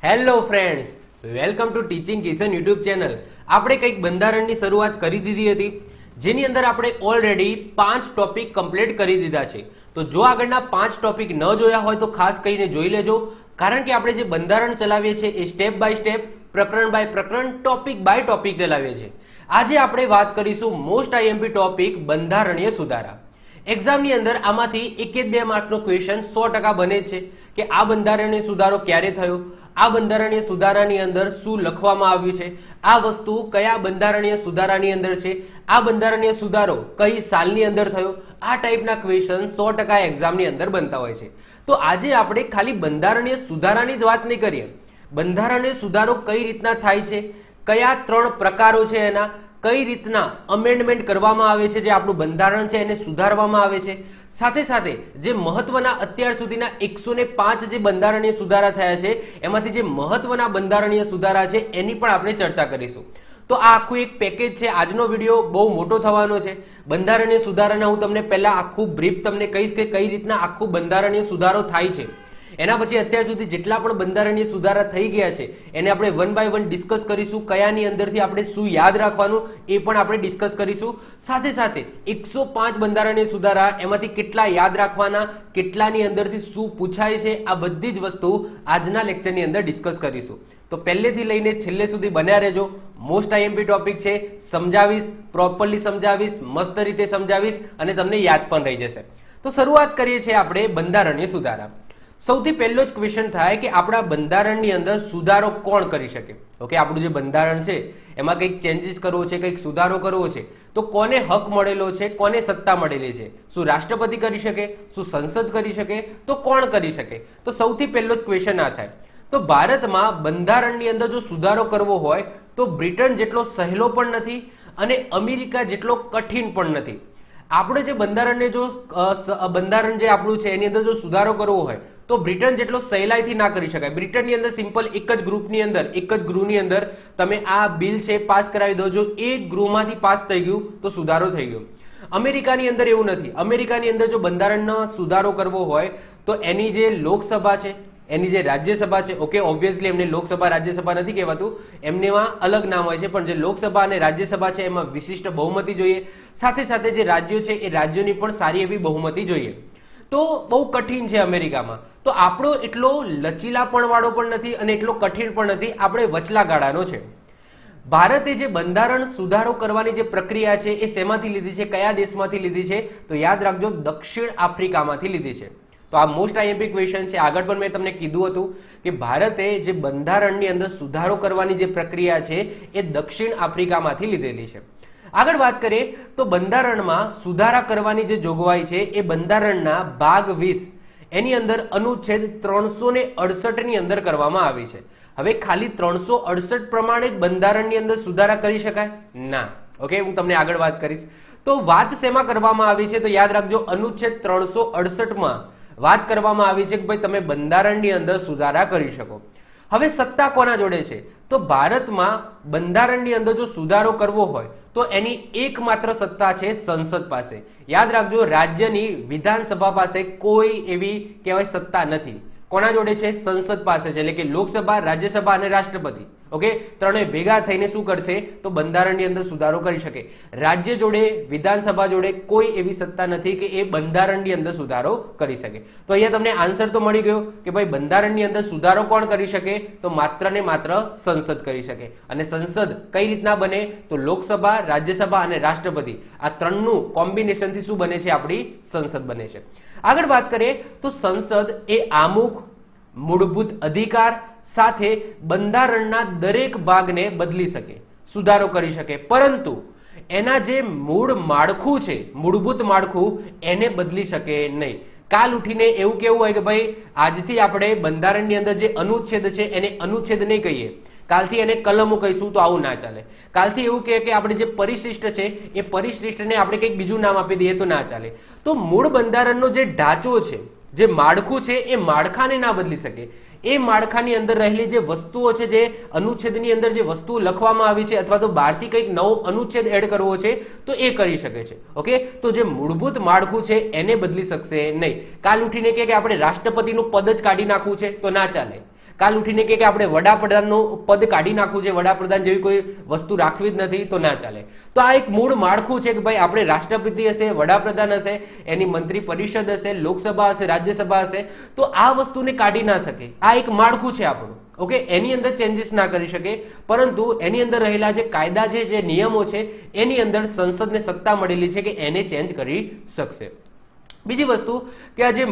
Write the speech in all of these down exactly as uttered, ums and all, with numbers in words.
Hello friends, welcome to teaching Kishan YouTube channel. આપણે કંઈક બંધારણની શરૂઆત કરી દીધી હતી, જેની અંદર આપણે ઓલરેડી પાંચ ટોપિક કમ્પ્લીટ કરી દીધા છે। તો જો આગળના પાંચ ટોપિક ન જોયા હોય તો ખાસ કરીને જોઈ લેજો, કારણ કે આપણે જે બંધારણ ચલાવીએ છીએ એ સ્ટેપ બાય સ્ટેપ, પ્રકરણ બાય પ્રકરણ, ટોપિક બાય ટોપિક ચલાવીએ છીએ। આજે આપણે વાત કરીશું મોસ્ટ આઈએમપી ટોપિક બંધારણીય સુધારા। એક્ઝામની અંદર આમાંથી એક જ બે માર્કનો ક્વેશ્ચન સો ટકા બને છે કે આ બંધારણીય સુધારો ક્યારે થયો, આ બંધારણીય સુધારાની અંદર શું લખવામાં આવ્યું છે, આ વસ્તુ કયા બંધારણીય સુધારાની અંદર છે, આ બંધારણીય સુધારો કઈ સાલની અંદર થયો। આ ટાઈપના ક્વેશ્ચન સો ટકા એક્ઝામની અંદર બનતા હોય છે। તો આજે આપણે ખાલી બંધારણીય સુધારાની જ વાત નહીં કરીએ, બંધારણીય સુધારો કઈ રીતના થાય છે, કયા ત્રણ પ્રકારો છે એના, કઈ રીતના અમેન્ડમેન્ટ કરવામાં આવે છે, જે આપણું બંધારણ છે એને સુધારવામાં આવે છે, સાથે સાથે જે મહત્વના અત્યાર સુધીના એકસો ને પાંચ જે બંધારણીય સુધારા થયા છે એમાંથી જે મહત્વના બંધારણીય સુધારા છે એની પણ આપણે ચર્ચા કરીશું। તો આ આખું એક પેકેજ છે। આજનો વિડીયો બહુ મોટો થવાનો છે। બંધારણીય સુધારાના હું તમને પહેલા આખું બ્રીફ તમને કહીશ કે કઈ રીતના આખું બંધારણીય સુધારો થાય છે, એના પછી અત્યાર સુધી જેટલા પણ બંધારણીય સુધારા થઈ ગયા છે એને આપણે વન બાય વન ડિસ્કસ કરીશું, કયાની અંદરથી આપણે શું યાદ રાખવાનું એ પણ આપણે ડિસ્કસ કરીશું। સાથે સાથે એકસો પાંચ બંધારણીય સુધારા એમાંથી કેટલા યાદ રાખવાના, કેટલાની અંદરથી શું પૂછાય છે, આ બધી જ વસ્તુ આજના લેક્ચરની અંદર ડિસ્કસ કરીશું। તો પહેલેથી લઈને છેલ્લે સુધી બન્યા રહેજો। મોસ્ટ આઈએમપી ટોપિક છે, સમજાવીશ, પ્રોપરલી સમજાવીશ, મસ્ત રીતે સમજાવીશ અને તમને યાદ પણ રહી જશે। તો શરૂઆત કરીએ છીએ આપણે બંધારણીય સુધારા। સૌથી પહેલો જ ક્વેશ્ચન થાય કે આપણા બંધારણની અંદર સુધારો કોણ કરી શકે। ઓકે, આપણું જે બંધારણ છે એમાં કંઈક ચેન્જીસ કરવો છે, કંઈક સુધારો કરવો છે, તો કોને હક મળેલો છે, કોને સત્તા મળેલી છે? શું રાષ્ટ્રપતિ કરી શકે, શું સંસદ કરી શકે, તો કોણ કરી શકે? તો સૌથી પહેલો જ ક્વેશ્ચન આ થાય। તો ભારતમાં બંધારણની અંદર જો સુધારો કરવો હોય તો બ્રિટન જેટલો સહેલો પણ નથી અને અમેરિકા જેટલો કઠિન પણ નથી। આપણે જે બંધારણને જો બંધારણ જે આપણું છે એની અંદર જો સુધારો કરવો હોય તો બ્રિટન જેટલો સહેલાઈથી ના કરી શકાય। બ્રિટનની અંદર સિમ્પલ એક જ ગ્રુપની અંદર, એક જ ગૃહની અંદર તમે આ બિલ છે પાસ કરાવી દો, જો એક ગૃહમાંથી પાસ થઈ ગયું તો સુધારો થઈ ગયો। અમેરિકાની અંદર એવું નથી। અમેરિકાની અંદર જો બંધારણનો સુધારો કરવો હોય તો એની જે લોકસભા છે, એની જે રાજ્યસભા છે, ઓકે, ઓબ્વિયસલી એમને લોકસભા રાજ્યસભા નથી કહેવાતું, એમનેમાં અલગ નામ હોય છે, પણ જે લોકસભા અને રાજ્યસભા છે એમાં વિશિષ્ટ બહુમતી જોઈએ। સાથે સાથે જે રાજ્યો છે એ રાજ્યોની પણ સારી એવી બહુમતી જોઈએ। તો બહુ કઠિન છે અમેરિકામાં। તો આપણો એટલો લચીલાપણ વાળો પણ નથી અને એટલો કઠિન પણ નથી, આપણે વચલા ગાળાનો છે। ભારતે જે બંધારણ સુધારો કરવાની જે પ્રક્રિયા છે એ શેમાંથી લીધી છે, કયા દેશમાંથી લીધી છે? તો યાદ રાખજો, દક્ષિણ આફ્રિકામાંથી લીધી છે। તો આ મોસ્ટ આઈએમપી ક્વેશ્ચન છે। આગળ પણ મેં તમને કીધું હતું કે ભારતે જે બંધારણની અંદર સુધારો કરવાની જે પ્રક્રિયા છે એ દક્ષિણ આફ્રિકામાંથી લીધેલી છે। આગળ વાત કરીએ તો બંધારણમાં સુધારા કરવાની જે જોગવાઈ છે એ બંધારણના ભાગ વીસ એની અંદર અનુચ્છેદ ત્રણસો ને અડસઠ ની અંદર કરવામાં આવી છે। હવે ખાલી ત્રણસો અડસઠ પ્રમાણે જ બંધારણની અંદર સુધારા કરી શકાય? ના। ઓકે, હું તમને આગળ વાત કરીશ। તો વાત શેમાં કરવામાં આવી છે? તો યાદ રાખજો, અનુચ્છેદ ત્રણસો અડસઠ માં વાત કરવામાં આવી છે કે ભાઈ તમે બંધારણની અંદર સુધારા કરી શકો। હવે સત્તા કોના જોડે છે? તો ભારતમાં બંધારણની અંદર જો સુધારો કરવો હોય તો એની એકમાત્ર સત્તા છે સંસદ પાસે। યાદ રાખજો, રાજ્યની વિધાનસભા પાસે કોઈ એવી કહેવાય સત્તા નથી। કોના જોડે છે? સંસદ પાસે છે, એટલે કે લોકસભા, રાજ્યસભા અને રાષ્ટ્રપતિ। ઓકે, ત્રણેય ભેગા થઈને શું કરશે? તો બંધારણની અંદર સુધારો કરી શકે। રાજ્ય જોડે, વિધાનસભા જોડે કોઈ એવી સત્તા નથી કે એ બંધારણની અંદર સુધારો કરી શકે। તો અહીંયા તમને આન્સર તો મળી ગયો કે ભાઈ બંધારણની અંદર સુધારો કોણ કરી શકે? તો માત્ર ને માત્ર સંસદ કરી શકે। અને સંસદ કઈ રીતના બને? તો લોકસભા, રાજ્યસભા અને રાષ્ટ્રપતિ, આ ત્રણનું કોમ્બિનેશનથી શું બને છે? આપણી સંસદ બને છે। આગળ વાત કરીએ તો સંસદ એ આમુખ, મૂળભૂત અધિકાર સાથે બંધારણના દરેક ભાગને બદલી શકે, સુધારો કરી શકે, પરંતુ એના જે મૂળ માળખું છે, મૂળભૂત માળખું, એને બદલી શકે નહીં। કાલ ઉઠીને એવું કેવું હોય કે ભાઈ આજથી આપણે બંધારણની અંદર જે અનુચ્છેદ છે એને અનુચ્છેદ નહીં કહીએ, કાલથી એને કલમો કહીશું, તો આવું ના ચાલે। કાલથી એવું કહે કે આપણે જે પરિશિષ્ટ છે એ પરિશિષ્ટને આપણે કંઈક બીજું નામ આપી દઈએ તો ના ચાલે। તો મૂળ બંધારણનો જે ઢાંચો છે, જે માળખું છે, એ માળખાને ના બદલી શકે। એ માળખાની અંદર રહેલી જે વસ્તુઓ છે, જે અનુચ્છેદની અંદર જે વસ્તુઓ લખવામાં આવી છે અથવા તો બહારથી કંઈક નવો અનુચ્છેદ એડ કરવો છે તો એ કરી શકે છે। ઓકે, તો જે મૂળભૂત માળખું છે એને બદલી શકશે નહીં। કાલ ઉઠીને કે આપણે રાષ્ટ્રપતિનું પદ જ કાઢી નાખવું છે તો ના ચાલે। કાલ ઉઠીને કે આપણે વડાપ્રધાનનું પદ કાઢી નાખવું છે, વડાપ્રધાન જેવી કોઈ વસ્તુ રાખવી જ નથી, તો ના ચાલે. તો આ એક મૂળ માળખું છે કે ભાઈ આપણે રાષ્ટ્રપતિ હશે, વડાપ્રધાન હશે, એની મંત્રી પરિષદ હશે, લોકસભા હશે, રાજ્યસભા હશે, તો આ વસ્તુને કાઢી ના શકે. આ એક માળખું છે આપણું. ઓકે, એની અંદર ચેન્જીસ ના કરી શકે, પરંતુ એની અંદર રહેલા જે કાયદા છે, જે નિયમો છે, એની અંદર સંસદને સત્તા મળેલી છે કે એને ચેન્જ કરી શકશે. બીજી વસ્તુ કે આ જે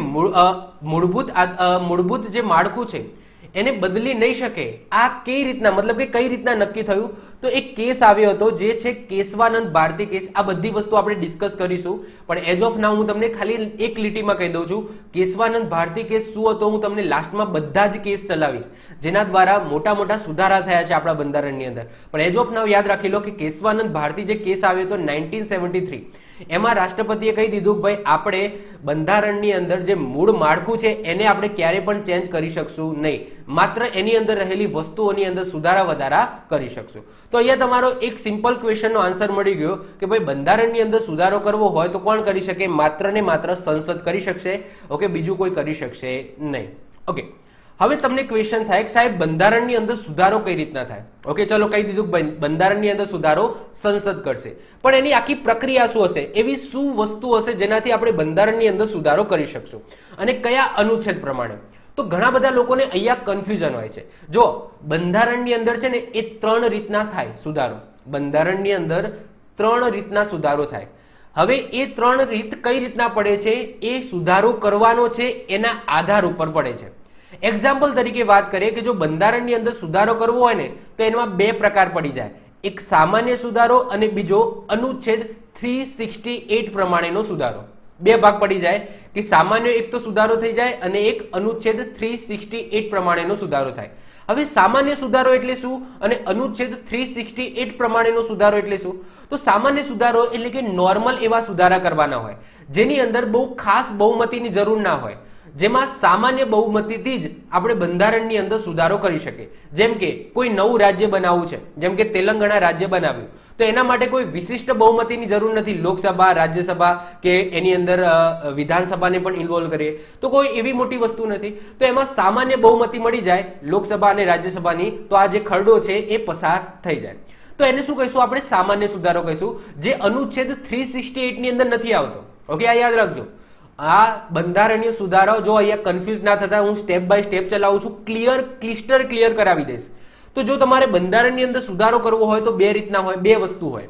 મૂળભૂત મૂળભૂત જે માળખું છે એને બદલી નહીં શકે. આ કઈ રીતના, મતલબ કે કઈ રીતના નક્કી થયું? તો એક કેસ આવ્યો હતો જે છે કેશવાનંદ ભારતી કેસ. આ બધી વસ્તુ આપણે ડિસ્કસ કરીશું, પણ એજ ઓફ નાઉ હું તમને ખાલી એક લીટીમાં કહી દઉં છું. કેશવાનંદ ભારતી કેસ શું હતો હું તમને લાસ્ટમાં બધા જ કેસ ચલાવીશ, જેના દ્વારા મોટા મોટા સુધારા થયા છે આપણા બંધારણની અંદર. પણ એજ ઓફ નાઉ યાદ રાખી લો કે કેશવાનંદ ભારતી જે કેસ આવ્યો હતો નાઇન્ટીન સેવન્ટી થ્રી, એમાં રાષ્ટ્રપતિએ કહી દીધું કે ભાઈ આપણે બંધારણની અંદર જે મૂળ માળખું છે એને આપણે ક્યારે પણ ચેન્જ કરી શકશું નહીં, માત્ર એની અંદર રહેલી વસ્તુઓની અંદર સુધારા વધારા કરી શકશું. તો અહીંયા તમારો એક સિમ્પલ ક્વેશ્ચનનો આન્સર મળી ગયો કે ભાઈ બંધારણની અંદર સુધારો કરવો હોય તો કોણ કરી શકે? માત્ર ને માત્ર સંસદ કરી શકશે. ઓકે, બીજું કોઈ કરી શકશે નહીં. ઓકે, હવે તમને ક્વેશ્ચન થાય કે સાહેબ બંધારણની અંદર સુધારો કઈ રીતના થાય? ઓકે, ચલો કહી દીધું બંધારણની અંદર સુધારો સંસદ કરશે, પણ એની આખી પ્રક્રિયા શું હશે? એવી શું વસ્તુ હશે જેનાથી આપણે બંધારણની અંદર સુધારો કરી શકશું, અને કયા અનુચ્છેદ પ્રમાણે? તો ઘણા બધા લોકોને અહીંયા કન્ફ્યુઝન હોય છે. જો બંધારણની અંદર છે ને એ ત્રણ રીતના થાય સુધારો. બંધારણની અંદર ત્રણ રીતના સુધારો થાય. હવે એ ત્રણ રીત કઈ રીતના પડે છે? એ સુધારો કરવાનો છે એના આધાર ઉપર પડે છે. એક્ઝામ્પલ તરીકે વાત કરીએ કે જો બંધારણની અંદર સુધારો કરવો હોય ને તો એમાં બે પ્રકાર પડી જાય. એક સામાન્ય સુધારો અને બીજો અનુચ્છેદ થ્રી સિક્સટી એટ પ્રમાણેનો સુધારો. બે ભાગ પડી જાય કે સામાન્ય એક તો સુધારો થઈ જાય અને એક અનુચ્છેદ થ્રી સિક્સટી એટ પ્રમાણેનો સુધારો થાય. હવે સામાન્ય સુધારો એટલે શું અને અનુચ્છેદ થ્રી સિક્સટી એટ પ્રમાણેનો સુધારો એટલે શું? તો સામાન્ય સુધારો એટલે કે નોર્મલ એવા સુધારા કરવાના હોય જેની અંદર બહુ ખાસ બહુમતીની જરૂર ના હોય, જેમાં સામાન્ય બહુમતીથી જ આપણે બંધારણની અંદર સુધારો કરી શકીએ. જેમ કે કોઈ નવું રાજ્ય બનાવવું છે, જેમ કે તેલંગાણા રાજ્ય બનાવ્યું, તો એના માટે કોઈ વિશિષ્ટ બહુમતીની જરૂર નથી. લોકસભા, રાજ્યસભા કે એની અંદર વિધાનસભાને પણ ઇન્વોલ્વ કરીએ તો કોઈ એવી મોટી વસ્તુ નથી. તો એમાં સામાન્ય બહુમતી મળી જાય લોકસભા અને રાજ્યસભાની, તો આ જે ખરડો છે એ પસાર થઈ જાય. તો એને શું કહીશું? આપણે સામાન્ય સુધારો કહીશું, જે અનુચ્છેદ થ્રી સિક્સટી એટ ની અંદર નથી આવતો. ઓકે, આ યાદ રાખજો. આ બંધારણીય સુધારો, જો અહીંયા કન્ફ્યુઝ ના થતા હું સ્ટેપ બાય સ્ટેપ ચલાવું છું, ક્લિયર ક્લિસ્ટર ક્લિયર કરાવી દઈશ. તો જો તમારે બંધારણની અંદર સુધારો કરવો હોય તો બે રીતના હોય, બે વસ્તુ હોય.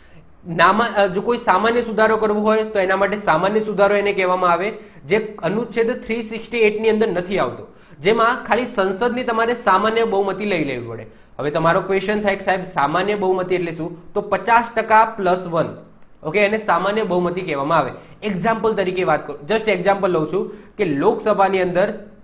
નામા જો કોઈ સામાન્ય સુધારો કરવો હોય તો એના માટે સામાન્ય સુધારો એને કહેવામાં આવે, જે અનુચ્છેદ થ્રી સિક્સટી એટ ની અંદર નથી આવતો, જેમાં ખાલી સંસદની તમારે સામાન્ય બહુમતી લઈ લેવી પડે. હવે તમારો ક્વેશ્ચન થાય કે સાહેબ સામાન્ય બહુમતી એટલે શું? તો પચાસ ટકા પ્લસ વન. ઓકે, એને સામાન્ય બહુમતી કહેવામાં આવે. એક્ઝામ્પલ તરીકે વાત કરું, જસ્ટ એક્ઝામ્પલ લઉં છું કે લોકસભાની અંદર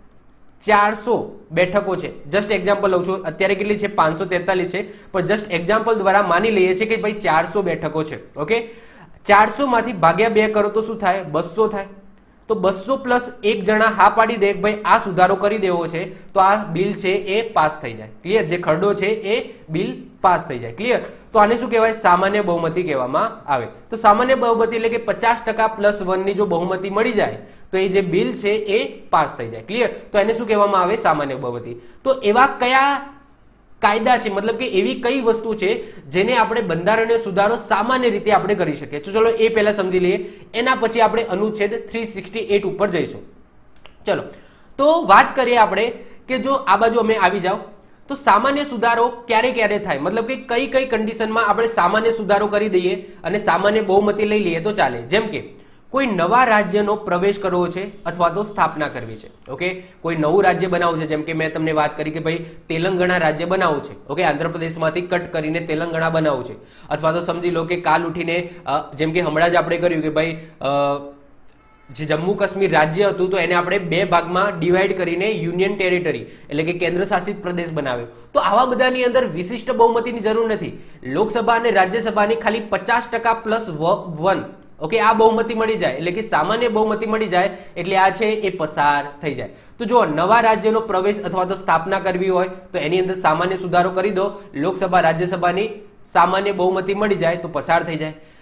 ચારસો બેઠકો છે. જસ્ટ એક્ઝામ્પલ લઉં છું, અત્યારે કેટલી છે? પાંચસો તેતાલીસ છે, પણ જસ્ટ એક્ઝામ્પલ દ્વારા માની લઈએ છીએ કે ભાઈ ચારસો બેઠકો છે. ઓકે, ચારસો માંથી ભાગ્યા બે કરો તો શું થાય? બસો થાય. તો બસો પ્લસ એક જણા હા પાડી દે ભાઈ આ સુધારો કરી દેવો છે, તો આ બિલ છે એ પાસ થઈ જાય. ક્લિયર? જે ખરડો છે એ બિલ પાસ થઈ જાય. ક્લિયર? તો આને શું કહેવાય? સામાન્ય બહુમતી કહેવામાં આવે. તો સામાન્ય બહુમતી એટલે કે પચાસ ટકા પ્લસ વન ની જો બહુમતી મળી જાય તો એ જે બિલ છે એ પાસ થઈ જાય. ક્લિયર? તો એને શું કહેવામાં આવે? સામાન્ય બહુમતી. તો એવા કયા કાયદા છે, મતલબ કે એવી કઈ વસ્તુ છે જેને આપણે બંધારણીય સુધારો સામાન્ય રીતે આપણે કરી શકીએ? તો ચલો એ પહેલા સમજી લઈએ, એના પછી આપણે અનુચ્છેદ થ્રી સિક્સટી એટ ઉપર જઈશું. ચલો તો વાત કરીએ આપણે કે જો આ બાજુ અમે આવી જાઓ તો સામાન્ય સુધારો ક્યારે ક્યારે થાય, મતલબ કે કઈ કઈ કન્ડિશનમાં આપણે સામાન્ય સુધારો કરી દઈએ અને સામાન્ય બહુમતી લઈ લઈએ તો ચાલે. જેમ કે કોઈ નવા રાજ્યનો પ્રવેશ કરવો છે અથવા તો સ્થાપના કરવી છે. ઓકે, કોઈ નવું રાજ્ય બનાવવું છે, જેમ કે મેં તમને વાત કરી કે ભાઈ તેલંગાણા રાજ્ય બનાવવું છે. ઓકે, આંધ્રપ્રદેશમાંથી કટ કરીને તેલંગાણા બનાવવું છે, અથવા તો સમજી લો કે કાલ ઉઠીને જેમ કે હમણાં જ આપણે કર્યું કે ભાઈ જે જમ્મુ કાશ્મીર રાજ્ય હતું તો એને આપણે બે ભાગમાં ડિવાઈડ કરીને યુનિયન ટેરિટરી એટલે કે કેન્દ્ર શાસિત પ્રદેશ બનાવ્યો. તો આવા બધાની અંદર વિશિષ્ટ બહુમતીની જરૂર નથી. લોકસભા અને રાજ્યસભાની ખાલી પચાસ ટકા પ્લસ વન ઓકે આ બહુમતી મળી જાય એટલે કે સામાન્ય બહુમતી મળી જાય એટલે આ છે એ પસાર થઈ જાય. તો જો નવા રાજ્યનો પ્રવેશ અથવા તો સ્થાપના કરવી હોય તો એની અંદર સામાન્ય સુધારો કરી દો, લોકસભા રાજ્યસભાની સામાન્ય બહુમતી મળી જાય તો પસાર થઈ જાય.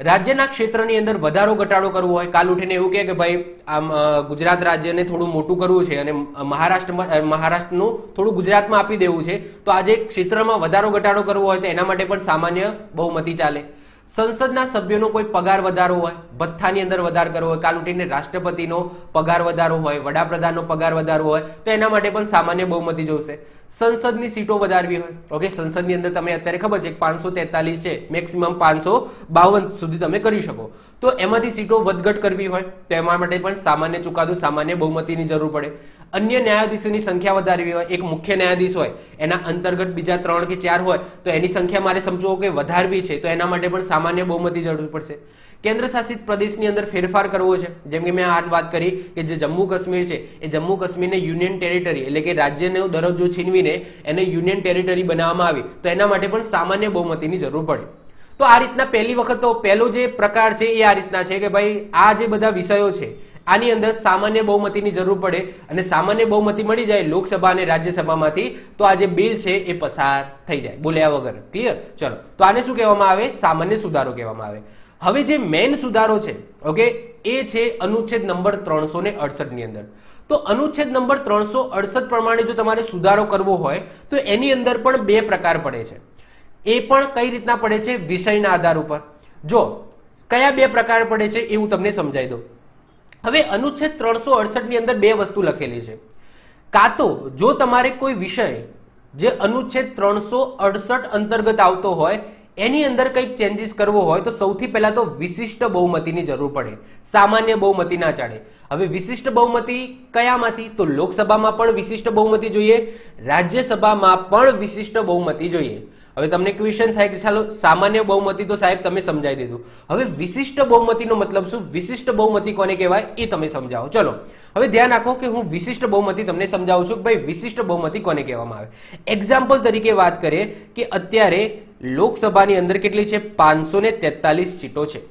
રાજ્યના ક્ષેત્રની અંદર વધારો ઘટાડો કરવો હોય, કાલ ઉઠીને એવું કહે કે ભાઈ આમ ગુજરાત રાજ્યને થોડું મોટું કરવું છે અને મહારાષ્ટ્રમાં મહારાષ્ટ્રનું થોડું ગુજરાતમાં આપી દેવું છે, તો આજે ક્ષેત્રમાં વધારો ઘટાડો કરવો હોય તો એના માટે પણ સામાન્ય બહુમતી ચાલે. સંસદના સભ્યોનો કોઈ પગાર વધારો હોય, ભથ્થાની અંદર વધારો કરવો હોય, કાલ ઉઠીને રાષ્ટ્રપતિનો પગાર વધારો હોય, વડાપ્રધાનનો પગાર વધારવો હોય તો એના માટે પણ સામાન્ય બહુમતી જોશે. સંસદની સીટો વધારવી હોય, ઓકે, સંસદની અંદર તમે અત્યારે ખબર છે પાંચસો તેતાલીસ છે, મેક્સિમમ પાંચસો બાવન સુધી તમે કરી શકો, તો એમાંથી સીટો વધઘટ કરવી હોય તો એના માટે પણ સામાન્ય ચુકાદો, સામાન્ય બહુમતીની જરૂર પડે. અન્ય ન્યાયાધીશોની સંખ્યા વધારવી હોય, એક મુખ્ય ન્યાયાધીશ હોય એના અંતર્ગત બીજા ત્રણ કે ચાર હોય તો એની સંખ્યા મારે સમજો કે વધારવી છે તો એના માટે પણ સામાન્ય બહુમતી જરૂર પડશે. કેન્દ્ર શાસિત પ્રદેશની અંદર ફેરફાર કરવો છે, જેમ કે મેં આજ વાત કરી કે જે જમ્મુ કાશ્મીર છે એ જમ્મુ કાશ્મીરને યુનિયન ટેરિટરી એટલે કે રાજ્યનો દરજ્જો છીનવીને એને યુનિયન ટેરિટરી બનાવવામાં આવી તો એના માટે પણ સામાન્ય બહુમતીની જરૂર પડે. તો આ રીતના પહેલી વખત તો પહેલો જે પ્રકાર છે એ આ રીતના છે કે ભાઈ આ જે બધા વિષયો છે આની અંદર સામાન્ય બહુમતીની જરૂર પડે અને સામાન્ય બહુમતી મળી જાય લોકસભા અને રાજ્યસભામાંથી તો આ જે બિલ છે એ પસાર થઈ જાય બોલ્યા વગર. ક્લિયર? ચલો, તો આને શું કહેવામાં આવે? સામાન્ય સુધારો કહેવામાં આવે. હવે જે મેઇન સુધારો છે, ઓકે, એ છે અનુચ્છેદ નંબર ત્રણસો ને અડસઠ ની અંદર. તો અનુચ્છેદ નંબર ત્રણસો અડસઠ પ્રમાણે જો તમારે સુધારો કરવો હોય તો એની અંદર પણ બે પ્રકાર પડે છે. એ પણ કઈ રીતના પડે છે? વિષયના આધાર ઉપર. જો કયા બે પ્રકાર પડે છે એ હું તમને સમજાવી દઉં. હવે અનુચ્છેદ ત્રણસો અડસઠ ની અંદર બે વસ્તુ લખેલી છે. કાં તો જો તમારે કોઈ વિષય જે અનુચ્છેદ ત્રણસો અડસઠ અંતર્ગત આવતો હોય એની અંદર કંઈક ચેન્જીસ કરવો હોય તો સૌથી પહેલા તો વિશિષ્ટ બહુમતીની જરૂર પડે, સામાન્ય બહુમતી ના ચાલે. હવે વિશિષ્ટ બહુમતી કયામાંથી? તો લોકસભામાં પણ વિશિષ્ટ બહુમતી જોઈએ, રાજ્યસભામાં પણ વિશિષ્ટ બહુમતી જોઈએ. હવે તમને ક્વેશ્ચન થાય કે ચાલો સામાન્ય બહુમતી તો સાહેબ તમે સમજાવી દીધું, હવે વિશિષ્ટ બહુમતીનો મતલબ શું? વિશિષ્ટ બહુમતી કોને કહેવાય એ તમે સમજાવો. ચલો હવે ધ્યાન રાખો કે હું વિશિષ્ટ બહુમતી તમને સમજાવું છું કે ભાઈ વિશિષ્ટ બહુમતી કોને કહેવામાં આવે. એક્ઝામ્પલ તરીકે વાત કરીએ કે અત્યારે લોકસભાની અંદર કેટલી છે? પાંચસો ને તેતાલીસ સીટો છે.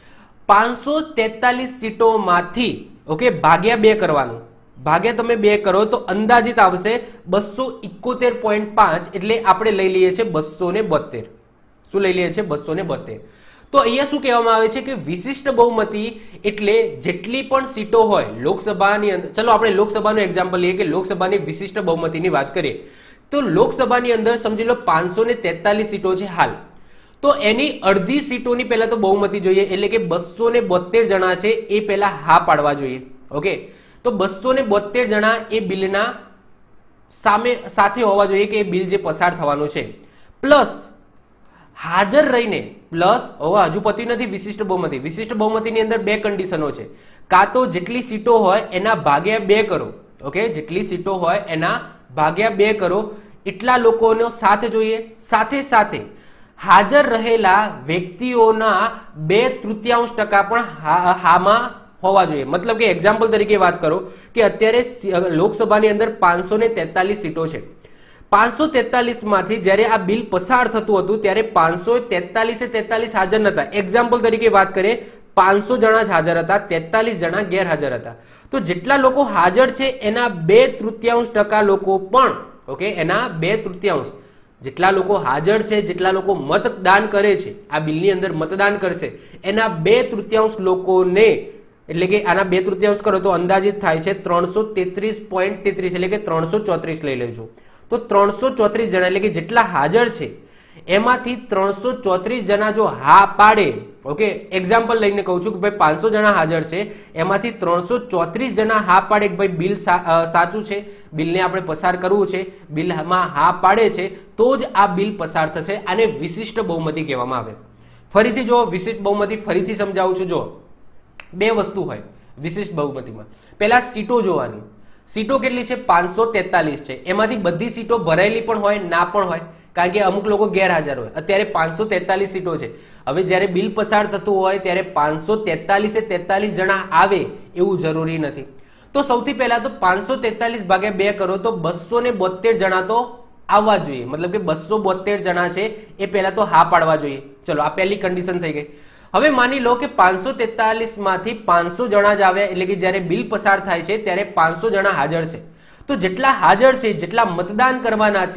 પાંચસો તેતાલીસ સીટોમાંથી ઓકે ભાગ્યા બે કરવાનું, ભાગ્યા તમે બે કરો તો અંદાજિત આવશે બસો ઇકોતેર પોઈન્ટ પાંચ એટલે આપણે લઈ લઈએ છીએ બસો ને બોતેર. શું લઈ લઈએ છીએ? બસો ને બોતેર. તો અહીંયા શું કહેવામાં આવે છે કે વિશિષ્ટ બહુમતી એટલે જેટલી પણ સીટો હોય લોકસભાની અંદર, ચલો આપણે લોકસભાનું એક્ઝામ્પલ લઈએ કે લોકસભાની વિશિષ્ટ બહુમતીની વાત કરીએ તો લોકસભાની અંદર સમજી લો પાંચસો ને તેતાલીસ સીટો છે હાલ, તો એની અડધી સીટોની પહેલા તો બહુમતી જોઈએ એટલે કે બસો ને બોતેર જણા છે એ પહેલા હા પાડવા જોઈએ. ઓકે, તો બસો ને બોતેર જણા એ બિલના સામે સાથે હોવા જોઈએ કે એ બિલ જે પસાર થવાનું છે, પ્લસ હાજર રહીને, પ્લસ હવે હજુ પતી નથી વિશિષ્ટ બહુમતી. વિશિષ્ટ બહુમતીની અંદર બે કન્ડિશનો છે, કાં તો જેટલી સીટો હોય એના ભાગ્યા બે કરો, ઓકે, જેટલી સીટો હોય એના ભાગ્યા બે કરો એટલા લોકોનો સાથ જોઈએ, સાથે સાથે હાજર રહેલા વ્યક્તિઓના બે તૃતીયાંશ ટકા પણ હામાં હોવા જોઈએ. મતલબ કે એક્ઝામ્પલ તરીકે વાત કરો કે અત્યારે લોકસભાની અંદર પાંચસો ને તેતાલીસ સીટો છે, પાંચસો તેતાલીસ માંથી જ્યારે આ બિલ પસાર થતું હતું ત્યારે પાંચસો તેતાલીસે તેતાલીસ હાજર નતા. એક્ઝામ્પલ તરીકે વાત કરીએ પાંચસો જણા જ હાજર હતા, તેતાલીસ જણા ગેરહાજર હતા. તો જેટલા લોકો હાજર છે એના બે તૃતીયાંશ ટકા લોકો પણ ઓકે એના બે તૃતીયાંશ જેટલા લોકો હાજર છે, જેટલા લોકો મતદાન કરે છે, આ બિલની અંદર મતદાન કરશે એના બે તૃતીયાંશ લોકોને એટલે કે આના બે તૃતીયાંશ કરો તો અંદાજિત થાય છે ત્રણસો તેત્રીસ પોઈન્ટ તેત્રીસ એટલે કે ત્રણસો ચોત્રીસ લઈ લઈશું. તો ત્રણસો ચોત્રીસ જણા એટલે કે જેટલા હાજર છે એમાંથી ત્રણસો ચોત્રીસ જણા જો હા પાડે, ઓકે, એક્ઝામ્પલ લઈને કહું છું કે ભાઈ પાંચસો જણા હાજર છે એમાંથી ત્રણસો ચોત્રીસ જણા હા પાડે કે ભાઈ બિલ સાચું છે, બિલને આપણે પસાર કરવું છે, બિલમાં હા પાડે છે તો જ આ બિલ પસાર થશે. આને વિશિષ્ટ બહુમતી કહેવામાં આવે. ફરીથી જો વિશિષ્ટ બહુમતી ફરીથી સમજાવું છું. જો બે વસ્તુ હોય વિશિષ્ટ બહુમતીમાં, પહેલા સીટો જોવાની. સીટો કેટલી છે? પાંચસો તેતાલીસ છે. એમાંથી બધી સીટો ભરાયેલી પણ હોય, ના પણ હોય, કારણ કે અમુક લોકો ગેરહાજર હોય. અત્યારે પાંચસો તેતાલીસ સીટો છે. હવે જ્યારે બિલ પસાર થતું હોય ત્યારે પાંચસો તેતાલીસે તેતાલીસ જણા આવે એવું જરૂરી નથી. તો સૌથી પહેલા તો પાંચસો તેતાલીસ ભાગ્યા બે કરો તો બસો ને બોતેર જણા તો આવવા જોઈએ, મતલબ કે બસો બોતેર જણા છે એ પહેલા તો હા પાડવા જોઈએ. ચલો આ પહેલી કન્ડિશન થઈ ગઈ. હવે માની લો કે પાંચસો તેતાલીસ માંથી પાંચસો જણા જ આવ્યા એટલે કે જ્યારે બિલ પસાર થાય છે ત્યારે પાંચસો જણા હાજર છે. તો જેટલા હાજર છે, જેટલા મતદાન કરવાના છે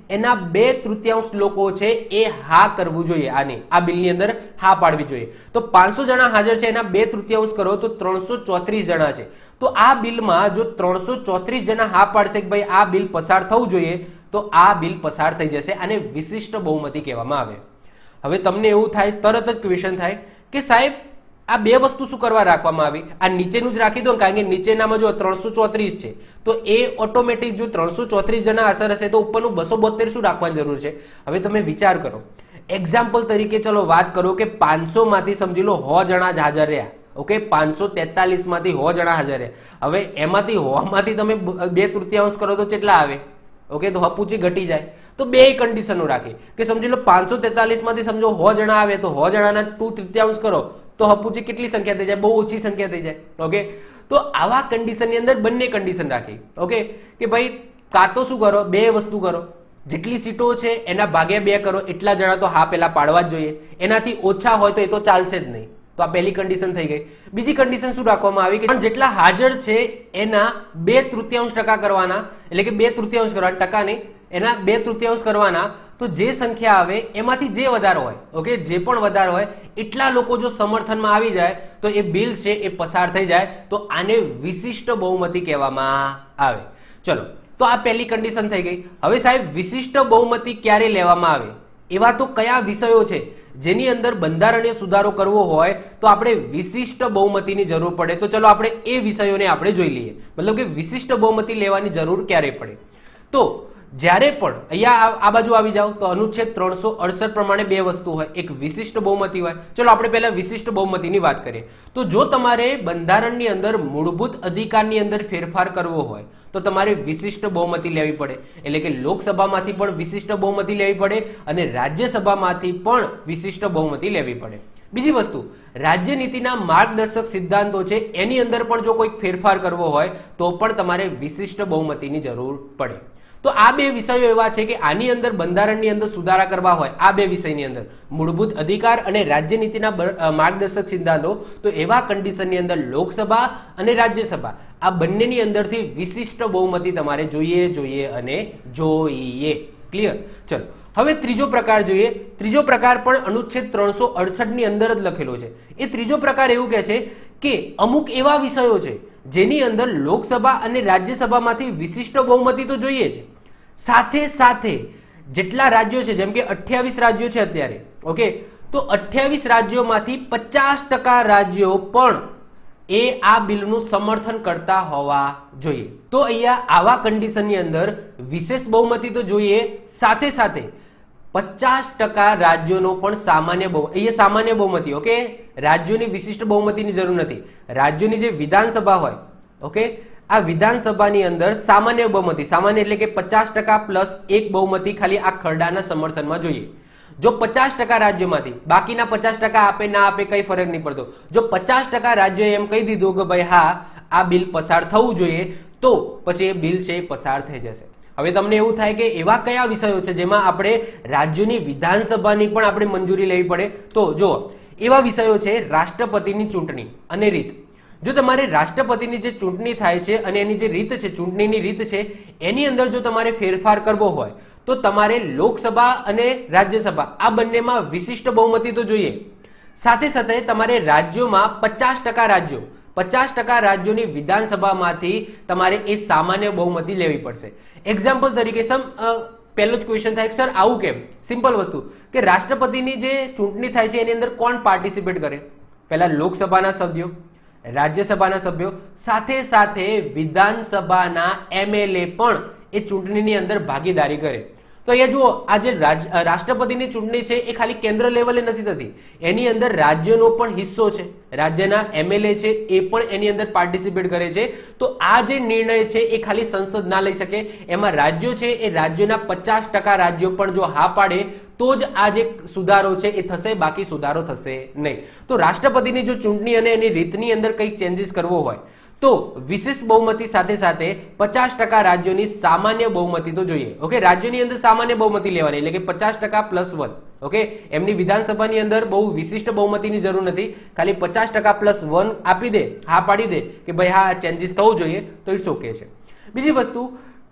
એના બે તૃતીયાંશ લોકો છે એ હા કરવું જોઈએ, આની આ બિલની અંદર હા પાડવી જોઈએ. તો પાંચસો જણા હાજર છે, એના બે તૃતીયાંશ કરો તો ત્રણસો ચોત્રીસ જણા છે. તો આ બિલમાં જો ત્રણસો ચોત્રીસ જણા હા પાડશે કે ભાઈ આ બિલ પસાર થવું જોઈએ, તો આ બિલ પસાર થઈ જશે. આને વિશિષ્ટ બહુમતી કહેવામાં આવે. હવે તમને એવું થાય, તરત જ ક્વેશ્ચન થાય કે સાહેબ આ બે વસ્તુ શું કરવા રાખવામાં આવી? આ નીચેનું જ રાખી દો, કારણ કે નીચેનામાં જો ત્રણસો ચોત્રીસ છે તો એ ઓટોમેટિક જો ત્રણસો ચોત્રીસ જણા અસર હશે તો ઉપરનું બસો બોતેર શું રાખવાની જરૂર છે? હવે તમે વિચાર કરો, એક્ઝામ્પલ તરીકે ચલો વાત કરો કે પાંચસો માંથી સમજી લો સો જણા જ હાજર રહ્યા. ઓકે, પાંચસો તેતાલીસ માંથી સો જણા હાજર રહ્યા. હવે એમાંથી સો માંથી તમે બે તૃતીયાંશ કરો તો કેટલા આવે? ઓકે, તો હપુચી ઘટી જાય. તો બે કન્ડિશનો રાખી કે સમજી લો પાંચસો તેતાલીસ માંથી સમજો સો જણા આવે તો સો જણાના ટુ તૃતીયાંશ કરો તો હપુચી કેટલી સંખ્યા થઈ જાય? બહુ ઓછી સંખ્યા થઈ જાય. ઓકે, તો આવા કન્ડિશનની અંદર બંને કન્ડિશન રાખી. ઓકે, કે ભાઈ કાં તો શું કરો, બે વસ્તુ કરો, જેટલી સીટો છે એના ભાગ્યા બે કરો, એટલા જણા તો હા પેલા પાડવા જ જોઈએ. એનાથી ઓછા હોય તો એ તો ચાલશે જ નહીં. તો આ પહેલી કન્ડિશન થઈ ગઈ. બીજી કન્ડિશન શું રાખવામાં આવી કે જેટલા હાજર છે એના બે તૃતીયાંશ ટકા કરવાના, એટલે કે બે તૃતીયાંશ કરવાના, ટકા નહીં, એના બે તૃતીયાંશ કરવાના. તો જે સંખ્યા આવે એમાંથી જે વધારે હોય, ઓકે, જે પણ વધારે હોય એટલા લોકો જો સમર્થનમાં આવી જાય તો એ બિલ છે એ પસાર થઈ જાય. તો આને વિશિષ્ટ બહુમતી કહેવામાં આવે. ચલો, તો આ પહેલી કન્ડિશન થઈ ગઈ. હવે સાહેબ વિશિષ્ટ બહુમતી ક્યારે લેવામાં આવે? એવા તો કયા વિષયો છે જેની અંદર બંધારણીય સુધારો કરવો હોય તો આપણે વિશિષ્ટ બહુમતીની જરૂર પડે? તો ચલો આપણે એ વિષયોને આપણે જોઈ લઈએ. મતલબ કે વિશિષ્ટ બહુમતી લેવાની જરૂર ક્યારે પડે? તો જ્યારે પણ અહીંયા આ બાજુ આવી જાઓ તો અનુચ્છેદ ત્રણસો અડસઠ પ્રમાણે બે વસ્તુ હોય, એક વિશિષ્ટ બહુમતી હોય. ચલો આપણે પહેલા વિશિષ્ટ બહુમતીની વાત કરીએ. તો જો તમારે બંધારણની અંદર મૂળભૂત અધિકારની અંદર ફેરફાર કરવો હોય તો તમારે વિશિષ્ટ બહુમતી લેવી પડે. એટલે કે લોકસભામાંથી પણ વિશિષ્ટ બહુમતી લેવી પડે અને રાજ્યસભામાંથી પણ વિશિષ્ટ બહુમતી લેવી પડે. બીજી વસ્તુ, રાજ્યનીતિના માર્ગદર્શક સિદ્ધાંતો છે એની અંદર પણ જો કોઈ ફેરફાર કરવો હોય તો પણ તમારે વિશિષ્ટ બહુમતીની જરૂર પડે. તો આ બે વિષયો એવા છે કે આની અંદર બંધારણની અંદર સુધારા કરવા હોય, આ બે વિષયની અંદર મૂળભૂત અધિકાર અને રાજ્યનીતિના માર્ગદર્શક સિદ્ધાંતો, તો એવા કન્ડિશનની અંદર લોકસભા અને રાજ્યસભા આ બંનેની અંદરથી વિશિષ્ટ બહુમતી તમારે જોઈએ જોઈએ અને જોઈએ. ક્લિયર? ચલો હવે ત્રીજો પ્રકાર જોઈએ. ત્રીજો પ્રકાર પણ અનુચ્છેદ ત્રણસો અડસઠ ની અંદર જ લખેલો છે. એ ત્રીજો પ્રકાર એવું કહે છે કે અમુક એવા વિષયો છે જેની અંદર લોકસભા અને રાજ્યસભામાંથી વિશિષ્ટ બહુમતી તો જોઈએ છે, સાથે સાથે જેટલા રાજ્યો છે, જેમ કે અઠ્યાવીસ રાજ્યો છે અત્યારે, ઓકે, તો અઠ્યાવીસ રાજ્યોમાંથી પચાસ ટકા રાજ્યો પણ એ આ બિલનું સમર્થન કરતા હોવા જોઈએ. તો અહીંયા આવા કન્ડિશનની અંદર વિશેષ બહુમતી તો જોઈએ, સાથે સાથે પચાસ ટકા રાજ્યોનો પણ સામાન્ય બહુ, અહીંયા સામાન્ય બહુમતી, ઓકે, રાજ્યોની વિશિષ્ટ બહુમતીની જરૂર નથી. રાજ્યોની જે વિધાનસભા હોય, ઓકે, આ વિધાનસભાની અંદર સામાન્ય બહુમતી, સામાન્ય એટલે કે પચાસ ટકા પ્લસ એક બહુમતી ખાલી આ ખરડાના સમર્થનમાં જોઈએ. જો પચાસ ટકા રાજ્યોમાંથી બાકીના પચાસ ટકા આપે ના આપે કઈ ફરક નહીં પડતો. જો પચાસ ટકા રાજ્યોએ એમ કહી દીધું કે ભાઈ હા આ બિલ પસાર થવું જોઈએ, તો પછી એ બિલ છે એ પસાર થઈ જશે. હવે તમને એવું થાય કે એવા કયા વિષયો છે જેમાં આપણે રાજ્યોની વિધાનસભાની પણ આપણે મંજૂરી લેવી પડે? તો જો એવા વિષયો છે રાષ્ટ્રપતિની ચૂંટણી અને રીત. જો તમારે રાષ્ટ્રપતિની જે ચૂંટણી થાય છે અને એની જે રીત છે, ચૂંટણીની રીત છે, એની અંદર જો તમારે ફેરફાર કરવો હોય તો તમારે લોકસભા અને રાજ્યસભા આ બંનેમાં વિશિષ્ટ બહુમતી તો જોઈએ. સાથે સાથે તમારે રાજ્યોમાં પચાસ ટકા રાજ્યો પચાસ ટકા રાજ્યોની વિધાનસભામાંથી તમારે એ સામાન્ય બહુમતી લેવી પડશે. એક્ઝામ્પલ તરીકે સમ પહેલો જ ક્વેશ્ચન થાય સર આવું કેમ? સિમ્પલ વસ્તુ કે રાષ્ટ્રપતિની જે ચૂંટણી થાય છે એની અંદર કોણ પાર્ટિસિપેટ કરે? પહેલા લોકસભાના સભ્યો, રાજ્યસભાના સભ્યો, સાથે સાથે વિધાનસભાના એમએલએ પણ એ ચૂંટણીની અંદર ભાગીદારી કરે. તો અહીંયા જુઓ, આ જે રાષ્ટ્રપતિની ચૂંટણી છે એ ખાલી કેન્દ્ર લેવલે નથી થતી, એની અંદર રાજ્યનો પણ હિસ્સો છે, રાજ્યના એમએલએ છે એ પણ એની અંદર પાર્ટિસિપેટ કરે છે. તો આ જે નિર્ણય છે એ ખાલી સંસદ ના લઈ શકે, એમાં રાજ્યો છે એ રાજ્યના પચાસ ટકા રાજ્યો પણ જો હા પાડે તો જ આ જે સુધારો છે એ થશે, બાકી સુધારો થશે નહીં. તો રાષ્ટ્રપતિની જો ચૂંટણી અને એની રીતની અંદર કંઈક ચેન્જીસ કરવો હોય તો વિશેષ બહુમતી સાથે સાથે પચાસ ટકા રાજ્યોની સામાન્ય બહુમતી તો જોઈએ. ઓકે, રાજ્યોની અંદર સામાન્ય બહુમતી લેવાની, એટલે કે પચાસ ટકા પ્લસ વન. ઓકે, એમની વિધાનસભાની અંદર બહુ વિશિષ્ટ બહુમતીની જરૂર નથી, ખાલી પચાસ ટકા પ્લસ વન આપી દે, હા પાડી દે કે ભાઈ હા ચેન્જીસ થવું જોઈએ, તો ઇટ્સ ઓકે છે. બીજી વસ્તુ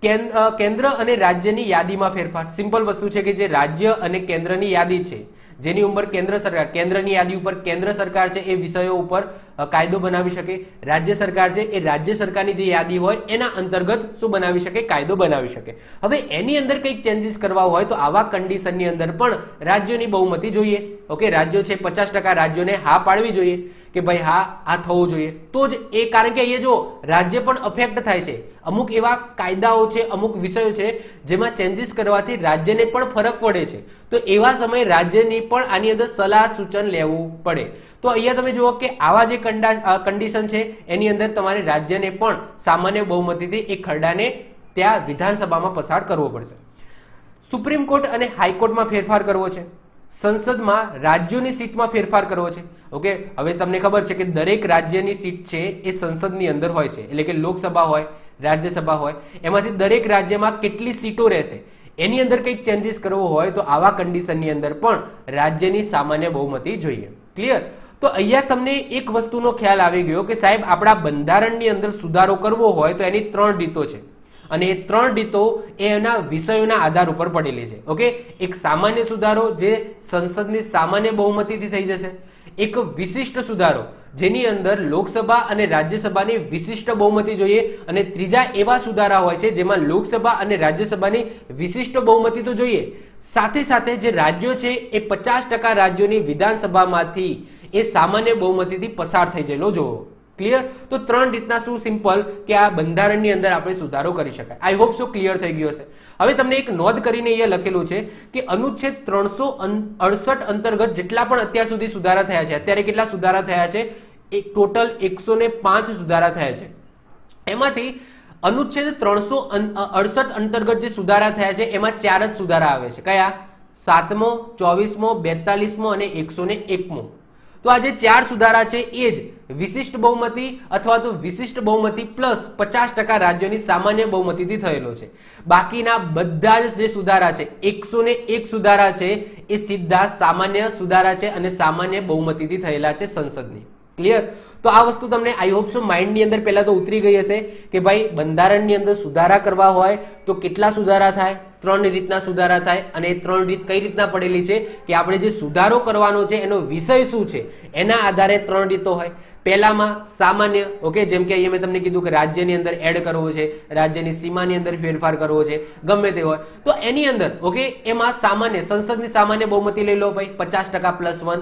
કેન્દ્ર અને રાજ્યની યાદીમાં ફેરફાર. સિમ્પલ વસ્તુ છે કે જે રાજ્ય અને કેન્દ્રની યાદી છે, જેની ઉપર કેન્દ્ર સરકાર, કેન્દ્રની યાદી ઉપર કેન્દ્ર સરકાર છે એ વિષયો ઉપર કાયદો બનાવી શકે. રાજ્ય સરકાર છે એ રાજ્ય સરકારની જે યાદી હોય એના અંતર્ગત શું બનાવી શકે? કાયદો બનાવી શકે. હવે એની અંદર કંઈક ચેન્જીસ કરવા હોય તો આવા કન્ડિશનની અંદર પણ રાજ્યોની બહુમતી જોઈએ. ઓકે, રાજ્યો છે પચાસ ટકા રાજ્યોને હા પાડવી જોઈએ કે ભાઈ હા આ થવું જોઈએ તો જ એ, કારણ કે અહીંયા જો રાજ્ય પણ અફેક્ટ થાય છે. અમુક એવા કાયદાઓ છે, અમુક વિષયો છે જેમાં ચેન્જીસ કરવાથી રાજ્યને પણ ફરક પડે છે. તો એવા સમયે રાજ્યની પણ આની અંદર સલાહ સૂચન લેવું પડે. તો અહીંયા તમે જુઓ કે આવા જે કન્ડિશન છે એની અંદર તમારે રાજ્યને પણ સામાન્ય બહુમતીથી એ ખરડાને ત્યાં વિધાનસભામાં પસાર કરવો પડશે. સુપ્રીમ કોર્ટ અને હાઈકોર્ટમાં ફેરફાર કરવો છે. સંસદમાં રાજ્યોની સીટમાં ફેરફાર કરવો છે. ઓકે, હવે તમને ખબર છે કે દરેક રાજ્યની સીટ છે એ સંસદની અંદર હોય છે, એટલે કે લોકસભા હોય, રાજ્યસભા હોય, એમાંથી દરેક રાજ્યમાં કેટલી સીટો રહેશે એની અંદર કંઈક ચેન્જીસ કરવો હોય તો આવા કન્ડિશનની અંદર પણ રાજ્યની સામાન્ય બહુમતી જોઈએ. ક્લિયર? તો અહીંયા તમને એક વસ્તુનો ખ્યાલ આવી ગયો કે સાહેબ આપણા બંધારણની અંદર સુધારો કરવો હોય તો એની ત્રણ રીતો છે અને એ ત્રણ રીતો એના વિષયોના આધાર ઉપર પડેલી છે. ઓકે, એક સામાન્ય સુધારો જે સંસદની સામાન્ય બહુમતીથી થઈ જશે, એક વિશિષ્ટ સુધારો જેની અંદર લોકસભા અને રાજ્યસભાની વિશિષ્ટ બહુમતી જોઈએ, અને ત્રીજા એવા સુધારા હોય છે જેમાં લોકસભા અને રાજ્યસભાની વિશિષ્ટ બહુમતી તો જોઈએ, સાથે સાથે જે રાજ્યો છે એ પચાસ ટકા રાજ્યોની વિધાનસભામાંથી એ સામાન્ય બહુમતીથી પસાર થઈ ગયેલો જોવો. ક્લિયર? તો ત્રણ રીતના શું સિમ્પલ કે આ બંધારણની અંદર આપણે સુધારો કરી શકાય. આઈ હોપ સો ક્લિયર થઈ ગયો હશે. હવે તમને એક નોંધ કરીને અહીંયા લખેલું છે કે અનુચ્છેદ ત્રણસો અડસઠ અંતર્ગત જેટલા પણ અત્યાર સુધી સુધારા થયા છે, અત્યારે કેટલા સુધારા થયા છે? એક ટોટલ એકસો ને પાંચ સુધારા થયા છે. એમાંથી અનુચ્છેદ ત્રણસો અડસઠ અંતર્ગત જે સુધારા થયા છે એમાં ચાર જ સુધારા આવે છે. કયા? સાતમો, ચોવીસમો, બેતાલીસમો અને એકસો ને એકમો. તો આ જે ચાર સુધારા છે એ જ વિશિષ્ટ બહુમતી અથવા તો વિશિષ્ટ બહુમતી પ્લસ પચાસ ટકા રાજ્યોની સામાન્ય બહુમતીથી થયેલો છે. બાકીના બધા જ જે સુધારા છે એકસો ને એક સુધારા છે એ સીધા સામાન્ય સુધારા છે અને સામાન્ય બહુમતીથી થયેલા છે સંસદની. ક્લિયર? તો આ વસ્તુ તમને આઈ હોપ સો માઇન્ડની અંદર પહેલા તો ઉતરી ગઈ હશે કે ભાઈ બંધારણની અંદર સુધારા કરવા હોય તો કેટલા સુધારા થાય? ત્રણ રીતના સુધારા થાય. અને એ ત્રણ રીત કઈ રીતના પડેલી છે કે આપણે જે સુધારો કરવાનો છે એનો વિષય શું છે એના આધારે ત્રણ રીતો હોય. પહેલામાં સામાન્ય, ઓકે, જેમ કે અહીંયા મેં તમને કીધું કે રાજ્યની અંદર એડ કરવો છે, રાજ્યની સીમાની અંદર ફેરફાર કરવો છે, ગમે તે હોય તો એની અંદર ઓકે એમાં સામાન્ય સંસદની સામાન્ય બહુમતી લઈ લો ભાઈ, પચાસ ટકા પ્લસ વન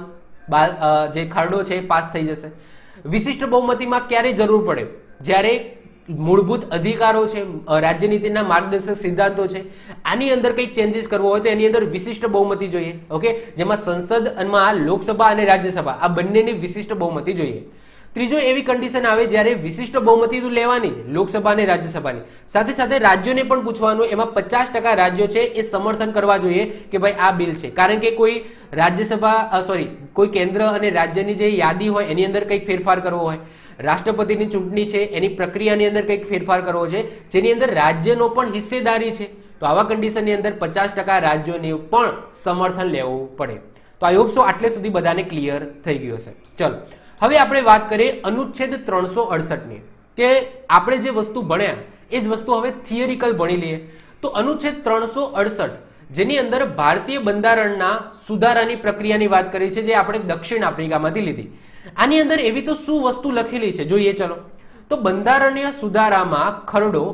જે ખરડો છે પાસ થઈ જશે. વિશિષ્ટ બહુમતીમાં ક્યારે જરૂર પડે? જ્યારે મૂળભૂત અધિકારો છે, રાજ્યનીતિના માર્ગદર્શક સિદ્ધાંતો છે, આની અંદર કંઈક ચેન્જીસ કરવો હોય તો એની અંદર વિશિષ્ટ બહુમતી જોઈએ. ઓકે, જેમાં સંસદમાં લોકસભા અને રાજ્યસભા આ બંનેની વિશિષ્ટ બહુમતી જોઈએ. ત્રીજો એવી કન્ડિશન આવે જ્યારે વિશિષ્ટ બહુમતી તો લેવાની છે લોકસભા અને રાજ્યસભાની, સાથે સાથે રાજ્યોને પણ પૂછવાનું, એમાં પચાસ ટકા રાજ્યો છે એ સમર્થન કરવા જોઈએ કે ભાઈ આ બિલ છે. કારણ કે કોઈ રાજ્યસભા સોરી કોઈ કેન્દ્ર અને રાજ્યની જે યાદી હોય એની અંદર કંઈક ફેરફાર કરવો હોય, રાષ્ટ્રપતિની ચૂંટણી છે એની પ્રક્રિયાની અંદર કંઈક ફેરફાર કરવો છે જેની અંદર રાજ્યનો પણ હિસ્સેદારી છે, તો આવા કન્ડિશનની અંદર પચાસ ટકા રાજ્યોને પણ સમર્થન લેવું પડે. તો આઈ હોપ સો આટલે સુધી બધાને ક્લિયર થઈ ગયું હશે. ચલો હવે આપણે વાત કરીએ અનુચ્છેદ ત્રણસો અડસઠ ની, કે આપણે જે વસ્તુ ભણ્યા એ જ વસ્તુ હવે થિયરિકલ ભણી લઈએ. તો અનુચ્છેદ ત્રણસો અડસઠ જેની અંદર ભારતીય બંધારણના સુધારાની પ્રક્રિયાની વાત કરી છે જે આપણે દક્ષિણ આફ્રિકામાંથી લીધી. આની અંદર એવી તો શું વસ્તુ લખેલી છે જોઈએ. ચલો, તો બંધારણીય સુધારામાં ખરડો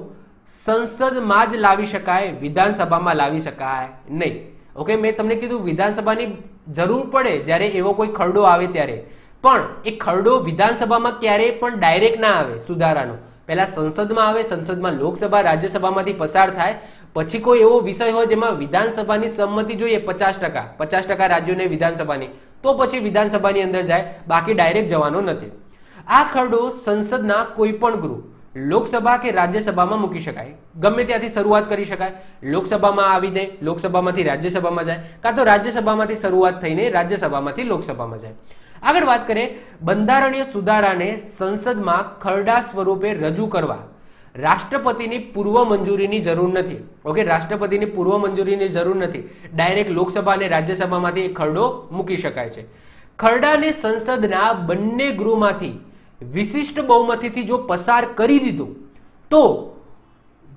સંસદમાં જ લાવી શકાય, વિધાનસભામાં લાવી શકાય નહીં. ઓકે, મેં તમને કીધું વિધાનસભાની જરૂર પડે જ્યારે એવો કોઈ ખરડો આવે ત્યારે, પણ એ ખરડો વિધાનસભામાં ક્યારેય પણ ડાયરેક્ટ ના આવે સુધારાનો. પહેલા સંસદમાં આવે, સંસદમાં લોકસભા રાજ્યસભામાંથી પસાર થાય, પછી કોઈ એવો વિષય હોય જેમાં વિધાનસભાની સંમતિ જોઈએ પચાસ ટકા પચાસ ટકા રાજ્યોને વિધાનસભાની, તો પછી વિધાનસભાની અંદર જાય, બાકી ડાયરેક્ટ જવાનો નથી. આ ખરડો સંસદના કોઈ પણ ગૃહ, લોકસભા કે રાજ્યસભામાં મૂકી શકાય, ગમે ત્યાંથી શરૂઆત કરી શકાય. લોકસભામાં આવીને લોકસભામાંથી રાજ્યસભામાં જાય, કાં તો રાજ્યસભામાંથી શરૂઆત થઈને રાજ્યસભામાંથી લોકસભામાં જાય. આગળ વાત કરીએ, બંધારણીય સુધારાને સંસદમાં ખરડા સ્વરૂપે રજૂ કરવા રાષ્ટ્રપતિની પૂર્વ મંજૂરીની જરૂર નથી. ઓકે, રાષ્ટ્રપતિની પૂર્વ મંજૂરીની જરૂર નથી, ડાયરેક્ટ લોકસભા અને રાજ્યસભામાંથી એક ખરડો મૂકી શકાય છે. ખરડાને સંસદના બંને ગૃહમાંથી વિશિષ્ટ બહુમતીથી જો પસાર કરી દીધું તો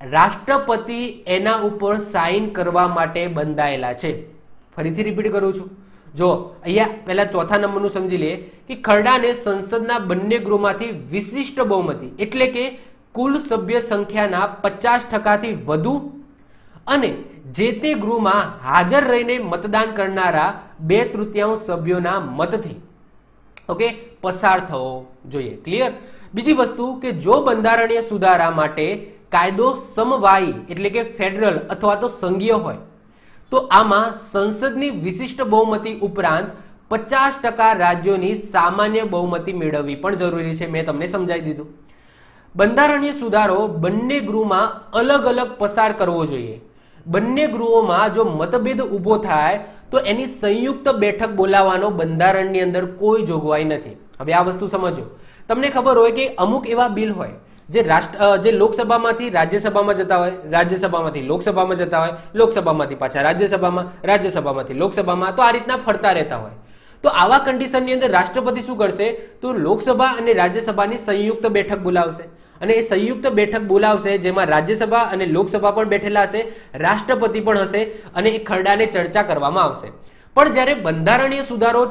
રાષ્ટ્રપતિ એના ઉપર સાઇન કરવા માટે બંધાયેલા છે. ફરીથી રિપીટ કરું છું. જો અહીંયા પહેલા ચોથા નંબરનું સમજી લઈએ કે ખરડાને સંસદના બંને ગૃહમાંથી વિશિષ્ટ બહુમતી એટલે કે કુલ સભ્ય સંખ્યાના પચાસ ટકાથી વધુ અને જે તે ગૃહમાં હાજર રહીને મતદાન કરનારા બે તૃતીયાંશ સભ્યોના મતથી ઓકે પસાર થવો જોઈએ. ક્લિયર. બીજી વસ્તુ કે જો બંધારણીય સુધારા માટે કાયદો સમવાયી એટલે કે ફેડરલ અથવા તો સંઘીય હોય તો આમાં સંસદની વિશિષ્ટ બહુમતી ઉપરાંત પચાસ ટકા રાજ્યોની સામાન્ય બહુમતી મેળવવી પણ જરૂરી છે. મેં તમને સમજાવી દીધું. બંધારણીય સુધારો બંને ગૃહમાં અલગ અલગ પસાર કરવો જોઈએ. બંને ગૃહોમાં જો મતભેદ ઉભો થાય તો એની સંયુક્ત બેઠક બોલાવવાનો બંધારણની અંદર કોઈ જોગવાઈ નથી. હવે આ વસ્તુ સમજો. તમને ખબર હોય કે અમુક એવા બિલ હોય જે રાષ્ટ્ર જે લોકસભામાંથી રાજ્યસભામાં જતા હોય, રાજ્યસભામાંથી લોકસભામાં જતા હોય, લોકસભામાંથી પાછા રાજ્યસભામાં, રાજ્યસભામાંથી લોકસભામાં, તો આ રીતના ફરતા રહેતા હોય. તો આવા કન્ડિશનની અંદર રાષ્ટ્રપતિ શું કરશે તો લોકસભા અને રાજ્યસભાની સંયુક્ત બેઠક બોલાવશે અને એ સંયુક્ત બેઠક બોલાવશે જેમાં રાજ્યસભા અને લોકસભા પણ બેઠેલા હશે, રાષ્ટ્રપતિ પણ હશે અને એ ખરડાને ચર્ચા કરવામાં આવશે. પણ જ્યારે બંધારણીય સુધારો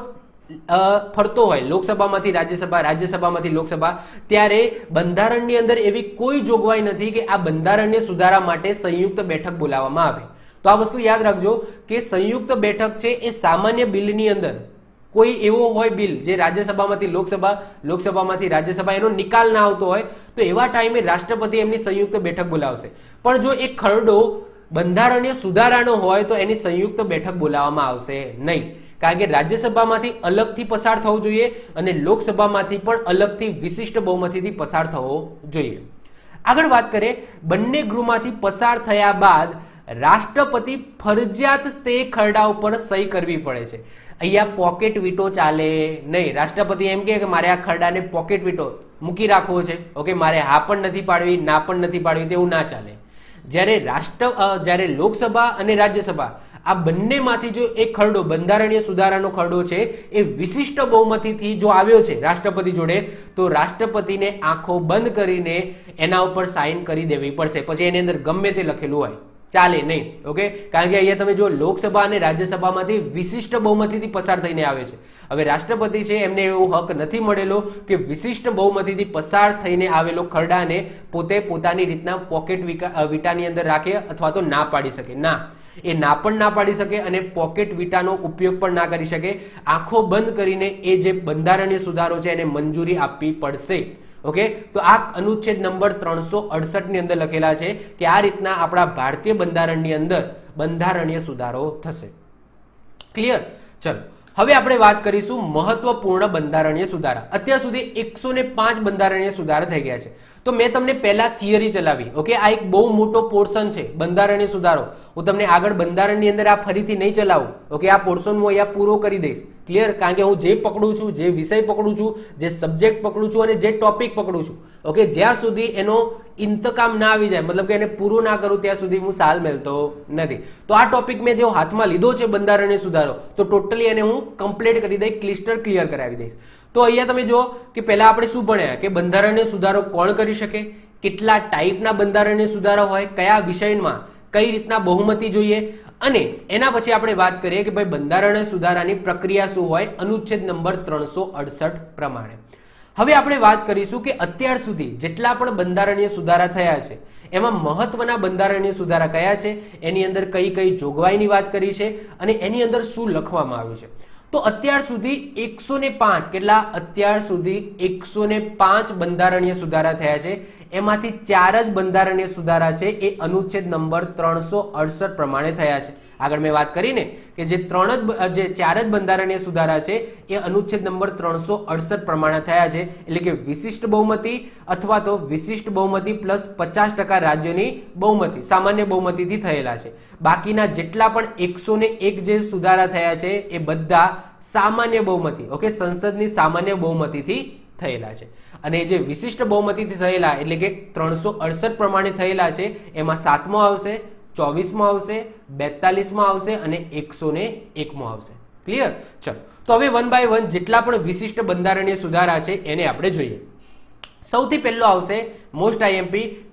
ફરતો હોય લોકસભામાંથી રાજ્યસભા, રાજ્યસભામાંથી લોકસભા, ત્યારે બંધારણની અંદર એવી કોઈ જોગવાઈ નથી કે આ બંધારણીય સુધારા માટે સંયુક્ત બેઠક બોલાવવામાં આવે. તો આ વસ્તુ યાદ રાખજો કે સંયુક્ત બેઠક છે એ સામાન્ય બિલની અંદર કોઈ એવો હોય બિલ જે રાજ્યસભામાંથી લોકસભા, લોકસભામાંથી રાજ્યસભા એનો નિકાલ ના આવતો હોય તો એવા ટાઈમે રાષ્ટ્રપતિ એમની સંયુક્ત બેઠક બોલાવશે. પણ જો એ ખરડો બંધારણીય સુધારાનો હોય તો એની સંયુક્ત બેઠક બોલાવવામાં આવશે નહીં, કારણ કે રાજ્યસભામાંથી અલગથી પસાર થવું જોઈએ અને લોકસભામાંથી પણ અલગથી વિશિષ્ટ બહુમતીથી પસાર થવો જોઈએ. આગળ વાત કરીએ, બંને ગૃહમાંથી પસાર થયા બાદ રાષ્ટ્રપતિ ફરજિયાત તે ખરડા ઉપર સહી કરવી પડે છે. અહીંયા પોકેટ વીટો ચાલે નહીં. રાષ્ટ્રપતિ એમ કહે કે મારે આ ખરડાને પોકેટ વીટો મૂકી રાખવો છે, ઓકે, મારે હા પણ નથી પાડવી, ના પણ નથી પાડવી, તેવું ના ચાલે. જ્યારે રાષ્ટ્ર જ્યારે લોકસભા અને રાજ્યસભા આ બંનેમાંથી જો એક ખરડો બંધારણીય સુધારાનો ખરડો છે એ વિશિષ્ટ બહુમતીથી જો આવ્યો છે રાષ્ટ્રપતિ જોડે તો રાષ્ટ્રપતિને આંખો બંધ કરીને એના ઉપર સાઇન કરી દેવી પડશે. પછી એની અંદર ગમે તે લખેલું હોય ચાલે નહીં, ઓકે, કારણ કે અહીંયા તમે જો લોકસભા અને રાજ્યસભામાંથી વિશિષ્ટ બહુમતીથી પસાર થઈને આવે છે. હવે રાષ્ટ્રપતિ છે એમને એવો હક નથી મળેલો કે વિશિષ્ટ બહુમતીથી પસાર થઈને આવેલો ખરડાને પોતે પોતાની રીતના પોકેટ વીટાની અંદર રાખે અથવા તો ના પાડી શકે. ના, એ ના પણ ના પાડી શકે અને પોકેટ વીટાનો ઉપયોગ પણ ના કરી શકે. આંખો બંધ કરીને એ જે બંધારણીય સુધારો છે એને મંજૂરી આપવી પડશે. ઓકે, તો આ અનુચ્છેદ નંબર ત્રણસો અડસઠ ની અંદર લખેલા છે કે આ રીતના આપણા ભારતીય બંધારણની અંદર બંધારણીય સુધારો થશે. ક્લિયર? ચલો હવે આપણે વાત કરીશું મહત્વપૂર્ણ બંધારણીય સુધારા. અત્યાર સુધી એકસો ને પાંચ બંધારણીય સુધારા થઈ ગયા છે. તો મેં તમને પહેલા થિયરી ચલાવી, ઓકે, આ એક બહુ મોટો પોર્શન છે બંધારણીય સુધારો. હું તમને આગળ બંધારણની અંદર આ ફરીથી નહીં ચલાવું, ઓકે, આ પોર્શન હું અહીંયા પૂરો કરી દઈશ. ક્લિયર? કારણ કે હું જે પકડું છું, જે વિષય પકડું છું, જે સબ્જેક્ટ પકડું છું અને જે ટોપિક પકડું છું, ઓકે, જ્યાં સુધી એનો ઇંતકામ ના આવી જાય, મતલબ કે એને પૂરું ના કરું ત્યાં સુધી હું સાલ મેળતો નથી. તો આ ટોપિક મેં જો હાથમાં લીધો છે બંધારણીય સુધારો તો ટોટલી એને હું કમ્પ્લીટ કરી દઈશ, ક્લિસ્ટર ક્લિયર કરાવી દઈશ. તો અહીંયા તમે જુઓ કે પહેલા આપણે શું ભણ્યા કે બંધારણીય સુધારો કોણ કરી શકે, કેટલા ટાઈપના બંધારણીય સુધારા હોય, કયા વિષયમાં કઈ રીતના બહુમતી જોઈએ, અને એના પછી આપણે વાત કરીએ કે ભાઈ બંધારણીય સુધારાની પ્રક્રિયા શું હોય અનુચ્છેદ નંબર ત્રણસો અડસઠ પ્રમાણે. હવે આપણે વાત કરીશું કે અત્યાર સુધી જેટલા પણ બંધારણીય સુધારા થયા છે એમાં મહત્વના બંધારણીય સુધારા કયા છે, એની અંદર કઈ કઈ જોગવાઈની વાત કરી છે અને એની અંદર શું લખવામાં આવ્યું છે. તો અત્યાર સુધી એકસો ને પાંચ કેટલા અત્યાર સુધી એકસો ને પાંચ બંધારણીય સુધારા થયા છે. એમાંથી ચાર જ બંધારણીય સુધારા છે એ અનુચ્છેદ નંબર ત્રણસો અડસઠ પ્રમાણે થયા છે. આગળ મેં વાત કરીને કે જે ત્રણ જ જે ચાર જ બંધારણીય સુધારા છે એ અનુચ્છેદ નંબર ત્રણસો અડસઠ પ્રમાણે થયા છે, એટલે કે વિશિષ્ટ બહુમતી અથવા તો વિશિષ્ટ બહુમતી પ્લસ પચાસ ટકા રાજ્યોની બહુમતી સામાન્ય બહુમતીથી થયેલા છે. બાકીના જેટલા પણ એકસો ને એક જે સુધારા થયા છે એ બધા સામાન્ય બહુમતી, ઓકે, સંસદની સામાન્ય બહુમતીથી થયેલા છે. અને જે વિશિષ્ટ બહુમતીથી થયેલા એટલે કે ત્રણસો અડસઠ પ્રમાણે થયેલા છે એમાં સાતમો આવશે, ચોવીસમો આવશે, બેતાલીસમો આવશે અને એકસો ને એકમો આવશે. ક્લિયર? ચલો તો હવે વન બાય વન જેટલા પણ વિશિષ્ટ બંધારણીય સુધારા છે એને આપણે જોઈએ. સૌથી પહેલો આવશે મોસ્ટ આઈએમપી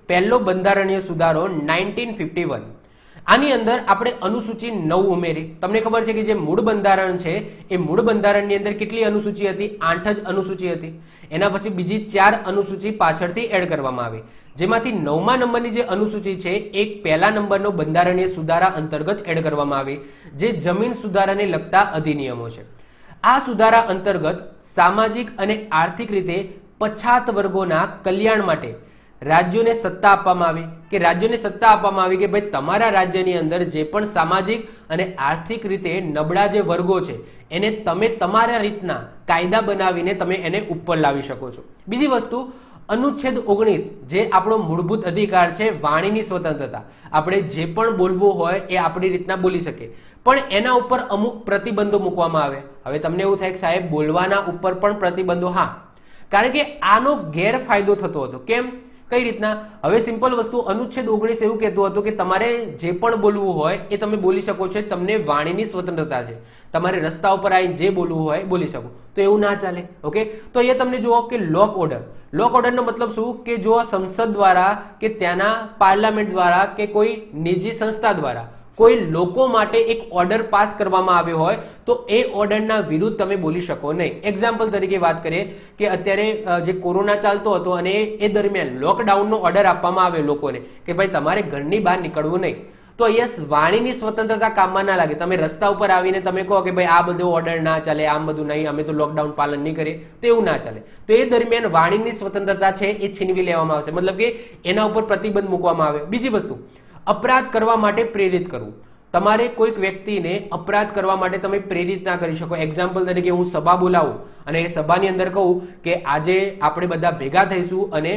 પહેલો બંધારણીય સુધારો નાઇન્ટીન ફિફ્ટી વન. આની અંદર આપણે અનુસૂચિ નવ ઉમેરી. તમને ખબર છે કે જે મૂળ બંધારણ છે એ મૂળ બંધારણની અંદર કેટલી અનુસૂચિ હતી? આઠ જ અનુસૂચિ હતી. એના પછી બીજી ચાર અનુસૂચિ પાછળથી એડ કરવામાં આવી, જેમાંથી નવમા નંબરની જે અનુસૂચિ છે એક પહેલા નંબરનો બંધારણીય સુધારા અંતર્ગત એડ કરવામાં આવી, જે જમીન સુધારાને લગતા અધિનિયમો છે. આ સુધારા અંતર્ગત સામાજિક અને આર્થિક રીતે પછાત વર્ગોના કલ્યાણ માટે રાજ્યોને સત્તા આપવામાં આવી કે રાજ્યોને સત્તા આપવામાં આવી કે ભાઈ તમારા રાજ્યની અંદર જે પણ સામાજિક અને આર્થિક રીતે નબળા જે વર્ગો છે એને તમે તમારા રીતના કાયદા બનાવીને તમે એને ઉપર લાવી શકો છો. બીજી વસ્તુ, અનુચ્છેદ ઓગણીસ જે આપણો મૂળભૂત અધિકાર છે વાણીની સ્વતંત્રતા, આપણે જે પણ બોલવું હોય એ આપણી રીતના બોલી શકીએ, પણ એના ઉપર અમુક પ્રતિબંધો મૂકવામાં આવે. હવે તમને એવું થાય કે સાહેબ બોલવાના ઉપર પણ પ્રતિબંધો, હા, કારણ કે આનો ગેરફાયદો થતો હતો. કેમ? કઈ રીતના? હવે સિમ્પલ વસ્તુ, અનુચ્છેદ ઓગણીસ એવું કહેતું હતું કે તમારે જે પણ બોલવું હોય એ તમે બોલી શકો છો, તમને વાણીની સ્વતંત્રતા છે, તમારે રસ્તા ઉપર આવીને જે બોલવું હોય બોલી શકો. તો એવું ના ચાલે. ઓકે, તો અહીંયા તમને જુઓ કે લોક ઓર્ડર. લોક ઓર્ડરનો મતલબ શું? કે જો સંસદ દ્વારા કે ત્યાંના પાર્લામેન્ટ દ્વારા કે કોઈ નિજી સંસ્થા દ્વારા કોઈ લોકો માટે એક ઓર્ડર પાસ કરવામાં આવ્યો હોય તો એ ઓર્ડરના વિરુદ્ધ તમે બોલી શકો નહીં. એક્ઝામ્પલ તરીકે વાત કરીએ કે અત્યારે જે કોરોના ચાલતો હતો અને એ દરમિયાન લોકડાઉનનો ઓર્ડર આપવામાં આવ્યો લોકોને કે ભાઈ તમારે ઘરની બહાર નીકળવું નહીં, તો અહીંયા વાણીની સ્વતંત્રતા કામમાં ના લાગે. તમે રસ્તા ઉપર આવીને તમે કહો કે ભાઈ આ બધો ઓર્ડર ના ચાલે, આમ બધું નહીં, અમે તો લોકડાઉન પાલન નહીં કરીએ, તો એવું ના ચાલે. તો એ દરમિયાન વાણીની સ્વતંત્રતા છે એ છીનવી લેવામાં આવશે, મતલબ કે એના ઉપર પ્રતિબંધ મૂકવામાં આવે. બીજી વસ્તુ, અપરાધ કરવા માટે પ્રેરિત કરવું. તમારે કોઈક વ્યક્તિને અપરાધ કરવા માટે તમે પ્રેરિત ના કરી શકો. એક્ઝામ્પલ તરીકે હું સભા બોલાવું અને એ સભાની અંદર કહું કે આજે આપણે બધા ભેગા થઈશું અને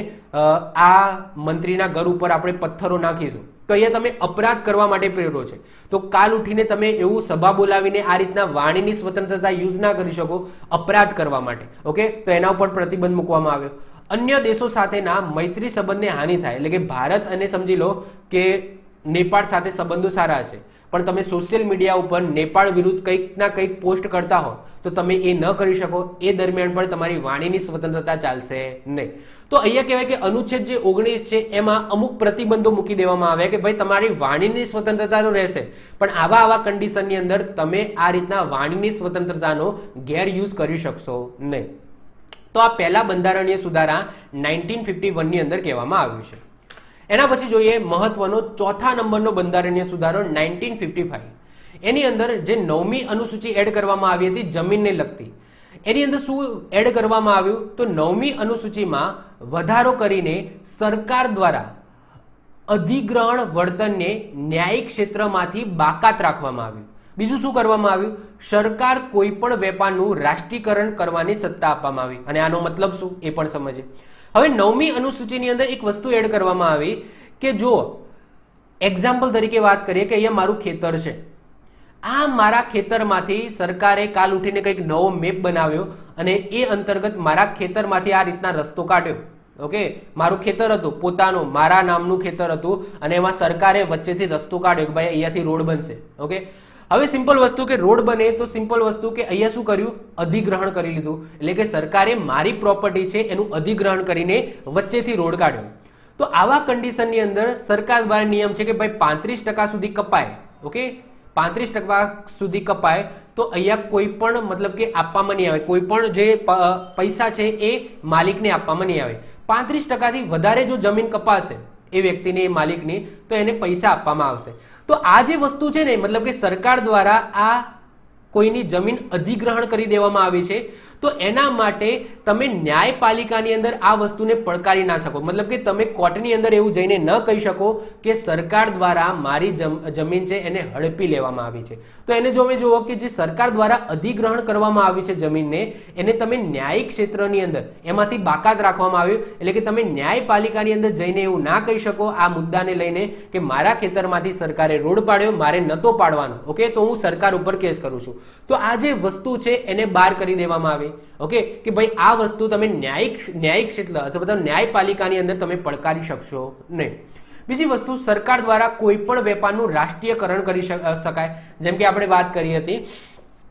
આ મંત્રીના ઘર ઉપર આપણે પથ્થરો નાખીશું, તો અહીંયા તમે અપરાધ કરવા માટે પ્રેરો છે. તો કાલ ઉઠીને તમે એવું સભા બોલાવીને આ રીતના વાણીની સ્વતંત્રતા યુઝ ના કરી શકો અપરાધ કરવા માટે. ઓકે, તો એના ઉપર પ્રતિબંધ મૂકવામાં આવ્યો. અન્ય દેશો સાથેના મૈત્રી સંબંધને હાનિ થાય, એટલે કે ભારત અને સમજી લો કે નેપાળ સાથે સંબંધો સારા છે, પણ તમે સોશિયલ મીડિયા ઉપર નેપાળ વિરુદ્ધ કંઈક ના કંઈક પોસ્ટ કરતા હો તો તમે એ ન કરી શકો. એ દરમિયાન પણ તમારી વાણીની સ્વતંત્રતા ચાલશે નહીં. તો અહીંયા કહેવાય કે અનુચ્છેદ જે ઓગણીસ છે એમાં અમુક પ્રતિબંધો મૂકી દેવામાં આવે કે ભાઈ તમારી વાણીની સ્વતંત્રતા તો રહેશે, પણ આવા આવા કન્ડિશનની અંદર તમે આ રીતના વાણીની સ્વતંત્રતાનો ગેરયુઝ કરી શકશો નહીં. તો આ પહેલા બંધારણીય સુધારા નાઇન્ટીન ફિફ્ટી વન ની અંદર કહેવામાં આવ્યું છે. એના પછી જોઈએ મહત્વનો ચોથા નંબરનો બંધારણીય સુધારો નાઇન્ટીન ફિફ્ટી ફાઈવ. એની અંદર જે નવમી અનુસૂચિ એડ કરવામાં આવી હતી જમીનને લગતી, એની અંદર શું એડ કરવામાં આવ્યું? તો નવમી અનુસૂચિમાં વધારો કરીને સરકાર દ્વારા અધિગ્રહણ વર્તનને ન્યાયિક ક્ષેત્રમાંથી બાકાત રાખવામાં આવ્યું. બીજું શું કરવામાં આવ્યું? સરકાર કોઈ પણ વેપારનું રાષ્ટ્રીયકરણ કરવાની સત્તા આપવામાં આવી. અને આનો મતલબ શું એ પણ સમજીએ. હવે નવમી અનુસૂચિની અંદર એક વસ્તુ એડ કરવામાં આવી કે જો એક્ઝામ્પલ તરીકે વાત કરીએ કે અહીંયા મારું ખેતર છે, આ મારા ખેતરમાંથી સરકારે કાલ ઉઠીને કંઈક નવો મેપ બનાવ્યો અને એ અંતર્ગત મારા ખેતરમાંથી આ રીતના રસ્તો કાઢ્યો. ઓકે, મારું ખેતર હતું, પોતાનું મારા નામનું ખેતર હતું અને એમાં સરકારે વચ્ચેથી રસ્તો કાઢ્યો કે ભાઈ અહીંયાથી રોડ બનશે. ઓકે, હવે સિમ્પલ વસ્તુ કે રોડ બને તો સિમ્પલ વસ્તુ કે અહીંયા શું કર્યું? અધિગ્રહણ કરી લીધું. એટલે કે સરકારે મારી પ્રોપર્ટી છે એનું અધિગ્રહણ કરીને વચ્ચેથી રોડ કાઢ્યો. તો આવા કન્ડિશનની અંદર સરકાર દ્વારા નિયમ છે કે ભાઈ પાંત્રીસ ટકા સુધી કપાય. ઓકે, પાંત્રીસ ટકા સુધી કપાય તો અહીંયા કોઈ પણ મતલબ કે આપવામાં નહીં આવે, કોઈ પણ જે પૈસા છે એ માલિકને આપવામાં નહીં આવે. પાંત્રીસ ટકાથી વધારે જો જમીન કપાશે એ વ્યક્તિની, એ માલિકની, તો એને પૈસા આપવામાં આવશે. તો આ જે વસ્તુ છે ને, મતલબ કે સરકાર દ્વારા આ કોઈની જમીન અધિગ્રહણ કરી દેવામાં આવી છે, તો એના માટે તમે ન્યાયપાલિકાની અંદર આ વસ્તુને પડકારી ના શકો. મતલબ કે તમે કોર્ટની અંદર એવું જઈને ન કહી શકો કે સરકાર દ્વારા મારી જમીન છે એને હડપી લેવામાં આવી છે. તો એને જો જુઓ કે જે સરકાર દ્વારા અધિગ્રહણ કરવામાં આવી છે જમીનને, એને તમે ન્યાયિક ક્ષેત્રની અંદર એમાંથી બાકાત રાખવામાં આવ્યું. એટલે કે તમે ન્યાયપાલિકાની અંદર જઈને એવું ના કહી શકો આ મુદ્દાને લઈને કે મારા ખેતરમાંથી સરકારે રોડ પાડ્યો, મારે નતો પાડવાનો. ઓકે, તો હું સરકાર ઉપર કેસ કરું છું. તો આ જે વસ્તુ છે એને બહાર કરી દેવામાં આવી. ઓકે, કે ભાઈ આ વસ્તુ તમે ન્યાયિક ન્યાયિક ક્ષેત્ર અથવા ન્યાયપાલિકાની અંદર તમે પડકારી શકશો નહીં. બીજી વસ્તુ, સરકાર દ્વારા કોઈ પણ વેપારનું રાષ્ટ્રીયકરણ કરી શકાય. જેમ કે આપણે વાત કરી હતી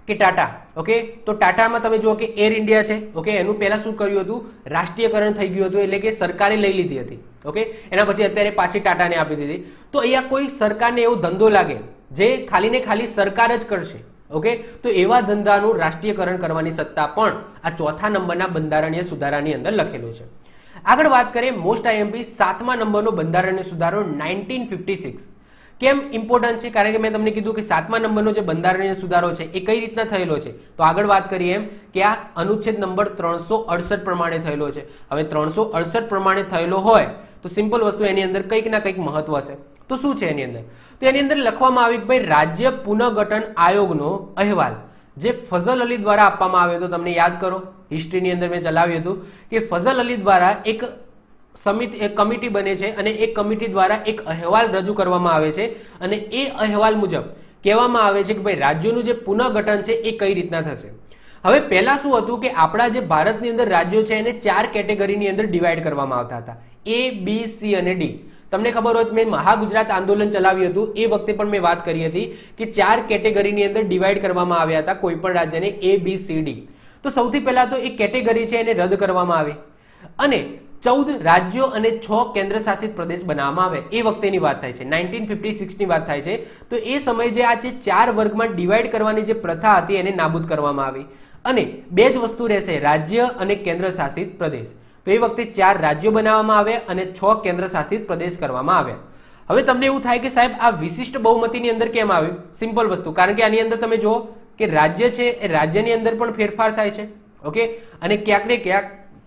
કે ટાટા, ઓકે, તો ટાટામાં તમે જુઓ કે એર ઇન્ડિયા છે, ઓકે, એનું પહેલા શું કર્યું હતું, રાષ્ટ્રીયકરણ થઈ ગયું હતું, એટલે કે સરકારે લઈ લીધી હતી, ઓકે, એના પછી અત્યારે પાછી ટાટાને આપી દીધી. તો અહીંયા કોઈ સરકારને એવો ધંધો લાગે જે ખાલી ને ખાલી સરકાર જ કરશે, ઓકે, તો એવા ધંધાનું રાષ્ટ્રીયકરણ કરવાની સત્તા પણ આ ચોથા નંબરના બંધારણીય સુધારાની અંદર લખેલું છે. આગળ વાત કરીએ મોસ્ટ આઈએમપી સાતમા નંબરનો બંધારણીય સુધારો નાઇન્ટીન ફિફ્ટી સિક્સ. કેમ ઇમ્પોર્ટન્ટ છે? કારણ કે મેં તમને કીધું કે સાતમા નંબરનો જે બંધારણીય સુધારો છે એ કઈ રીતના થયેલો છે. તો આગળ વાત કરીએ એમ કે આ અનુચ્છેદ નંબર ત્રણસો અડસઠ પ્રમાણે થયેલો છે. હવે ત્રણસો અડસઠ પ્રમાણે થયેલો હોય તો સિમ્પલ વસ્તુ એની અંદર કંઈક ના કંઈક મહત્વ હશે. તો શું છે એની અંદર? તો એની અંદર લખવામાં આવ્યું કે ભાઈ રાજ્ય પુનઃગઠન આયોગનો અહેવાલ જે ફઝલ અલી દ્વારા આપવામાં આવ્યો હતો, તમને યાદ કરો હિસ્ટ્રીની અંદર મેં ચલાવ્યું હતું કે ફઝલ અલી દ્વારા એક સમિતિ એક કમિટી બને છે અને એ કમિટી દ્વારા એક અહેવાલ રજૂ કરવામાં આવે છે અને એ અહેવાલ મુજબ કહેવામાં આવે છે કે ભાઈ રાજ્યોનું જે પુનઃગઠન છે એ કઈ રીતના થશે. હવે પહેલા શું હતું કે આપણા જે ભારતની અંદર રાજ્યો છે એને ચાર કેટેગરીની અંદર ડિવાઈડ કરવામાં આવતા હતા, એ બી સી અને ડી. તમને ખબર હોય મેં મહાગુજરાત આંદોલન ચલાવ્યું હતું એ વખતે પણ મેં વાત કરી હતી કે ચાર કેટેગરીની અંદર ડિવાઈડ કરવામાં આવ્યા હતા કોઈ પણ રાજ્યને, એ બી સી ડી. તો સૌથી પહેલા તો એક કેટેગરી છે એને રદ કરવામાં આવી અને ચૌદ રાજ્યો અને છ કેન્દ્ર શાસિત પ્રદેશ બનાવવામાં આવે. એ વખતેની વાત થાય છે, નાઇન્ટીન ફિફ્ટી સિક્સ ની વાત થાય છે. તો એ સમયે જે આ જે ચાર વર્ગમાં ડિવાઈડ કરવાની જે પ્રથા હતી એને નાબૂદ કરવામાં આવી અને બે જ વસ્તુ રહેશે, રાજ્ય અને કેન્દ્ર શાસિત પ્રદેશ. તો એ વખતે ચાર રાજ્યો બનાવવામાં આવે અને છ કેન્દ્ર શાસિત પ્રદેશ કરવામાં આવ્યા. હવે તમને એવું થાય કે સાહેબ આ વિશિષ્ટ બહુમતીની અંદર કેમ આવ્યું? સિમ્પલ વસ્તુ, કારણ કે આની અંદર તમે જુઓ કે રાજ્ય છે એ રાજ્યની અંદર પણ ફેરફાર થાય છે, ઓકે, અને ક્યાંક ને ક્યાંક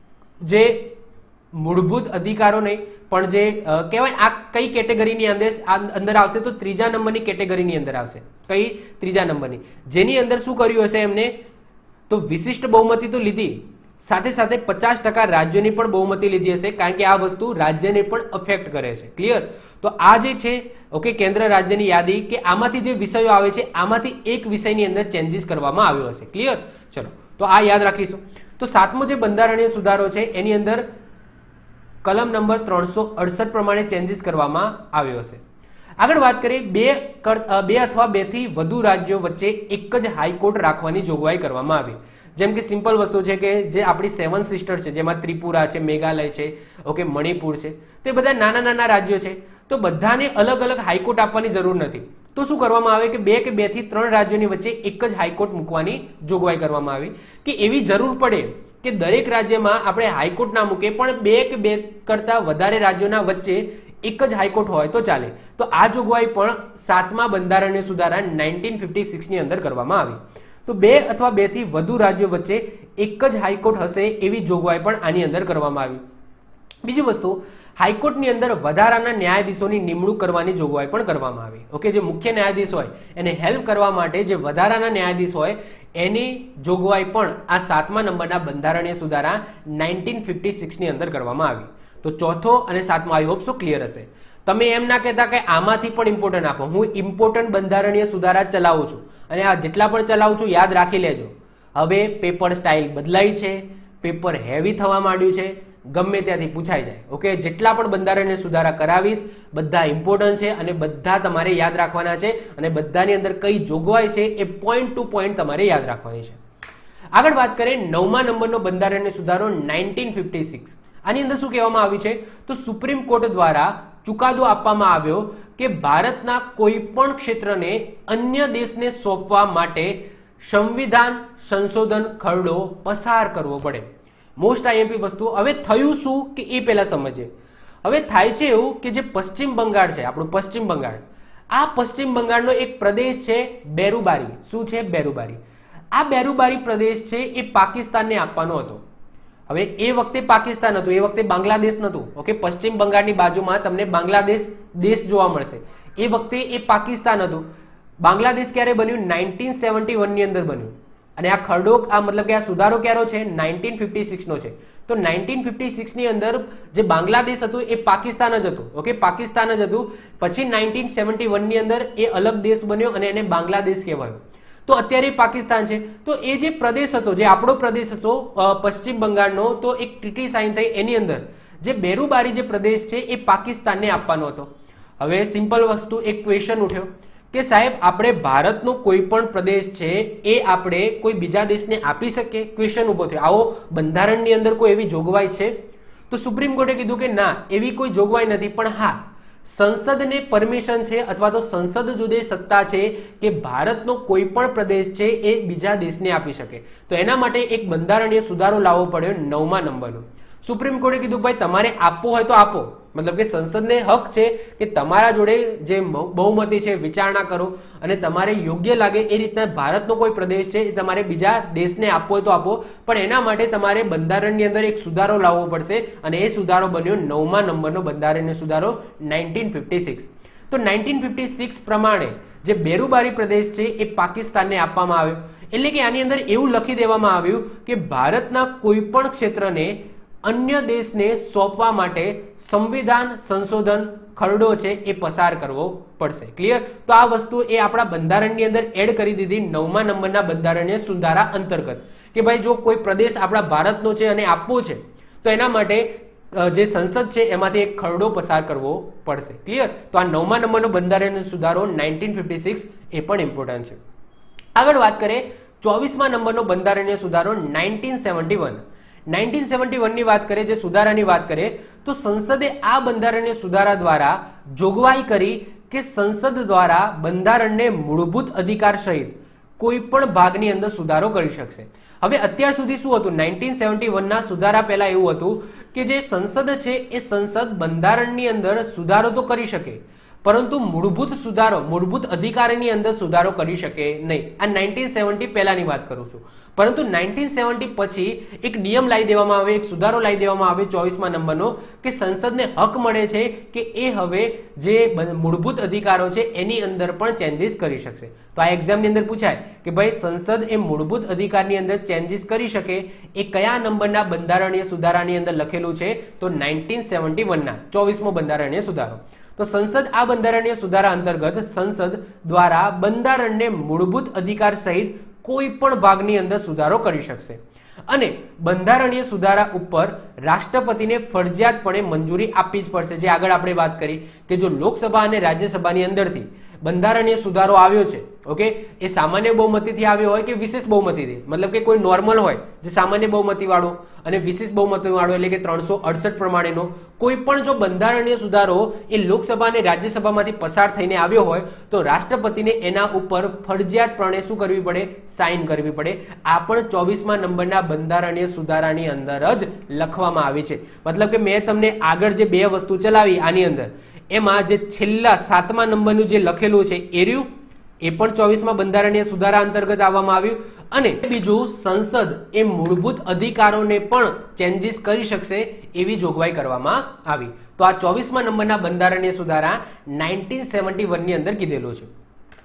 જે મૂળભૂત અધિકારો નહીં પણ જે કહેવાય આ કઈ કેટેગરીની અંદર અંદર આવશે? તો ત્રીજા નંબરની કેટેગરીની અંદર આવશે. કઈ? ત્રીજા નંબરની, જેની અંદર શું કર્યું હશે એમને? તો વિશિષ્ટ બહુમતી તો લીધી, સાથે સાથે પચાસ ટકા રાજ્યોની પણ બહુમતી લીધી હશે, કારણ કે આ વસ્તુ રાજ્યને પણ અફેક્ટ કરે છે. ક્લિયર? તો આ જે છે, ઓકે, કેન્દ્ર રાજ્યની યાદી કે આમાંથી જે વિષયો આવે છે આમાંથી એક વિષયની અંદર ચેન્જીસ કરવામાં આવ્યો હશે. ક્લિયર? ચલો, તો આ યાદ રાખીશું. તો સાતમો જે બંધારણીય સુધારો છે એની અંદર કલમ નંબર ત્રણસો અડસઠ પ્રમાણે ચેન્જીસ કરવામાં આવ્યો હશે. આગળ વાત કરીએ બે બે અથવા બે થી વધુ રાજ્યો વચ્ચે એક જ હાઈકોર્ટ રાખવાની જોગવાઈ કરવામાં આવી. જેમ કે સિમ્પલ વસ્તુ છે કે જે આપણી સેવન સિસ્ટર છે જેમાં ત્રિપુરા છે, મેઘાલય છે, ઓકે, મણિપુર છે, તે બધા નાના નાના રાજ્યો છે. તો બધાને અલગ અલગ હાઈકોર્ટ આપવાની જરૂર નથી. તો શું કરવામાં આવે કે બે કે બે થી ત્રણ રાજ્યોની વચ્ચે એક જ હાઈકોર્ટ મૂકવાની જોગવાઈ કરવામાં આવી કે એવી જરૂર પડે કે દરેક રાજ્યમાં આપણે હાઈકોર્ટ ના મૂકે પણ બે કે બે કરતા વધારે રાજ્યોના વચ્ચે એક જ હાઈકોર્ટ હોય તો ચાલે. તો આ જોગવાઈ પણ સાતમા બંધારણીય સુધારા નાઇન્ટીન ફિફ્ટી સિક્સ ની અંદર કરવામાં આવી. તો બે અથવા બે થી વધુ રાજ્યો વચ્ચે એક જ હાઈકોર્ટ હશે એવી જોગવાઈ પણ આની અંદર કરવામાં આવી. બીજી વસ્તુ, હાઈકોર્ટની અંદર વધારાના ન્યાયાધીશોની નિમણૂક કરવાની જોગવાઈ પણ કરવામાં આવી. ઓકે, જે મુખ્ય ન્યાયાધીશ હોય એને હેલ્પ કરવા માટે જે વધારાના ન્યાયાધીશ હોય એની જોગવાઈ પણ આ સાતમા નંબરના બંધારણીય સુધારા નાઇન્ટીન ફિફ્ટી સિક્સ ની અંદર કરવામાં આવી. તો ચોથો અને સાતમો આઈ હોપ સો ક્લિયર હશે. તમે એમ ના કહેતા કે આમાંથી પણ ઇમ્પોર્ટન્ટ આપો. હું ઇમ્પોર્ટન્ટ બંધારણીય સુધારા ચલાવું છું અને આ જેટલા પણ ચલાવું છું યાદ રાખી લેજો. હવે પેપર સ્ટાઇલ બદલાઈ છે, પેપર હેવી થવા માંડ્યું છે, ગમે ત્યાંથી પૂછાઈ જાય. ઓકે, જેટલા પણ બંધારણીય સુધારા કરાવીશ બધા ઇમ્પોર્ટન્ટ છે અને બધા તમારે યાદ રાખવાના છે અને બધાની અંદર કઈ જોગવાઈ છે એ પોઈન્ટ ટુ પોઈન્ટ તમારે યાદ રાખવાની છે. આગળ વાત કરીએ નવમા નંબરનો બંધારણીય સુધારો નાઇન્ટીન ફિફ્ટી સિક્સ. આની અંદર શું કહેવામાં આવ્યું છે? તો સુપ્રીમ કોર્ટ દ્વારા ચુકાદો આપવામાં આવ્યો કે ભારતના કોઈ પણ ક્ષેત્રને અન્ય દેશને સોંપવા માટે સંવિધાન સંશોધન ખરડો પસાર કરવો પડે. મોસ્ટ આઈએમપી વસ્તુ. હવે થયું શું કે એ પહેલા સમજીએ. હવે થાય છે એવું કે જે પશ્ચિમ બંગાળ છે, આપણું પશ્ચિમ બંગાળ, આ પશ્ચિમ બંગાળનો એક પ્રદેશ છે બેરુબારી. શું છે? બેરુબારી. આ બેરુબારી પ્રદેશ છે એ પાકિસ્તાનને આપવાનો હતો. હવે એ વખતે પાકિસ્તાન હતું, એ વખતે બાંગ્લાદેશ નહોતું. ઓકે, પશ્ચિમ બંગાળની બાજુમાં તમને બાંગ્લાદેશ દેશ જોવા મળશે. એ વખતે એ પાકિસ્તાન હતું. બાંગ્લાદેશ ક્યારે બન્યું? નાઇન્ટીન સેવન્ટી વન ની અંદર બન્યું. અને આ ખરડો આ મતલબ કે આ સુધારો ક્યારો છે? નાઇન્ટીન ફિફ્ટી સિક્સ નો છે. તો નાઇન્ટીન ફિફ્ટી સિક્સ ની અંદર જે બાંગ્લાદેશ હતું એ પાકિસ્તાન જ હતું. ઓકે, પાકિસ્તાન જ હતું. પછી નાઇન્ટીન સેવન્ટી વન ની અંદર એ અલગ દેશ બન્યો અને એને બાંગ્લાદેશ કહેવાયો. તો અત્યારે પાકિસ્તાન છે. તો એ જે પ્રદેશ હતો, જે આપણો પ્રદેશ હતો પશ્ચિમ બંગાળનો, તો એક ટ્રીટી સાઇન થઈ એની અંદર જે બેરુબારી જે પ્રદેશ છે એ પાકિસ્તાનને આપવાનો હતો. હવે સિમ્પલ વસ્તુ, એક ક્વેશ્ચન ઉઠ્યો કે સાહેબ આપણે ભારતનો કોઈ પણ પ્રદેશ છે એ આપણે કોઈ બીજા દેશને આપી શકીએ? ક્વેશ્ચન ઉભો થયો. આવો બંધારણની અંદર કોઈ એવી જોગવાઈ છે? તો સુપ્રીમ કોર્ટે કીધું કે ના, એવી કોઈ જોગવાઈ નથી, પણ હા સંસદને પરમિશન છે અથવા તો સંસદ જોડે સત્તા છે કે ભારતનો કોઈ પણ પ્રદેશ છે એ બીજા દેશને આપી શકે. તો એના માટે એક બંધારણીય સુધારો લાવવો પડ્યો નવમા નંબરનો. સુપ્રીમ કોર્ટે કીધું ભાઈ તમારે આપવો હોય તો આપો, મતલબ કે સંસદને હક છે કે તમારા જોડે જે બહુમતી છે વિચારણા કરો અને તમારે યોગ્ય લાગે એ રીતના ભારતનો કોઈ પ્રદેશ છે એ તમારે બીજા દેશને આપવો હોય તો આપો, પણ એના માટે તમારે બંધારણની અંદર એક સુધારો લાવવો પડશે અને એ સુધારો બન્યો નવમા નંબરનો બંધારણીય સુધારો નાઇન્ટીન ફિફ્ટી સિક્સ. તો નાઇન્ટીન ફિફ્ટી સિક્સ પ્રમાણે જે બેરુબારી પ્રદેશ છે એ પાકિસ્તાનને આપવામાં આવ્યો. એટલે કે આની અંદર એવું લખી દેવામાં આવ્યું કે ભારતના કોઈ પણ ક્ષેત્રને અન્ય દેશને સોંપવા માટે સંવિધાન સંશોધન ખરડો છે એ પસાર કરવો પડશે. ક્લિયર? તો આ વસ્તુ એ આપણા બંધારણની અંદર એડ કરી દીધી નવમા નંબરના બંધારણીય સુધારા અંતર્ગત કે ભાઈ જો કોઈ પ્રદેશ આપણા ભારતનો છે અને આપવો છે તો એના માટે જે સંસદ છે એમાંથી એક ખરડો પસાર કરવો પડશે. ક્લિયર? તો આ નવમા નંબરનો બંધારણીય સુધારો નાઇન્ટીન ફિફ્ટી સિક્સ એ પણ ઇમ્પોર્ટન્ટ છે. આગળ વાત કરીએ ચોવીસમા નંબરનો બંધારણીય સુધારો nineteen seventy one. Nineteen seventy one ની વાત કરીએ, જે સુધારાની વાત કરીએ, તો સંસદે આ બંધારણીય સુધારા દ્વારા જોગવાઈ કરી કે સંસદ દ્વારા બંધારણને મૂળભૂત અધિકાર સહિત કોઈ પણ ભાગની અંદર સુધારો કરી શકશે. હવે અત્યાર સુધી શું હતું? નાઇન્ટીન સેવન્ટી વન ના સુધારા પહેલા એવું હતું કે જે સંસદ છે એ સંસદ બંધારણની અંદર સુધારો તો કરી શકે પરંતુ મૂળભૂત સુધારો મૂળભૂત અધિકારની અંદર સુધારો કરી શકે નહીં. આ નાઇન્ટીન સેવન્ટી પહેલાની વાત કરું છું. પરંતુ નાઇન્ટીન સેવન્ટી પછી એક નિયમ લાવી દેવામાં આવે, એક સુધારો લાવી દેવામાં આવે ચોવીસમા નંબરનો કે સંસદને હક મળે છે કે એ હવે જે મૂળભૂત અધિકારો છે એની અંદર પણ ચેન્જીસ કરી શકશે. તો આ એક્ઝામની અંદર પૂછાય કે ભાઈ સંસદ એ મૂળભૂત અધિકારની અંદર ચેન્જીસ કરી શકે એ કયા નંબરના બંધારણીય સુધારાની અંદર લખેલું છે? તો નાઇન્ટીન સેવન્ટી વન ના ચોવીસમો બંધારણીય સુધારો. તો સંસદ આ બંધારણીય સુધારા અંતર્ગત સંસદ દ્વારા બંધારણને મૂળભૂત અધિકાર સહિત કોઈ પણ ભાગની અંદર સુધારો કરી શકશે અને બંધારણીય સુધારા ઉપર રાષ્ટ્રપતિને ફરજિયાતપણે મંજૂરી આપવી જ પડશે. જે આગળ આપણે વાત કરી કે જો લોકસભા અને રાજ્યસભાની અંદરથી બંધારણીય સુધારો આવ્યો છે, ઓકે, એ સામાન્ય બહુમતીથી આવ્યો હોય કે વિશેષ બહુમતીથી, મતલબ કે કોઈ નોર્મલ હોય જે સામાન્ય બહુમતી વાળો અને વિશેષ બહુમતી વાળો એટલે કે ત્રણસો અડસઠ પ્રમાણેનો કોઈ પણ જો બંધારણીય સુધારો એ લોકસભા અને રાજ્યસભામાંથી પસાર થઈને આવ્યો હોય તો રાષ્ટ્રપતિને એના ઉપર ફરજિયાતપણે શું કરવી પડે? સાઇન કરવી પડે. આ પણ ચોવીસમા નંબરના બંધારણીય સુધારાની અંદર જ લખવામાં આવી છે. મતલબ કે મેં તમને આગળ જે બે વસ્તુ ચલાવી આની અંદર એમાં જે છેલ્લા સાતમા નંબરનું જે લખેલું છે એર્યું એ પણ ચોવીસમા બંધારણીય સુધારા અંતર્ગત આવવામાં આવ્યું અને બીજું સંસદ એ મૂળભૂત અધિકારોને પણ ચેન્જીસ કરી શકશે એવી જોગવાઈ કરવામાં આવી. તો આ ચોવીસમા નંબરના બંધારણીય સુધારા નાઇન્ટીન સેવન્ટી વન ની અંદર કીધેલું છે.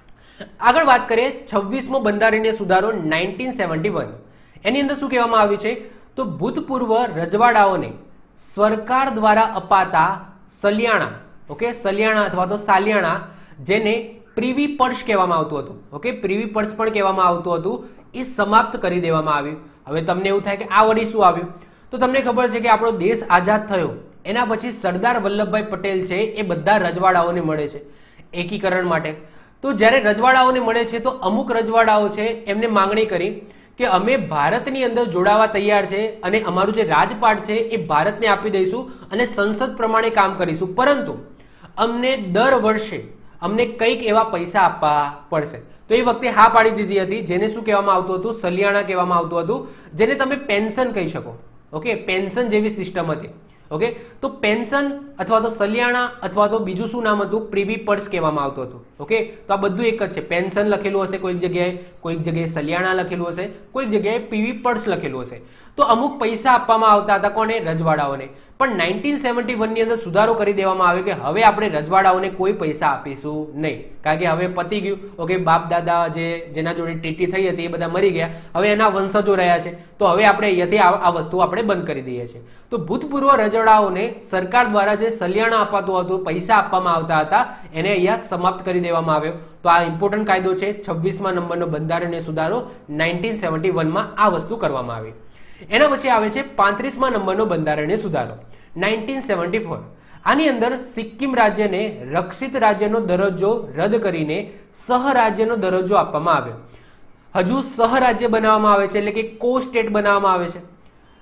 આગળ વાત કરીએ છવ્વીસમો બંધારણીય સુધારો નાઇન્ટીન સેવન્ટી વન. એની અંદર શું કહેવામાં આવ્યું છે? તો ભૂતપૂર્વ રજવાડાઓને સરકાર દ્વારા અપાતા સલિયાણા, ઓકે, સલિયાણા અથવા તો સાલિયાણા, જેને પ્રીવી પર્સ કહેવામાં આવતું હતું, ઓકે, પ્રીવી પર્સ પણ કહેવામાં આવતું હતું, એ સમાપ્ત કરી દેવામાં આવ્યું. હવે તમને એવું થાય કે આ વળી શું આવ્યું? તો તમને ખબર છે કે આપણો દેશ આઝાદ થયો એના પછી સરદાર વલ્લભભાઈ પટેલ છે એ બધા રજવાડાઓને મળે છે એકીકરણ માટે. તો જ્યારે રજવાડાઓને મળે છે તો અમુક રજવાડાઓ છે એમને માંગણી કરી કે અમે ભારતની અંદર જોડાવા તૈયાર છે અને અમારું જે રાજપાટ છે એ ભારતને આપી દઈશું અને સંસદ પ્રમાણે કામ કરીશું, પરંતુ અમને દર વર્ષે અમને કંઈક એવા પૈસા આપવા પડશે. તો એ વખતે હા પાડી દીધી હતી, જેને શું કહેવામાં આવતું હતું? સલિયાણા કહેવામાં આવતું હતું, જેને તમે પેન્શન કહી શકો. ઓકે, પેન્શન જેવી સિસ્ટમ હતી. ઓકે, તો પેન્શન અથવા તો સલિયાણા અથવા તો બીજું શું નામ હતું? પ્રીવી પર્સ કહેવામાં આવતું હતું. ઓકે, તો આ બધું એક જ છે. પેન્શન લખેલું હશે કોઈક જગ્યાએ, કોઈક જગ્યાએ સલિયાણા લખેલું હશે, કોઈક જગ્યાએ પ્રીવી પર્સ લખેલું હશે. તો અમુક પૈસા આપવામાં આવતા હતા કોને? રજવાડાઓને. પણ નાઇન્ટીન સેવન્ટી વન ની અંદર સુધારો કરી દેવામાં આવ્યો કે હવે આપણે રજવાડાઓને કોઈ પૈસા આપીશું નહીં, કારણ કે હવે પતી ગયું. ઓકે, બાપ દાદા જે જેના જોડે ટીટી થઈ હતી એ બધા મરી ગયા, હવે એના વંશજો રહ્યા છે, તો હવે આપણે અહીંયાથી આ વસ્તુ આપણે બંધ કરી દઈએ છીએ. તો ભૂતપૂર્વ રજવાડાઓને સરકાર દ્વારા જે સલિયાણા અપાતું હતું, પૈસા આપવામાં આવતા હતા, એને અહીંયા સમાપ્ત કરી દેવામાં આવ્યો. તો આ ઇમ્પોર્ટન્ટ કાયદો છે. છવ્વીસમા નંબરનો બંધારણીય સુધારો નાઇન્ટીન સેવન્ટી વન માં આ વસ્તુ કરવામાં આવી. એના પછી આવે છે પાંત્રીસમા નંબરનો બંધારણીય સુધારો નાઇન્ટીન સેવન્ટી ફોર. આની અંદર સિક્કિમ રાજ્યને રક્ષિત રાજ્યનો દરજ્જો રદ કરીને સહ રાજ્યનો દરજ્જો આપવામાં આવ્યો. હજુ સહ રાજ્ય બનાવવામાં આવે છે, એટલે કે કો સ્ટેટ બનાવવામાં આવે છે.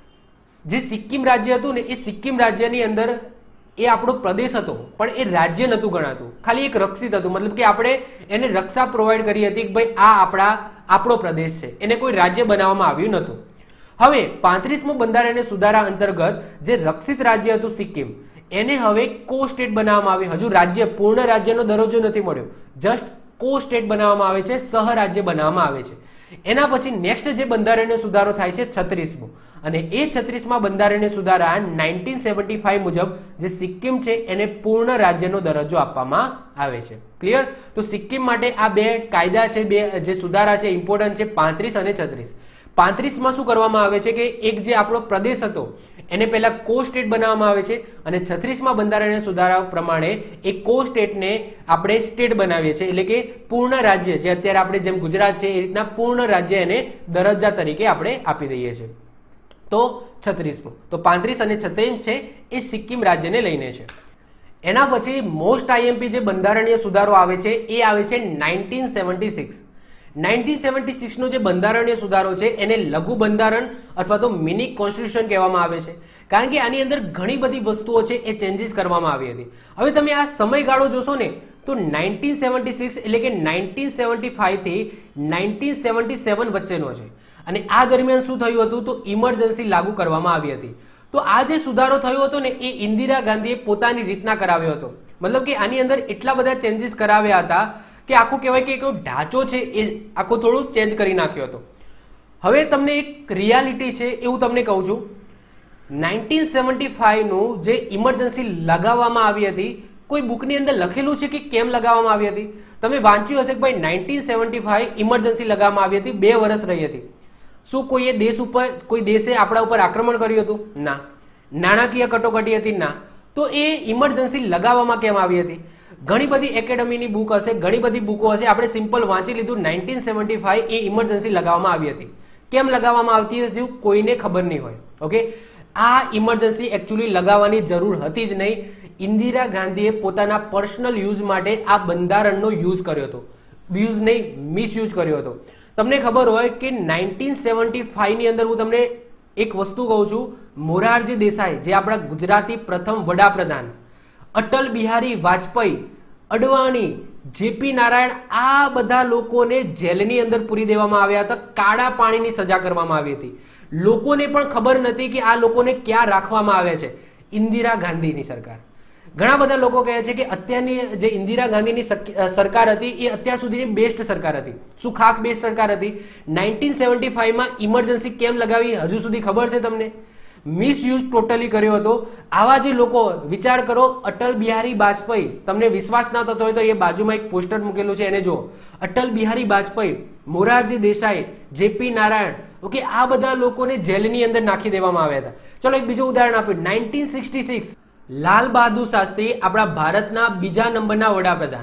જે સિક્કિમ રાજ્ય હતું ને એ સિક્કિમ રાજ્યની અંદર એ આપણો પ્રદેશ હતો, પણ એ રાજ્ય નહોતું ગણાતું, ખાલી એક રક્ષિત હતું. મતલબ કે આપણે એને રક્ષા પ્રોવાઈડ કરી હતી કે ભાઈ આ આપણા આપણો પ્રદેશ છે, એને કોઈ રાજ્ય બનાવવામાં આવ્યું નહોતું. હવે પાંત્રીસમો બંધારણીય સુધારા અંતર્ગત જે રક્ષિત રાજ્ય હતું સિક્કિમ, એને હવે કો સ્ટેટ બનાવવામાં આવ્યું. હજુ રાજ્ય પૂર્ણ રાજ્યનો દરજ્જો નથી મળ્યો, જસ્ટ કો સ્ટેટ બનાવવામાં આવે છે, સહ રાજ્ય બનાવવામાં આવે છે. એના પછી નેક્સ્ટ જે બંધારણીય સુધારો થાય છે છત્રીસમો, અને એ છત્રીસમા બંધારણીય સુધારા નાઇન્ટીન સેવન્ટી ફાઈવ મુજબ જે સિક્કિમ છે એને પૂર્ણ રાજ્યનો દરજ્જો આપવામાં આવે છે. ક્લિયર? તો સિક્કિમ માટે આ બે કાયદા છે, બે જે સુધારા છે ઇમ્પોર્ટન્ટ છે, પાંત્રીસ અને છત્રીસ. પાંત્રીસમાં શું કરવામાં આવે છે કે એક જે આપણો પ્રદેશ હતો એને પહેલા કો સ્ટેટ બનાવવામાં આવે છે, અને છત્રીસમાં બંધારણીય સુધારા પ્રમાણે એ કો સ્ટેટને આપણે સ્ટેટ બનાવીએ છીએ, એટલે કે પૂર્ણ રાજ્ય, જે અત્યારે આપણે જેમ ગુજરાત છે એ રીતના પૂર્ણ રાજ્ય એને દરજ્જા તરીકે આપણે આપી દઈએ છીએ. તો છત્રીસમું, તો પાંત્રીસ અને છત્રીસ છે એ સિક્કિમ રાજ્યને લઈને છે. એના પછી મોસ્ટ આઈએમપી જે બંધારણીય સુધારો આવે છે એ આવે છે nineteen seventy six. Nineteen seventy six નો જે બંધારણીય સુધારો છે એને લઘુ બંધારણ અથવા તો મિની કોન્સ્ટિટ્યુશન કહેવામાં આવે છે, કારણ કે આની અંદર ઘણી બધી વસ્તુઓ છે એ ચેન્જીસ કરવામાં આવી હતી. હવે તમે આ સમયગાળો જોશો ને તો નાઇન્ટીન સેવન્ટી સિક્સ એટલે કે નાઇન્ટીન સેવન્ટી ફાઈવ થી નાઇન્ટીન સેવન્ટી સેવન વચ્ચેનો છે, અને આ દરમિયાન શું થયું હતું તો ઇમરજન્સી લાગુ કરવામાં આવી હતી. તો આ જે સુધારો થયો હતો ને એ ઇન્દિરા ગાંધીએ પોતાની રીતના કરાવ્યો હતો. મતલબ કે આની અંદર એટલા બધા ચેન્જીસ કરાવ્યા હતા કે આખું કહેવાય કે એક ઢાંચો છે એ આખું થોડું ચેન્જ કરી નાખ્યો હતો. હવે તમને એક રિયાલિટી છે એવું તમને કહું છું, નાઇન્ટીન સેવન્ટી ફાઈવ નું જે ઇમરજન્સી લગાવવામાં આવી હતી, કોઈ બુકની અંદર લખેલું છે કે કેમ લગાવવામાં આવી હતી? તમે વાંચ્યું હશે કે ભાઈ નાઇન્ટીન સેવન્ટી ફાઈવ ઇમરજન્સી લગાવવામાં આવી હતી, બે વર્ષ રહી હતી. શું કોઈએ દેશ ઉપર કોઈ દેશે આપણા ઉપર આક્રમણ કર્યું હતું? ના. નાણાકીય કટોકટી હતી? ના. તો એ ઇમરજન્સી લગાવવામાં કેમ આવી હતી? ઘણી બધી એકેડમીની બુક હશે, ઘણી બધી બુકો હશે, આપણે સિમ્પલ વાંચી લીધું નાઇન્ટીન સેવન્ટી ફાઈવ એ ઇમરજન્સી લગાવવામાં આવી હતી. કેમ લગાવવામાં આવતી હતી કોઈને ખબર નહીં હોય. ઓકે, આ ઇમરજન્સી એકચ્યુઅલી લગાવવાની જરૂર હતી જ નહીં. ઇન્દિરા ગાંધીએ પોતાના પર્સનલ યુઝ માટે આ બંધારણનો યુઝ કર્યો હતો, યુઝ નહીં મિસયુઝ કર્યો હતો. તમને ખબર હોય કે નાઇન્ટીન સેવન્ટી ફાઈવ ની અંદર હું તમને એક વસ્તુ કહું છું, મોરારજી દેસાઈ જે આપણા ગુજરાતી પ્રથમ વડાપ્રધાન, અટલ બિહારી વાજપેયી, અડવાણી, જેપી નારાયણ, આ બધા લોકોને જેલની અંદર પૂરી દેવામાં આવ્યા હતા, કાળા પાણીની સજા કરવામાં આવી હતી. લોકોને પણ ખબર નથી કે આ લોકોને ક્યાં રાખવામાં આવ્યા છે. ઇન્દિરા ગાંધીની સરકાર. ઘણા બધા લોકો કહે છે કે અત્યારની જે ઇન્દિરા ગાંધીની સરકાર હતી એ અત્યાર સુધીની બેસ્ટ સરકાર હતી. શું ખાસ બેસ્ટ સરકાર હતી? નાઇન્ટીન સેવન્ટી ફાઈવ માં ઇમરજન્સી કેમ લગાવી હજુ સુધી ખબર છે તમને? મિસયુઝ ટોટલી કર્યો હતો. આવા જે લોકો વિચાર કરો, અટલ બિહારી વાજપેયી, તમને વિશ્વાસ ના થતો હોય તો એ બાજુમાં એક પોસ્ટર મૂકેલું છે એને જુઓ. અટલ બિહારી વાજપેયી, મોરારજી દેસાઈ, જેપી નારાયણ, ઓકે, આ બધા લોકોને જેલની અંદર નાખી દેવામાં આવ્યા હતા. ચલો એક બીજું ઉદાહરણ આપ્યું. Nineteen sixty six Lal Bahadur Shastri આપણા ભારતના બીજા નંબરના વડાપ્રધાન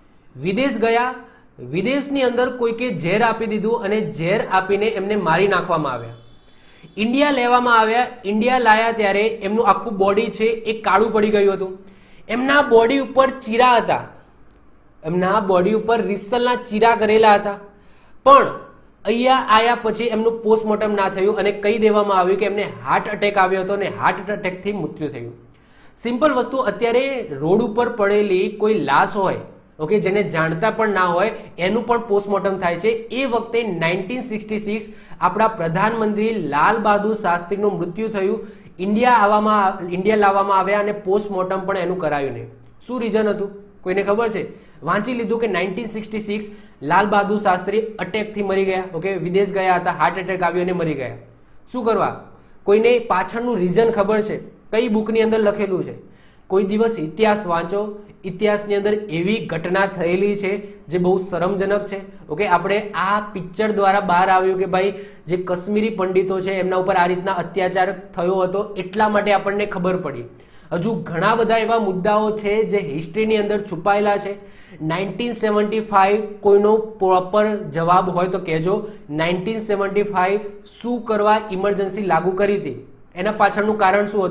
વિદેશ ગયા. વિદેશની અંદર કોઈકે ઝેર આપી દીધું અને ઝેર આપીને એમને મારી નાખવામાં આવ્યા. ઇન્ડિયા લેવામાં આવ્યા. ઇન્ડિયા લાયા ત્યારે એમનું આખું બોડી છે એ કાળું પડી ગયું હતું. એમના બોડી ઉપર ચીરા હતા, એમના બોડી ઉપર રિસલના ચીરા કરેલા હતા, પણ અહીંયા આયા પછી એમનું પોસ્ટમોર્ટમ ના થયું અને કહી દેવામાં આવ્યું કે એમને હાર્ટ અટેક આવ્યો હતો અને હાર્ટ અટેકથી મૃત્યુ થયું. સિમ્પલ વસ્તુ, અત્યારે રોડ ઉપર પડેલી કોઈ લાશ હોય, ઓકે, જેને જાણતા પણ ના હોય, એનું પણ પોસ્ટમોર્ટમ થાય છે. એ વખતે નાઇન્ટીન સિક્સટી સિક્સ આપણા પ્રધાનમંત્રી લાલ બહાદુર શાસ્ત્રીનું મૃત્યુ થયું. ઇન્ડિયા આવવામાં ઇન્ડિયા લાવવામાં આવ્યા અને પોસ્ટમોર્ટમ પણ એનું કરાયું નહીં. શું રીઝન હતું કોઈને ખબર છે? વાંચી લીધું કે nineteen sixty six Lal Bahadur Shastri અટેકથી મરી ગયા. ઓકે, વિદેશ ગયા હતા, હાર્ટ એટેક આવ્યો અને મરી ગયા. શું કરવા? કોઈને પાછળનું રીઝન ખબર છે? કઈ બુકની અંદર લખેલું છે? કોઈ દિવસ ઇતિહાસ વાંચો. ઇતિહાસની અંદર એવી ઘટના થયેલી છે જે બહુ શરમજનક છે. ઓકે, આપણે આ પિક્ચર દ્વારા બહાર આવ્યું કે ભાઈ જે કાશ્મીરી પંડિતો છે એમના ઉપર આ રીતના અત્યાચાર થયો હતો, એટલા માટે આપણને ખબર પડી. હજુ ઘણા બધા એવા મુદ્દાઓ છે જે હિસ્ટ્રીની અંદર છુપાયેલા છે. નાઇન્ટીન સેવન્ટી ફાઈવ કોઈનો પ્રોપર જવાબ હોય તો કહેજો. નાઇન્ટીન સેવન્ટી ફાઈવ શું કરવા ઇમરજન્સી લાગુ કરી હતી? એના પાછળનું કારણ શું હતું?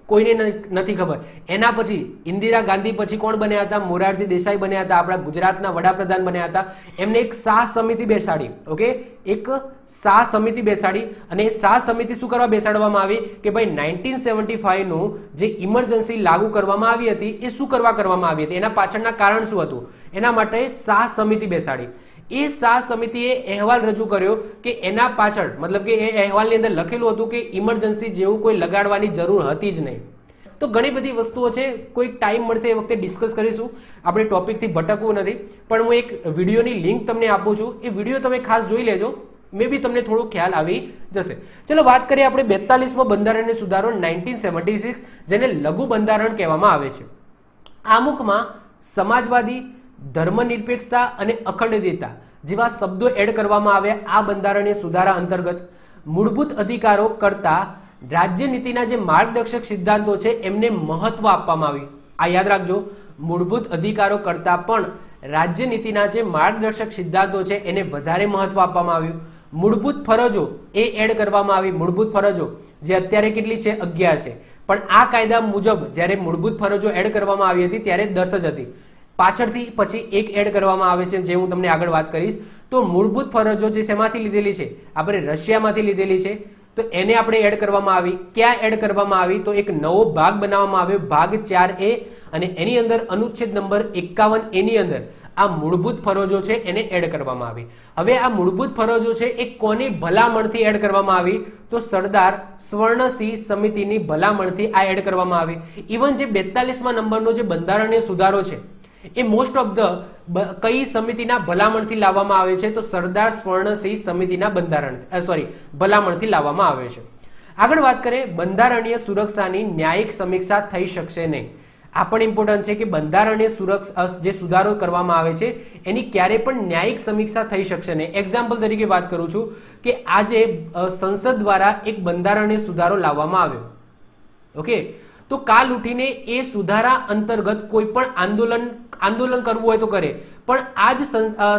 કોઈને નથી ખબર. એના પછી ઇન્દિરા ગાંધી પછી કોણ બન્યા હતા? મોરારજી દેસાઈ બન્યા હતા, આપણા ગુજરાતના વડાપ્રધાન બન્યા હતા. એમને એક શાહ સમિતિ બેસાડી. ઓકે, એક શાહ સમિતિ બેસાડી અને એ શાહ સમિતિ શું કરવા બેસાડવામાં આવી કે ભાઈ નાઇન્ટીન સેવન્ટી ફાઈવ નું જે ઇમરજન્સી લાગુ કરવામાં આવી હતી એ શું કરવા કરવામાં આવી હતી, એના પાછળના કારણ શું હતું, એના માટે શાહ સમિતિ બેસાડી. એ શાહ સમિતિએ અહેવાલ રજૂ કર્યો કે એના પાછળ મતલબ કે એ અહેવાલની અંદર લખેલું હતું કે ઇમરજન્સી જેવું કોઈ લગાડવાની જરૂર હતી જ નહીં. તો ઘણી બધી વસ્તુઓ છે, કોઈક ટાઈમ મળશે એ વખતે ડિસ્કસ કરીશું, આપણે ટોપિકથી ભટકવું નથી. પણ હું એક વિડીયોની લિંક તમને આપું છું, એ વિડીયો તમે ખાસ જોઈ લેજો, મે બી તમને થોડો ખ્યાલ આવી જશે. ચલો વાત કરીએ આપણે બેતાલીસમો બંધારણીય સુધારો નાઇન્ટીન સેવન્ટી સિક્સ, જેને લઘુ બંધારણ કહેવામાં આવે છે. આમુખમાં સમાજવાદી, ધર્મનિરપેક્ષતા અને અખંડિતતા જેવા શબ્દો એડ કરવામાં આવ્યા આ બંધારણીય સુધારા અંતર્ગત. મૂળભૂત અધિકારો કરતા રાજ્ય નીતિના જે માર્ગદર્શક સિદ્ધાંતો છે એમને મહત્વ આપવામાં આવ્યું. આ યાદ રાખજો, મૂળભૂત અધિકારો કરતા પણ રાજ્ય નીતિના જે માર્ગદર્શક સિદ્ધાંતો છે એને વધારે મહત્વ આપવામાં આવ્યું. મૂળભૂત ફરજો એ એડ કરવામાં આવી. મૂળભૂત ફરજો જે અત્યારે કેટલી છે? અગિયાર છે. પણ આ કાયદા મુજબ જ્યારે મૂળભૂત ફરજો એડ કરવામાં આવી હતી ત્યારે દસ જ હતી. પાછળથી પછી એક એડ કરવામાં આવે છે, જે હું તમને આગળ વાત કરીશ. તો મૂળભૂત ફરજો જે શેમાંથી લીધેલી છે? આપણે રશિયામાંથી લીધેલી છે. તો એને આપણે એડ કરવામાં આવી. ક્યાં એડ કરવામાં આવી? તો એક નવો ભાગ બનાવવામાં આવ્યો, ભાગ ચાર એ, અને એની અંદર અનુચ્છેદ નંબર એકાવન એ ની અંદર આ મૂળભૂત ફરજો છે એને એડ કરવામાં આવી. હવે આ મૂળભૂત ફરજો છે એ કોની ભલામણથી એડ કરવામાં આવી? તો સરદાર સ્વર્ણસિંહ સમિતિની ભલામણથી આ એડ કરવામાં આવી. ઇવન જે બેતાલીસમા નંબરનો જે બંધારણીય સુધારો છે એ મોસ્ટ ઓફ ધ કઈ સમિતિના ભલામણથી લાવવામાં આવે છે? તો સરદાર સ્વર્ણસિંહ સમિતિના બંધારણ સોરી ભલામણથી લાવવામાં આવે છે. આગળ વાત કરીએ, બંધારણીય સુરક્ષાની ન્યાયિક સમીક્ષા થઈ શકશે નહીં. આ પણ ઇમ્પોર્ટન્ટ છે કે બંધારણીય સુરક્ષા જે સુધારો કરવામાં આવે છે એની ક્યારે પણ ન્યાયિક સમીક્ષા થઈ શકશે નહીં. એક્ઝામ્પલ તરીકે વાત કરું છું કે આજે સંસદ દ્વારા એક બંધારણીય સુધારો લાવવામાં આવ્યો. ઓકે, તો કાલ ઉઠીને એ સુધારા અંતર્ગત કોઈ પણ આંદોલન આંદોલન કરવું હોય તો કરે, પણ આ જ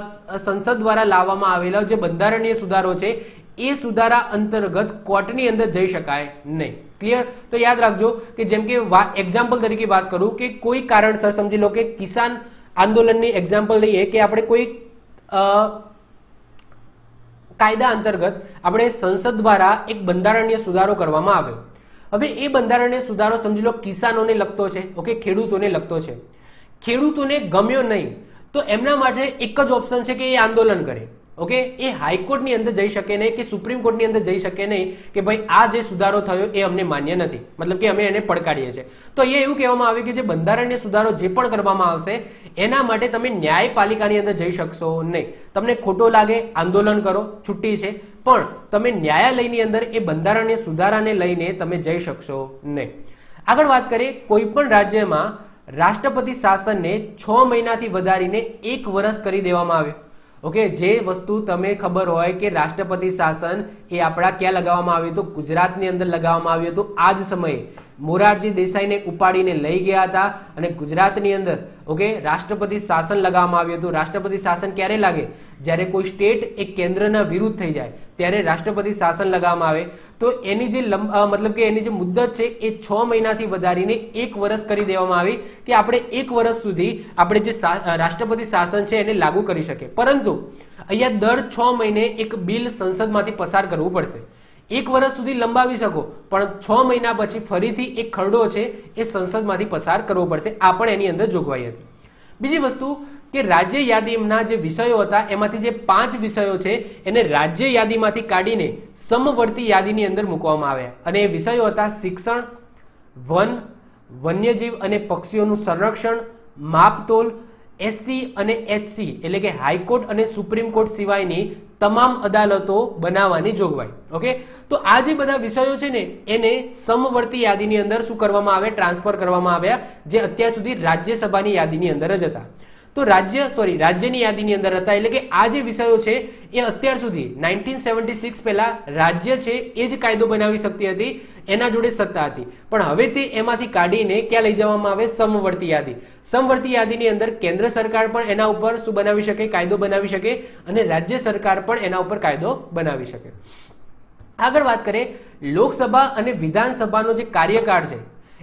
સંસદ દ્વારા લાવવામાં આવેલા જે બંધારણીય સુધારો છે એ સુધારા અંતર્ગત કોર્ટની અંદર જઈ શકાય નહીં. ક્લિયર? તો યાદ રાખજો કે જેમ કે એક્ઝામ્પલ તરીકે વાત કરું કે કોઈ કારણસર સમજી લો કે કિસાન આંદોલનની એક્ઝામ્પલ લઈએ કે આપણે કોઈ કાયદા અંતર્ગત આપણે સંસદ દ્વારા એક બંધારણીય સુધારો કરવામાં આવ્યો. હવે એ બંધારણીય સુધારો સમજી લો કિસાનોને લગતો છે, ઓકે, ખેડૂતોને લગતો છે. ખેડૂતોને ગમ્યો નહીં તો એમના માટે એક જ ઓપ્શન છે કે એ આંદોલન કરે. ઓકે, એ હાઈકોર્ટની અંદર જઈ શકે નહીં કે સુપ્રીમ કોર્ટની અંદર જઈ શકે નહીં કે ભાઈ આ જે સુધારો થયો એ અમને માન્ય નથી, મતલબ કે અમે એને પડકારીએ છીએ. તો એ એવું કહેવામાં આવ્યું કે જે બંધારણીય સુધારો જે પણ કરવામાં આવશે એના માટે તમે ન્યાયપાલિકાની અંદર જઈ શકશો નહીં. તમને ખોટો લાગે આંદોલન કરો, છુટ્ટી છે, પણ તમે ન્યાયાલયની અંદર એ બંધારણીય સુધારાને લઈને તમે જઈ શકશો નહીં. આગળ વાત કરીએ, કોઈ પણ રાજ્યમાં રાષ્ટ્રપતિ શાસનને છ મહિનાથી વધારીને એક વર્ષ કરી દેવામાં આવ્યું. ઓકે, જે વસ્તુ તમે ખબર હોય કે રાષ્ટ્રપતિ શાસન એ આપણા ક્યાં લગાવવામાં આવ્યું હતું? ગુજરાતની અંદર લગાવવામાં આવ્યું હતું. આ જ સમયે મોરારજી દેસાઈને ઉપાડીને લઈ ગયા હતા અને ગુજરાતની અંદર ઓકે રાષ્ટ્રપતિ શાસન લગાવવામાં આવ્યું હતું. રાષ્ટ્રપતિ શાસન ક્યારે લાગે? જ્યારે કોઈ સ્ટેટ એક કેન્દ્રના વિરુદ્ધ થઈ જાય ત્યારે રાષ્ટ્રપતિ શાસન લગાવવામાં આવે. તો એની જે મતલબ કે એની જે મુદ્દત છે એ છ મહિનાથી વધારીને એક વર્ષ કરી દેવામાં આવી કે આપણે એક વર્ષ સુધી આપણે જે રાષ્ટ્રપતિ શાસન છે એને લાગુ કરી શકીએ. પરંતુ અહીંયા દર છ મહિને એક બિલ સંસદમાંથી પસાર કરવું પડશે. એક વર્ષ સુધી લંબાવી શકો, પણ છ મહિના પછી ફરીથી એક ખરડો છે એ સંસદમાંથી પસાર કરવો પડશે. આ પણ એની અંદર જોગવાઈ હતી. બીજી વસ્તુ કે રાજ્ય યાદીના જે વિષયો હતા એમાંથી જે પાંચ વિષયો છે એને રાજ્ય યાદીમાંથી કાઢીને સમવર્તી યાદીની અંદર મૂકવામાં આવ્યા. અને એ વિષયો હતા શિક્ષણ, વન, વન્યજીવ અને પક્ષીઓનું સંરક્ષણ, માપતોલ, એસસી અને એચસી એટલે કે હાઈકોર્ટ અને સુપ્રીમ કોર્ટ સિવાયની તમામ અદાલતો બનાવવાની જોગવાઈ. ઓકે, તો આ જે બધા વિષયો છે ને એને સમવર્તી યાદીની અંદર શું કરવામાં આવે? ટ્રાન્સફર કરવામાં આવ્યા, જે અત્યાર સુધી રાજ્યસભાની યાદીની અંદર જ હતા. તો રાજ્ય સોરી રાજ્યની યાદીની અંદર હતા. એટલે કે આ જે વિષયો છે એ અત્યાર સુધી નાઇન્ટીન સેવન્ટી સિક્સ પહેલા રાજ્ય છે એ જ કાયદો બનાવી શકતી હતી, એના જોડે સત્તા હતી. પણ હવે તે એમાંથી કાઢીને ક્યાં લઈ જવામાં આવે? સમવર્તી યાદી. સમવર્તી યાદીની અંદર કેન્દ્ર સરકાર પણ એના ઉપર શું બનાવી શકે? કાયદો બનાવી શકે, અને રાજ્ય સરકાર પણ એના ઉપર કાયદો બનાવી શકે. આગળ વાત કરીએ, લોકસભા અને વિધાનસભાનો જે કાર્યકાળ છે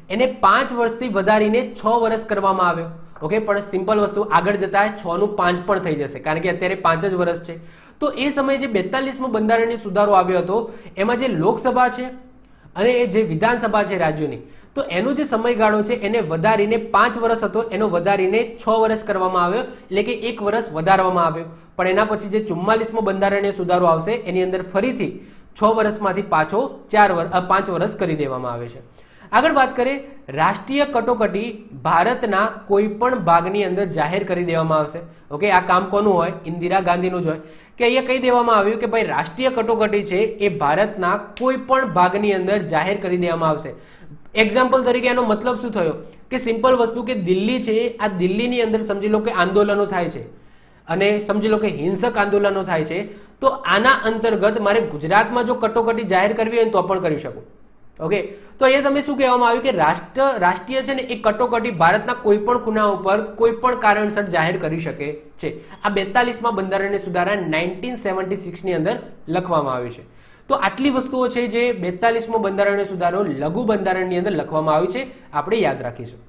એને પાંચ વર્ષથી વધારીને છ વર્ષ કરવામાં આવ્યો. ઓકે, પણ સિમ્પલ વસ્તુ, આગળ જતા છ નું પાંચ પણ થઈ જશે કારણ કે અત્યારે પાંચ જ વર્ષ છે. તો એ સમયે જે બેતાલીસમો બંધારણીય સુધારો આવ્યો હતો એમાં જે લોકસભા છે અને જે વિધાનસભા છે રાજ્યોની, તો એનો જે સમયગાળો છે એને વધારીને પાંચ વર્ષ હતો એનો વધારીને છ વર્ષ કરવામાં આવ્યો, એટલે કે એક વર્ષ વધારવામાં આવ્યો. પણ એના પછી જે ચુમ્માલીસમો બંધારણીય સુધારો આવશે એની અંદર ફરીથી છ વર્ષમાંથી પાછો ચાર વર્ષ પાંચ વર્ષ કરી દેવામાં આવે છે. આગળ વાત કરીએ, રાષ્ટ્રીય કટોકટી ભારતના કોઈ પણ ભાગની અંદર જાહેર કરી દેવામાં આવશે. ઓકે, આ કામ કોનું હોય? ઇન્દિરા ગાંધીનું જ હોય. કે અહીંયા કહી દેવામાં આવ્યું કે ભાઈ રાષ્ટ્રીય કટોકટી છે એ ભારતના કોઈ પણ ભાગની અંદર જાહેર કરી દેવામાં આવશે. એક્ઝામ્પલ તરીકે એનો મતલબ શું થયો કે સિમ્પલ વસ્તુ કે દિલ્હી છે, આ દિલ્હીની અંદર સમજી લો કે આંદોલનો થાય છે અને સમજી લો કે હિંસક આંદોલનો થાય છે, તો આના અંતર્ગત મારે ગુજરાતમાં જો કટોકટી જાહેર કરવી હોય તો પણ કરી શકું. ઓકે, તો અહીંયા તમે શું કહેવામાં આવ્યું કે રાષ્ટ્ર રાષ્ટ્રીય છે ને એ કટોકટી ભારતના કોઈ પણ ખૂણા ઉપર કોઈ પણ કારણસર જાહેર કરી શકે છે. આ બેતાલીસમાં બંધારણીય સુધારા નાઇન્ટીન સેવન્ટી સિક્સ ની અંદર લખવામાં આવી છે. તો આટલી વસ્તુઓ છે જે બેતાલીસમો બંધારણીય સુધારો લઘુ બંધારણની અંદર લખવામાં આવી છે, આપણે યાદ રાખીશું.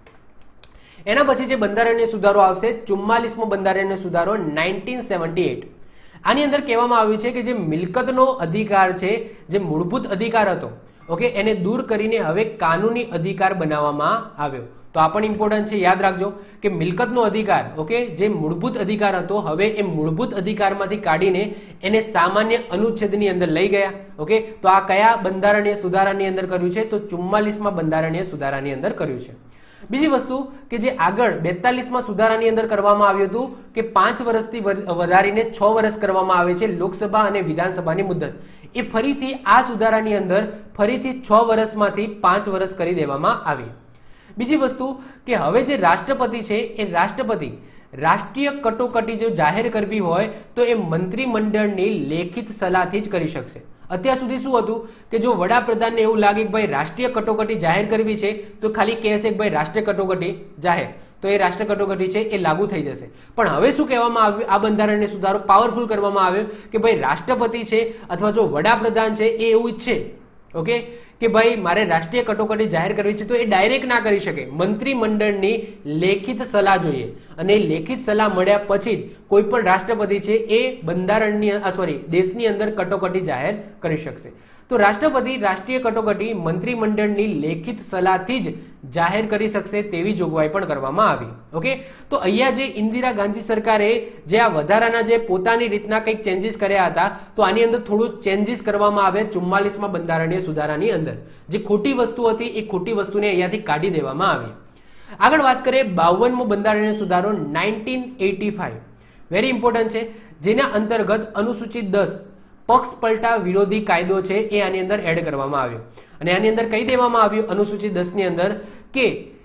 એના પછી જે બંધારણીય સુધારો આવશે ચુમ્માલીસમો બંધારણીય સુધારો નાઇન્ટીન સેવન્ટી એટ. આની અંદર કહેવામાં આવ્યું છે કે જે મિલકતનો અધિકાર છે, જે મૂળભૂત અધિકાર હતો, ઓકે, એને દૂર કરીને હવે કાનૂની અધિકાર બનાવવામાં આવ્યો. તો આ પણ ઇમ્પોર્ટન્ટ છે, યાદ રાખજો કે મિલકતનો અધિકાર, ઓકે, જે મૂળભૂત અધિકાર હતો હવે એ મૂળભૂત અધિકારમાંથી કાઢીને એને સામાન્ય અનુચ્છેદની અંદર લઈ ગયા. ઓકે, તો આ કયા બંધારણીય સુધારાની અંદર કર્યું છે? તો ચુમ્માલીસમાં બંધારણીય સુધારાની અંદર કર્યું છે. બીજી વસ્તુ કે જે આગળ બેતાલીસમાં સુધારાની અંદર કરવામાં આવ્યું હતું કે પાંચ વર્ષથી વધારીને છ વર્ષ કરવામાં આવે છે લોકસભા અને વિધાનસભાની મુદત, એ ફરીથી આ સુધારાની અંદર ફરીથી છ વર્ષમાંથી પાંચ વર્ષ કરી દેવામાં આવી. બીજી વસ્તુ કે હવે જે રાષ્ટ્રપતિ છે એ રાષ્ટ્રપતિ રાષ્ટ્રીય કટોકટી જો જાહેર કરવી હોય તો એ મંત્રીમંડળની લેખિત સલાહથી જ કરી શકશે. અત્યાર સુધી શું હતું કે જો વડાપ્રધાનને એવું લાગે કે ભાઈ રાષ્ટ્રીય કટોકટી જાહેર કરવી છે તો ખાલી કહેશે કે ભાઈ રાષ્ટ્રીય કટોકટી જાહેર, તો એ રાષ્ટ્રીય કટોકટી છે એ લાગુ થઈ જશે. પણ હવે શું કહેવામાં આવ્યું, આ બંધારણીય સુધારો પાવરફુલ કરવામાં આવ્યો કે ભાઈ રાષ્ટ્રપતિ છે અથવા જો વડાપ્રધાન છે એ એવું ઈચ્છે, ઓકે, કે ભાઈ મારે રાષ્ટ્રીય કટોકટી જાહેર કરવી છે તો એ ડાયરેક્ટ ના કરી શકે, મંત્રીમંડળની લેખિત સલાહ જોઈએ અને લેખિત સલાહ મળ્યા પછી જ કોઈ પણ રાષ્ટ્રપતિ છે એ બંધારણની સોરી દેશની અંદર કટોકટી જાહેર કરી શકશે. તો રાષ્ટ્રપતિ રાષ્ટ્રીય કટોકટી મંત્રીમંડળની લેખિત સલાહથી જ જાહેર કરી શકશે તેવી જોગવાઈ પણ કરવામાં આવી. ઓકે, તો અહીંયા જે ઇન્દિરા ગાંધી સરકારે જે આ વધારાના જે પોતાની રીતના કંઈક ચેન્જીસ કર્યા હતા, તો આની અંદર થોડું ચેન્જીસ કરવામાં આવે ચુમ્માલીસમાં બંધારણીય સુધારાની અંદર. જે ખોટી વસ્તુ હતી એ ખોટી વસ્તુને અહીંયાથી કાઢી દેવામાં આવી. આગળ વાત કરીએ બાવનમો બંધારણીય સુધારો nineteen eighty five, very important છે, જેના અંતર્ગત અનુસૂચિત દસ પક્ષ પલટા વિરોધી કાયદો છે એ આની અંદર એડ કરવામાં આવ્યો. અને આની અંદર કહી દેવામાં આવ્યું અનુસૂચિત દસ ની અંદર કે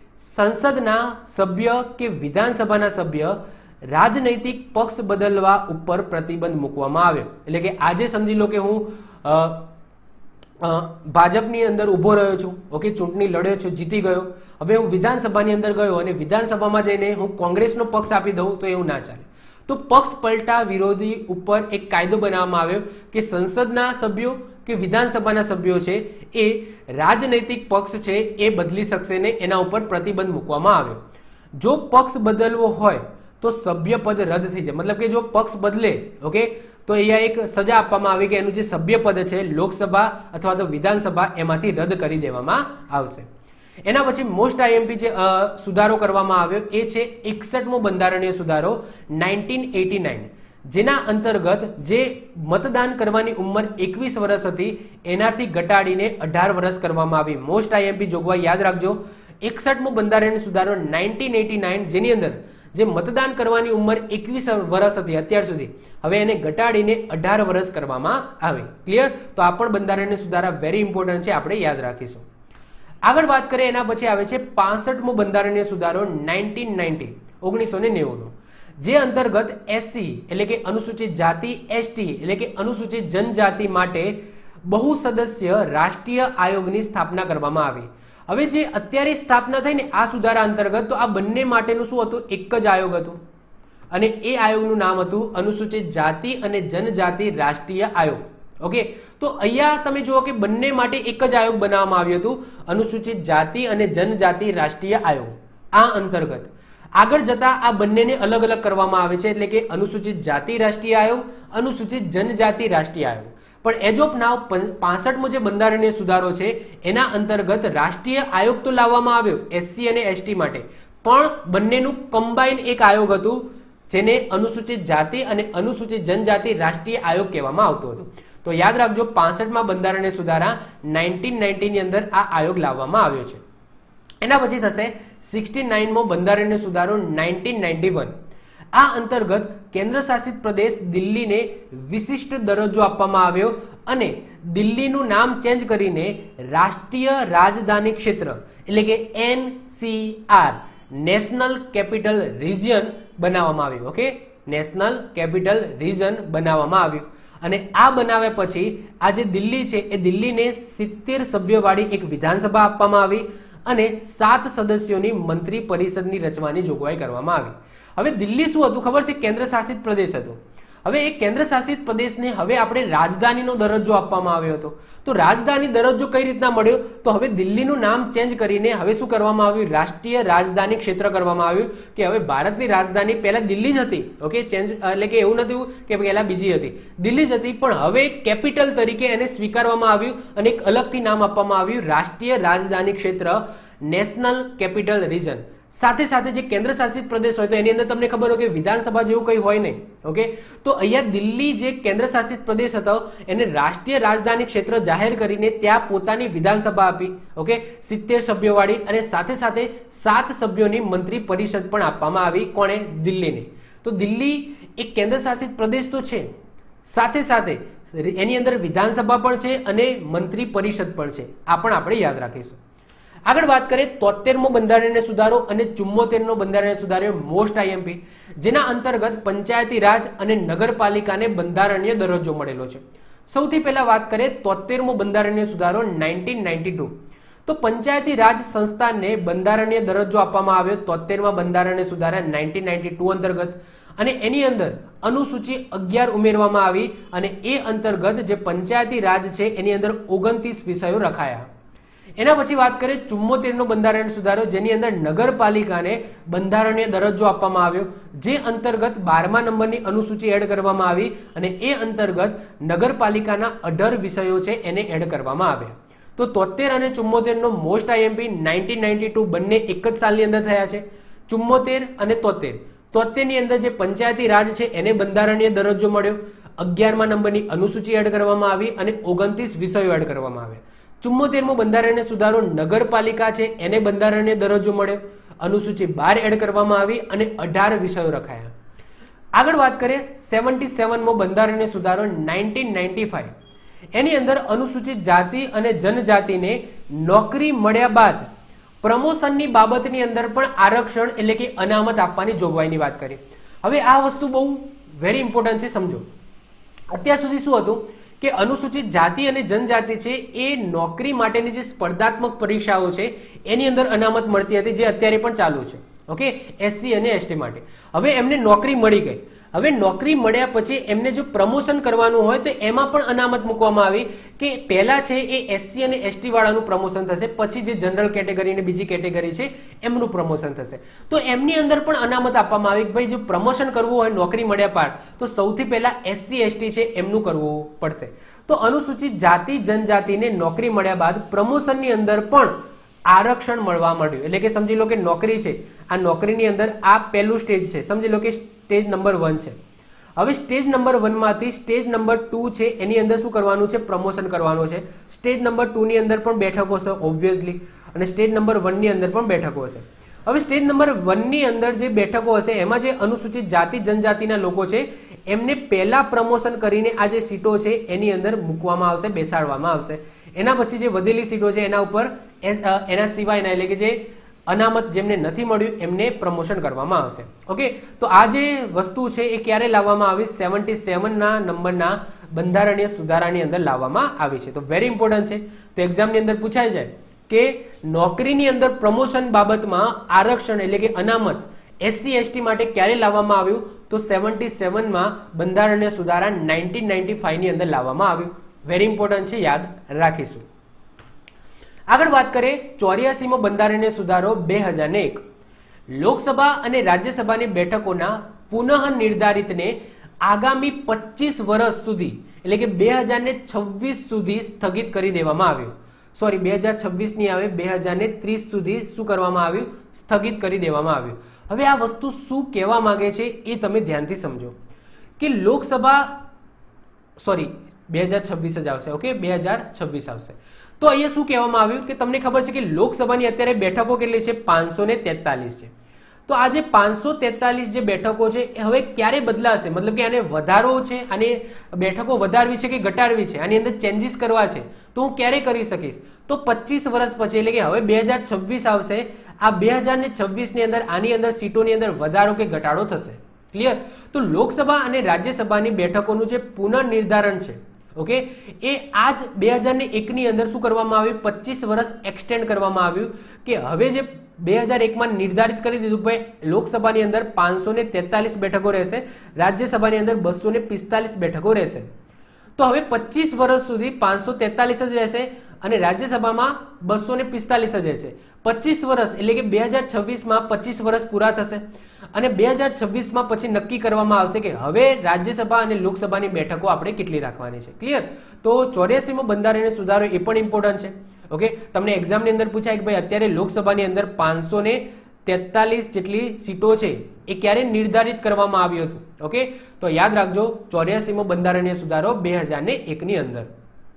સંસદના સભ્ય કે વિધાનસભાના સભ્ય રાજનૈતિક પક્ષ બદલવા ઉપર પ્રતિબંધ મૂકવામાં આવ્યો. એટલે કે આજે સમજી લો કે હું ભાજપની અંદર ઉભો રહ્યો છું, ઓકે, ચૂંટણી લડ્યો છું, જીતી ગયો, હવે હું વિધાનસભાની અંદર ગયો અને વિધાનસભામાં જઈને હું કોંગ્રેસનો પક્ષ આપી દઉં તો એવું ના ચાલે. તો પક્ષ પલટા વિરોધી ઉપર એક કાયદો બનાવવામાં આવ્યો કે સંસદના સભ્યો કે વિધાનસભાના સભ્યો છે એ રાજનૈતિક પક્ષ છે એ બદલી શકશે ને એના ઉપર પ્રતિબંધ મૂકવામાં આવ્યો. જો પક્ષ બદલવો હોય તો સભ્યપદ રદ થઈ જાય, મતલબ કે જો પક્ષ બદલે, ઓકે, તો અહીંયા એક સજા આપવામાં આવી કે એનું જે સભ્યપદ છે લોકસભા અથવા તો વિધાનસભા એમાંથી રદ કરી દેવામાં આવશે. એના પછી મોસ્ટ આઈએમપી જે સુધારો કરવામાં આવ્યો એ છે એકસઠમો બંધારણીય સુધારો નાઇન્ટીન એટી નાઇન, જેના અંતર્ગત જે મતદાન કરવાની ઉંમર એકવીસ વર્ષ હતી એનાથી ઘટાડીને અઢાર વર્ષ કરવામાં આવી. મોસ્ટ આઈએમપી જોગવાઈ યાદ રાખજો, એકસઠમો બંધારણીય સુધારો નાઇન્ટીન એટી નાઇન, જેની અંદર જે મતદાન કરવાની ઉંમર એકવીસ વર્ષ હતી અત્યાર સુધી, હવે એને ઘટાડીને અઢાર વર્ષ કરવામાં આવી. ક્લિયર? તો આ પણ બંધારણીય સુધારા વેરી ઇમ્પોર્ટન્ટ છે, આપણે યાદ રાખીશું. આગળ વાત કરીએ એના પછી આવે છે પાસઠમો બંધારણીય સુધારો નાઇન્ટીન નાઇન્ટી ઓગણીસો ને નેવું નો, જે અંતર્ગત એસસી એટલે કે અનુસૂચિત જાતિ, એસટી એટલે કે અનુસૂચિત જનજાતિ માટે બહુ સદસ્ય રાષ્ટ્રીય આયોગની સ્થાપના કરવામાં આવી. હવે જે અત્યારે સ્થાપના થઈ ને આ સુધારા અંતર્ગત, તો આ બંને માટેનું શું હતું? એક જ આયોગ હતું અને એ આયોગનું નામ હતું અનુસૂચિત જાતિ અને જનજાતિ રાષ્ટ્રીય આયોગ. ઓકે, તો અહીંયા તમે જુઓ કે બંને માટે એક જ આયોગ બનાવવામાં આવ્યું હતું, અનુસૂચિત જાતિ અને જનજાતિ રાષ્ટ્રીય આયોગ. આ અંતર્ગત આગળ જતા આ બંનેને અલગ અલગ કરવામાં આવે છે, એટલે કે અનુસૂચિત જાતિ રાષ્ટ્રીય આયોગ, અનુસૂચિત જનજાતિ રાષ્ટ્રીય આયોગ. પણ એજ ઓફ નાવ પાસઠમો જે બંધારણીય સુધારો છે એના અંતર્ગત રાષ્ટ્રીય આયોગ તો લાવવામાં આવ્યો એસસી અને એસટી માટે, પણ બંનેનું કમ્બાઈન એક આયોગ હતું જેને અનુસૂચિત જાતિ અને અનુસૂચિત જનજાતિ રાષ્ટ્રીય આયોગ કહેવામાં આવતો હતો. તો યાદ રાખજો, પાસઠમાં બંધારણીય સુધારા નાઇન્ટીન નાઇન્ટી ની અંદર આ આયોગ લાવવામાં આવ્યો છે. એના પછી થશે સિક્સટી નાઇનમો બંધારણીય સુધારો નાઇન્ટીન નાઇન્ટી વન. આ અંતર્ગત કેન્દ્ર શાસિત પ્રદેશ દિલ્હીને વિશિષ્ટ દરજ્જો આપવામાં આવ્યો અને દિલ્હીનું નામ ચેન્જ કરીને રાષ્ટ્રીય રાજધાની ક્ષેત્ર એટલે કે એનસીઆર નેશનલ કેપિટલ રિજિયન બનાવવામાં આવ્યું. ઓકે, નેશનલ કેપિટલ રિજન બનાવવામાં આવ્યું અને આ બનાવ્યા પછી આ જે દિલ્હી છે એ દિલ્હીને સિત્તેર સભ્યોવાળી એક વિધાનસભા આપવામાં આવી અને સાત સદસ્યોની મંત્રી પરિષદની રચવાની જોગવાઈ કરવામાં આવી. હવે દિલ્હી શું હતું ખબર છે? કેન્દ્ર શાસિત પ્રદેશ હતો. હવે એ કેન્દ્ર શાસિત પ્રદેશને હવે આપણે રાજધાનીનો દરજ્જો આપવામાં આવ્યો હતો. તો રાજધાની દરજ્જો કઈ રીતના મળ્યો? તો હવે દિલ્હીનું નામ ચેન્જ કરીને હવે શું કરવામાં આવ્યું? રાષ્ટ્રીય રાજધાની ક્ષેત્ર કરવામાં આવ્યું કે હવે ભારતની રાજધાની પહેલા દિલ્હી જ હતી. ઓકે, ચેન્જ એટલે કે એવું નથી કે પહેલા બીજી હતી, દિલ્હી જ હતી, પણ હવે કેપિટલ તરીકે એને સ્વીકારવામાં આવ્યું અને એક અલગથી નામ આપવામાં આવ્યું રાષ્ટ્રીય રાજધાની ક્ષેત્ર, નેશનલ કેપિટલ રિજન. સાથે સાથે જે કેન્દ્ર શાસિત પ્રદેશ હોય તો એની અંદર તમને ખબર હોય કે વિધાનસભા જેવું કંઈ હોય નહીં. ઓકે, તો અહીંયા દિલ્હી જે કેન્દ્ર શાસિત પ્રદેશ હતો એને રાષ્ટ્રીય રાજધાની ક્ષેત્ર જાહેર કરીને ત્યાં પોતાની વિધાનસભા આપી. ઓકે, સિત્તેર સભ્યોવાળી અને સાથે સાથે સાત સભ્યોની મંત્રી પરિષદ પણ આપવામાં આવી. કોણે? દિલ્હીને. તો દિલ્હી એક કેન્દ્ર શાસિત પ્રદેશ તો છે, સાથે સાથે એની અંદર વિધાનસભા પણ છે અને મંત્રી પરિષદ પણ છે. આ પણ આપણે યાદ રાખીશું. આગળ વાત કરીએ તોતેરમો બંધારણીય સુધારો અને ચુમ્મોતેરનો બંધારણીય સુધારો મોસ્ટ આઈએમપી, જેના અંતર્ગત પંચાયતી રાજ અને નગરપાલિકાને બંધારણીય દરજ્જો મળેલો છે. સૌથી પહેલા વાત કરીએ તોતેરમો બંધારણીય સુધારો નાઇન્ટીન નાઇન્ટી ટુ. તો પંચાયતી રાજ સંસ્થાને બંધારણીય દરજ્જો આપવામાં આવ્યો તોતેરમાં બંધારણીય સુધારા નાઇન્ટીન નાઇન્ટી ટુ અંતર્ગત અને એની અંદર અનુસૂચિ અગિયાર ઉમેરવામાં આવી અને એ અંતર્ગત જે પંચાયતી રાજ છે એની અંદર ઓગણત્રીસ વિષયો રખાયા. એના પછી વાત કરીએ ચુમ્મોતેરનો બંધારણીય સુધારો, જેની અંદર નગરપાલિકાને બંધારણીય દરજ્જો આપવામાં આવ્યો, જે અંતર્ગત બારમા નંબરની અનુસૂચિ એડ કરવામાં આવી અને એ અંતર્ગત નગરપાલિકાના અઢાર વિષયો છે એને એડ કરવામાં આવ્યા. તો તોતેર અને ચુમ્મોતેરનો most IMP nineteen ninety two બંને એક જ સાલની અંદર થયા છે. ચુમ્મોતેર અને તોતેર. તોતેર ની અંદર જે પંચાયતી રાજ છે એને બંધારણીય દરજ્જો મળ્યો, અગિયારમા નંબરની અનુસૂચિ એડ કરવામાં આવી અને ઓગણત્રીસ વિષયો એડ કરવામાં આવ્યા. ચુમ્મોતેરમો બંધારણીય સુધારો નગરપાલિકા છે એને બંધારણીય દરજ્જો મળ્યો, અનુસૂચિ બાર એડ કરવામાં આવી અને અઢાર વિષયો રખાયા. આગળ વાત કરીએ સેવન્ટી સેવનમો બંધારણીય સુધારો નાઇન્ટીન નાઇન્ટી ફાઈવ. એની અંદર અનુસૂચિત જાતિ અને જનજાતિને નોકરી મળ્યા બાદ પ્રમોશનની બાબતની અંદર પણ આરક્ષણ એટલે કે અનામત આપવાની જોગવાઈની વાત કરી. હવે આ વસ્તુ બહુ વેરી ઇમ્પોર્ટન્ટ છે, સમજો. અત્યાર સુધી શું હતું કે અનુસૂચિત જાતિ અને જનજાતિ છે એ નોકરી માટેની જે સ્પર્ધાત્મક પરીક્ષાઓ છે એની અંદર અનામત મળતી હતી, જે અત્યારે પણ ચાલુ છે. ઓકે, એસસી અને એસટી માટે. હવે એમને નોકરી મળી ગઈ. હવે નોકરી મળ્યા પછી એમને જો પ્રમોશન કરવાનું હોય તો એમાં પણ અનામત મૂકવામાં આવી કે પહેલા છે એ એસસી અને એસટી વાળાનું પ્રમોશન થશે, પછી જે જનરલ કેટેગરી અને બીજી કેટેગરી છે એમનું પ્રમોશન થશે. તો એમની અંદર પણ અનામત આપવામાં આવી કે ભાઈ જો પ્રમોશન કરવું હોય નોકરી મળ્યા બાદ તો સૌથી પહેલા એસસી એસટી છે એમનું કરવું પડશે. તો અનુસૂચિત જાતિ જનજાતિને નોકરી મળ્યા બાદ પ્રમોશનની અંદર પણ આરક્ષણ મળવા માંડ્યું. એટલે કે સમજી લો કે નોકરી છે, આ નોકરીની અંદર આ પહેલું સ્ટેજ છે, સમજી લો કે સ્ટેજ નંબર વન છે. હવે સ્ટેજ નંબર વન માંથી સ્ટેજ નંબર ટુ છે એની અંદર શું કરવાનું છે? પ્રમોશન કરવાનું છે. સ્ટેજ નંબર ટુ ની અંદર પણ બેઠકો હશે ઓબ્વિયસલી, અને સ્ટેજ નંબર વન ની અંદર પણ બેઠકો હશે. હવે સ્ટેજ નંબર વન ની અંદર જે બેઠકો હશે એમાં જે અનુસૂચિત જાતિ જનજાતિના લોકો છે એમને પહેલા પ્રમોશન કરીને આ જે સીટો છે એની અંદર મૂકવામાં આવશે, બેસાડવામાં આવશે. એના પછી જે વધેલી સીટો છે એના ઉપર એના સિવાયના એટલે કે જે અનામત જેમને નથી મળ્યું એમને પ્રમોશન કરવામાં આવશે. ઓકે, તો આ જે વસ્તુ છે એ ક્યારે લાવવામાં આવી? સેવન્ટી સેવનના નંબરના બંધારણીય સુધારાની અંદર લાવવામાં આવી છે. તો વેરી ઇમ્પોર્ટન્ટ છે. તો એક્ઝામની અંદર પૂછાઈ જાય કે નોકરીની અંદર પ્રમોશન બાબતમાં આરક્ષણ એટલે કે અનામત એસસી એસટી માટે ક્યારે લાવવામાં આવ્યું? તો સેવન્ટી સેવનમાં બંધારણીય સુધારા નાઇન્ટીન નાઇન્ટી ફાઈવ ની અંદર લાવવામાં આવ્યું. વેરી ઇમ્પોર્ટન્ટ છે, યાદ રાખીશું. આગળ વાત કરીએ ચોર્યાસીમો બંધારણીય સુધારો બે હજાર ને એક. લોકસભા અને રાજ્યસભાની બેઠકોના પુનઃ નિર્ધારિતને આગામી પચીસ વર્ષ સુધી એટલે કે બે હજાર ને છવ્વીસ સુધી સ્થગિત કરી દેવામાં આવ્યું. સોરી બે હજાર છવ્વીસ ની આવે, બે હજાર ને ત્રીસ સુધી શું કરવામાં આવ્યું? સ્થગિત કરી દેવામાં આવ્યું. હવે આ વસ્તુ શું કહેવા માંગે છે એ તમે ધ્યાનથી સમજો કે લોકસભા સોરી બે હજાર છવ્વીસ જ આવશે. ઓકે, બે હજાર છવ્વીસ આવશે. તો અહીંયા શું કહેવામાં આવ્યું કે તમને ખબર છે કે લોકસભાની અત્યારે બેઠકો કેટલી છે? પાંચસો ને તેતાલીસ છે. તો આ જે પાંચસો તેતાલીસ જે બેઠકો છે એ હવે ક્યારે બદલાશે? મતલબ કે આને વધારો છે, આને બેઠકો વધારવી છે કે ઘટાડવી છે, આની અંદર ચેન્જીસ કરવા છે, તો હું ક્યારે કરી શકીશ? તો પચીસ વર્ષ પછી એટલે કે હવે બે હજાર છવ્વીસ આવશે. આ બે હજાર ને છવ્વીસ ની અંદર આની અંદર સીટોની અંદર વધારો કે ઘટાડો થશે. ક્લિયર? તો લોકસભા અને રાજ્યસભાની બેઠકોનું જે પુનઃનિર્ધારણ છે, ઓકે, એ આજ બે હજાર ને એક ની અંદર શું કરવામાં આવ્યું? પચીસ વર્ષ એક્સટેન્ડ કરવામાં આવ્યું કે હવે જે બે હજાર એક માં નિર્ધારિત કરી દીધું કે ભાઈ લોકસભાની અંદર પાંચસો ને તેતાલીસ બેઠકો રહેશે, રાજ્યસભાની અંદર બસો ને પિસ્તાલીસ બેઠકો રહેશે. તો હવે પચીસ વર્ષ સુધી પાંચસો તેતાલીસ જ રહેશે અને રાજ્યસભામાં બસો ને પિસ્તાલીસ જ રહેશે. પચીસ વર્ષ એટલે કે બે હજાર છવ્વીસ માં પચીસ વર્ષ પૂરા થશે અને બે હજાર છવ્વીસ માં પછી નક્કી કરવામાં આવશે કે હવે રાજ્યસભા અને લોકસભાની બેઠકો આપણે કેટલી રાખવાની છે. ક્લિયર? તો ચોર્યાસીમો બંધારણીય સુધારો એ પણ ઇમ્પોર્ટન્ટ છે. ઓકે, તમને એક્ઝામની અંદર પૂછાય કે ભાઈ અત્યારે લોકસભાની અંદર પાંચસો ને તેતાલીસ જેટલી સીટો છે એ ક્યારે નિર્ધારિત કરવામાં આવ્યું હતું? ઓકે, તો યાદ રાખજો ચોર્યાસીમો બંધારણીય સુધારો બે હજાર ને એક ની અંદર.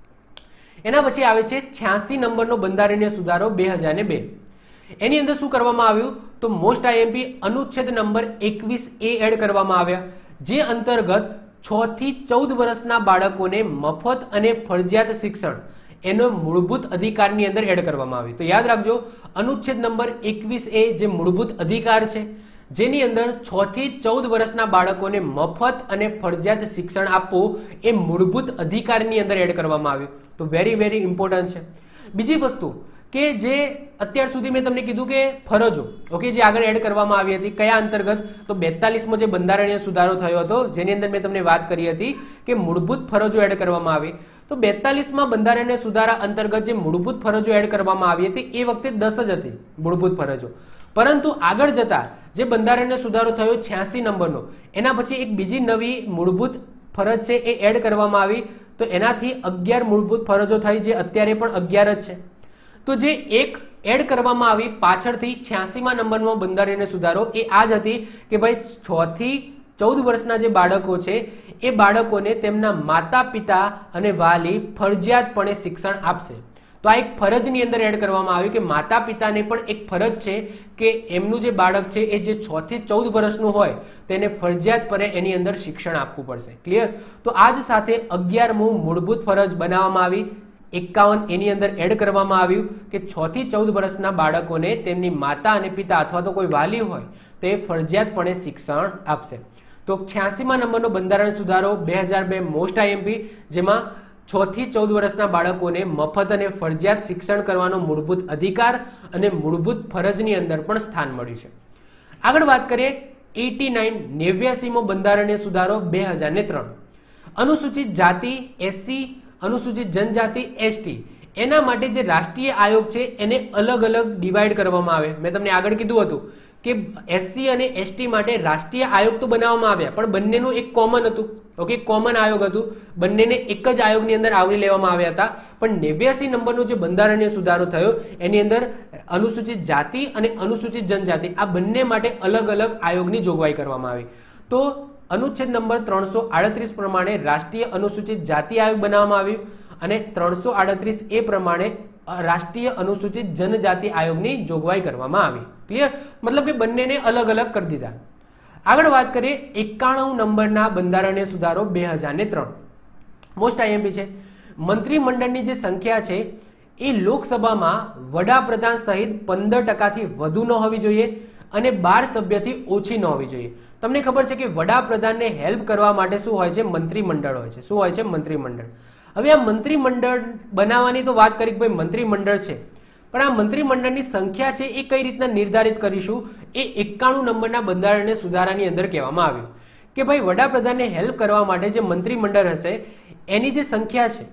એના પછી આવે છે છ્યાસી નંબરનો બંધારણીય સુધારો બે હજાર ને બે. એની અંદર શું કરવામાં આવ્યું? તો મોસ્ટ આઈએમપી અનુચ્છેદ નંબર એકવીસ એ એડ કરવામાં આવ્યા, જે અંતર્ગત છ થી ચૌદ વર્ષના બાળકોને મફત અને ફરજિયાત શિક્ષણ એનો મૂળભૂત અધિકારની અંદર એડ કરવામાં આવ્યું. તો યાદ રાખજો અનુચ્છેદ નંબર એકવીસ એ જે મૂળભૂત અધિકાર છે જેની અંદર છ થી ચૌદ વર્ષના બાળકોને મફત અને ફરજિયાત શિક્ષણ આપવું એ મૂળભૂત અધિકારની અંદર એડ કરવામાં આવ્યું. તો વેરી વેરી ઇમ્પોર્ટન્ટ છે. બીજી વસ્તુ કે જે અત્યાર સુધી મેં તમને કીધું કે ફરજો, ઓકે, જે આગળ એડ કરવામાં આવી હતી કયા અંતર્ગત? તો બેતાલીસમો જે બંધારણીય સુધારો થયો હતો જેની અંદર મેં તમને વાત કરી હતી કે મૂળભૂત ફરજો એડ કરવામાં આવી. તો બેતાલીસમાં બંધારણીય સુધારા અંતર્ગત જે મૂળભૂત ફરજો એડ કરવામાં આવી હતી એ વખતે દસ જ હતી મૂળભૂત ફરજો, પરંતુ આગળ જતા જે બંધારણીય સુધારો થયો છ્યાસી નંબરનો, એના પછી એક બીજી નવી મૂળભૂત ફરજ છે એ એડ કરવામાં આવી. તો એનાથી અગિયાર મૂળભૂત ફરજો થઈ જે અત્યારે પણ અગિયાર જ છે. તો જે એક એડ કરવામાં આવી પાછળથી છ્યાસીમાં નંબરનો બંધારણીય સુધારો એ આ જ હતી કે ભાઈ છ થી ચૌદ વર્ષના જે બાળકો છે એ બાળકોને તેમના માતા પિતા અને વાલી ફરજિયાતપણે શિક્ષણ આપશે. તો આ એક ફરજની અંદર એડ કરવામાં આવ્યું કે માતા પિતાને પણ એક ફરજ છે કે એમનું જે બાળક છે એ જે છ થી ચૌદ વર્ષનું હોય તેને ફરજિયાતપણે એની અંદર શિક્ષણ આપવું પડશે. ક્લિયર? તો આજ સાથે અગિયારમું મૂળભૂત ફરજ બનાવવામાં આવી. એકાવન એની અંદર એડ કરવામાં આવ્યું કે છ થી ચૌદ વર્ષના બાળકોને તેમની માતા અને પિતા અથવા તો કોઈ વાલી હોય તે ફરજિયાતપણે શિક્ષણ આપશે. તો છ્યાસીમાં નંબરનો બંધારણ સુધારો બે હજાર બે મોસ્ટ આઈએમપી, જેમાં છ થી ચૌદ વર્ષના બાળકોને મફત અને ફરજિયાત શિક્ષણ કરવાનો મૂળભૂત અધિકાર અને મૂળભૂત ફરજની અંદર પણ સ્થાન મળ્યું છે. આગળ વાત કરીએ એટી નાઇન નેવ્યાસીમો બંધારણીય સુધારો બે હજાર ને ત્રણ. અનુસૂચિત જાતિ એસસી, અનુસૂચિત જનજાતિ એસટી, એના માટે જે રાષ્ટ્રીય આયોગ છે એને અલગ અલગ ડિવાઈડ કરવામાં આવે. મેં તમને આગળ કીધું હતું કે એસસી અને એસટી માટે રાષ્ટ્રીય આયોગ તો બનાવવામાં આવ્યા પણ બંનેનું એક કોમન હતું. ઓકે, કોમન આયોગ હતું, બંનેને એક જ આયોગની અંદર આવરી લેવામાં આવ્યા હતા. પણ નેવ્યાસી નંબરનો જે બંધારણીય સુધારો થયો એની અંદર અનુસૂચિત જાતિ અને અનુસૂચિત જનજાતિ આ બંને માટે અલગ અલગ આયોગની જોગવાઈ કરવામાં આવી. તો અનુચ્છેદ નંબર ત્રણસો આડત્રીસ પ્રમાણે રાષ્ટ્રીય અનુસૂચિત જાતિ આયોગ બનાવવામાં આવ્યું અને ત્રણસો આડત્રીસ એ પ્રમાણે રાષ્ટ્રીય અનુસૂચિત જનજાતિ આયોગની જોગવાઈ કરવામાં આવી. ક્લિયર? મતલબ કે બંનેને અલગ અલગ કરી દીધા. આગળ વાત કરીએ એકાણું નંબરના બંધારણીય સુધારો બે હજાર ને ત્રણ. મોસ્ટ આઈએમપી છે. મંત્રીમંડળની જે સંખ્યા છે એ લોકસભામાં વડાપ્રધાન સહિત પંદર ટકાથી વધુ ન હોવી જોઈએ અને બાર સભ્યથી ઓછી ન હોવી જોઈએ. તમને ખબર છે કે વડાપ્રધાનને હેલ્પ કરવા માટે શું હોય છે? મંત્રીમંડળ હોય છે. શું હોય છે? મંત્રીમંડળ. હવે આ મંત્રીમંડળ બનાવવાની તો વાત કરી કે ભાઈ મંત્રીમંડળ છે, પણ આ મંત્રીમંડળની સંખ્યા છે એ કઈ રીતના નિર્ધારિત કરીશું એ એકાણું નંબરના બંધારણીય સુધારાની અંદર કહેવામાં આવ્યું કે ભાઈ વડાપ્રધાનને હેલ્પ કરવા માટે જે મંત્રીમંડળ હશે એની જે સંખ્યા છે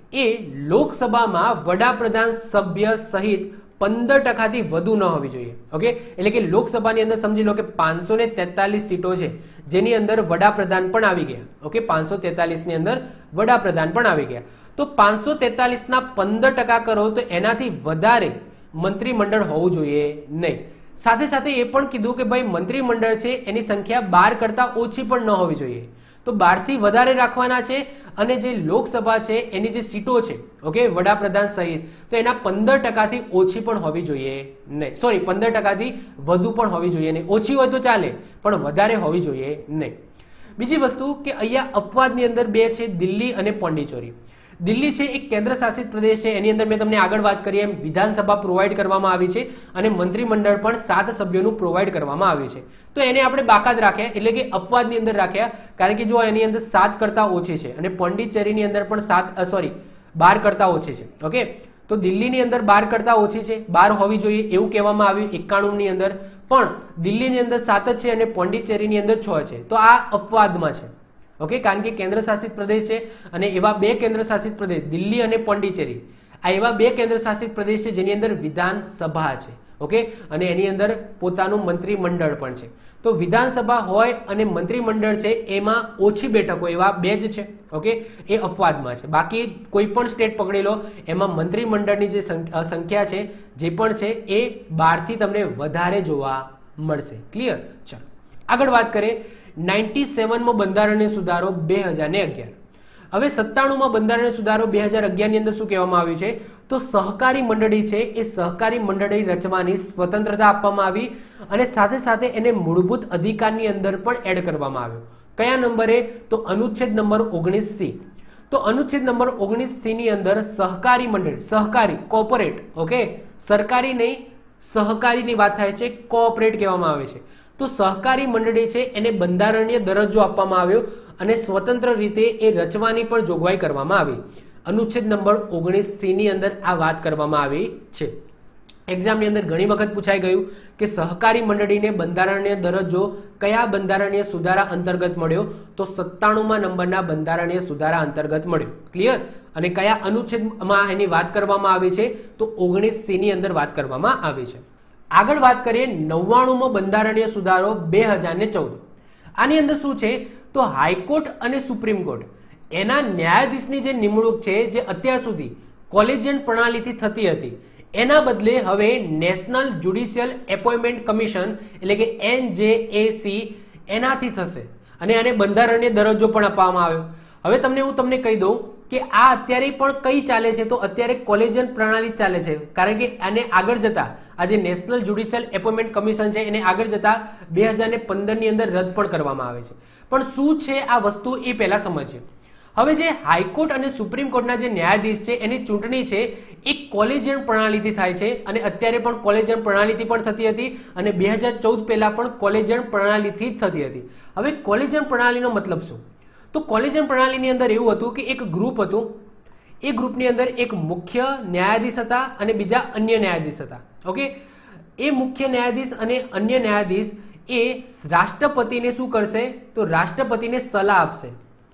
એ લોકસભામાં વડાપ્રધાન સભ્ય સહિત પંદર ટકાથી વધુ ન હોવી જોઈએ. ઓકે, એટલે કે લોકસભાની અંદર સમજી લો કે પાંચસો ને તેતાલીસ સીટો છે જેની અંદર વડાપ્રધાન પણ આવી ગયા. ઓકે, પાંચસો તેતાલીસ ની અંદર વડાપ્રધાન પણ આવી ગયા. તો પાંચસો તેતાલીસ ના પંદર ટકા કરો તો એનાથી વધારે મંત્રીમંડળ હોવું જોઈએ નહીં. સાથે સાથે એ પણ કીધું કે ભાઈ મંત્રીમંડળ છે એની સંખ્યા બાર કરતા ઓછી પણ ન હોવી જોઈએ. તો બાર થી વધારે રાખવાના છે અને જે લોકસભા છે એની જે સીટો છે ઓકે વડાપ્રધાન સહિત તો એના પંદર ટકાથી ઓછી પણ હોવી જોઈએ નહીં. સોરી પંદર ટકાથી વધુ પણ હોવી જોઈએ નહીં. ઓછી હોય તો ચાલે પણ વધારે હોવી જોઈએ નહીં. બીજી વસ્તુ કે અહીંયા અપવાદની અંદર બે છે, દિલ્હી અને પોંડિચેરી. દિલ્હી છે એક કેન્દ્ર શાસિત પ્રદેશ છે, એની અંદર મેં તમને આગળ વાત કરી એમ વિધાનસભા પ્રોવાઈડ કરવામાં આવી છે અને મંત્રીમંડળ પણ સાત સભ્યોનું પ્રોવાઈડ કરવામાં આવ્યું છે. તો એને આપણે બાકાત રાખ્યા એટલે કે અપવાદની અંદર રાખ્યા, કારણ કે જો એની અંદર સાત કરતા ઓછી છે અને પોંડિચેરીની અંદર પણ સાત સોરી બાર કરતા ઓછી છે. ઓકે, તો દિલ્હીની અંદર બાર કરતા ઓછી છે, બાર હોવી જોઈએ એવું કહેવામાં આવ્યું એકાણું ની અંદર, પણ દિલ્હીની અંદર સાત જ છે અને પોંડિચેરીની અંદર છ છે. તો આ અપવાદમાં છે. ઓકે, કારણ કે કેન્દ્ર શાસિત પ્રદેશ છે અને એવા બે કેન્દ્ર શાસિત પ્રદેશ દિલ્હી અને પોંડિચેરી આ એવા બે કેન્દ્ર શાસિત પ્રદેશ છે જેની અંદર વિધાનસભા છે. ઓકે, અને એની અંદર પોતાનું મંત્રીમંડળ પણ છે. તો વિધાનસભા હોય અને મંત્રીમંડળ છે એમાં ઓછી બેઠકો એવા બે જ છે. ઓકે, એ અપવાદમાં છે. બાકી કોઈ પણ સ્ટેટ પકડી લો એમાં મંત્રીમંડળની જે સંખ્યા છે જે પણ છે એ બાર થી તમને વધારે જોવા મળશે. ક્લિયર? ચાલો આગળ વાત કરીએ. નાઇન્ટી સેવનમાં બંધારણીય સુધારો બે હજાર ને અગિયાર. હવે સત્તાણું માં બંધારણીય સુધારો બે હજાર અગિયાર ની અંદર શું કહેવામાં આવ્યું છે તો સહકારી મંડળી છે એ સહકારી મંડળી રચવાની સ્વતંત્રતા આપવામાં આવી અને સાથે સાથે એને મૂળભૂત અધિકારની અંદર પણ એડ કરવામાં આવ્યો. કયા નંબરે? તો અનુચ્છેદ નંબર ઓગણીસ સી. તો અનુચ્છેદ નંબર ઓગણીસ સી ની અંદર સહકારી મંડળ સહકારી કોર્પોરેટ ઓકે સરકારી નહીં સહકારીની વાત થાય છે, કોઓપરેટ કહેવામાં આવે છે. તો સહકારી મંડળી છે એને બંધારણીય દરજ્જો આપવામાં આવ્યો અને સ્વતંત્ર રીતે એ રચવાની પણ જોગવાઈ કરવામાં આવી. અનુચ્છેદ નંબર ઓગણીસ સી ની અંદર આ વાત કરવામાં આવી છે. એક્ઝામની અંદર ઘણી વખત પૂછાઈ ગયું કે સહકારી મંડળીને બંધારણીય દરજ્જો કયા બંધારણીય સુધારા અંતર્ગત મળ્યો? તો સત્તાણું માં નંબરના બંધારણીય સુધારા અંતર્ગત મળ્યો. ક્લિયર? અને કયા અનુચ્છેદમાં એની વાત કરવામાં આવી છે? તો ઓગણીસ સી ની અંદર વાત કરવામાં આવી છે. આગળ વાત કરીએ નવ્વાણું મો બંધારણીય સુધારો બે હજાર ને ચૌદ. આની અંદર શું છે તો હાઈકોર્ટ અને સુપ્રીમ કોર્ટ એના ન્યાયાધીશની જે નિમણૂક છે જે અત્યાર સુધી કોલેજિયન પ્રણાલીથી થતી હતી એના બદલે હવે નેશનલ જ્યુડિશિયલ એપોઇન્ટમેન્ટ કમિશન એટલે કે એન જે એ સી એનાથી થશે અને આને બંધારણીય દરજ્જો પણ આપવામાં આવ્યો. હવે તમને હું તમને કહી દઉં કે આ અત્યારે પણ કઈ ચાલે છે તો અત્યારે કોલેજિયન પ્રણાલી ચાલે છે, કારણ કે આને આગળ જતા આ જે નેશનલ જ્યુડિશિયલ એપોઇન્ટમેન્ટ કમિશન છે એને આગળ જતા બે હજાર ને પંદર ની અંદર રદ પણ કરવામાં આવે છે. પણ શું છે આ વસ્તુ એ પહેલા સમજીએ. હવે જે હાઈકોર્ટ અને સુપ્રીમ કોર્ટના જે ન્યાયાધીશ છે એની ચૂંટણી છે એ કોલેજિયન પ્રણાલીથી થાય છે અને અત્યારે પણ કોલેજિયન પ્રણાલીથી પણ થતી હતી અને બે હજાર ચૌદ પહેલા પણ કોલેજિયન પ્રણાલીથી જ થતી હતી. હવે કોલેજિયન પ્રણાલીનો મતલબ શું? તો કોલેજિયન પ્રણાલીની અંદર એવું હતું કે એક ગ્રુપ હતું, એ ગ્રુપની અંદર એક મુખ્ય ન્યાયાધીશ હતા અને બીજા અન્ય ન્યાયાધીશ હતા. ઓકે, એ મુખ્ય ન્યાયાધીશ અને અન્ય ન્યાયાધીશ એ રાષ્ટ્રપતિને શું કરશે તો રાષ્ટ્રપતિને સલાહ આપશે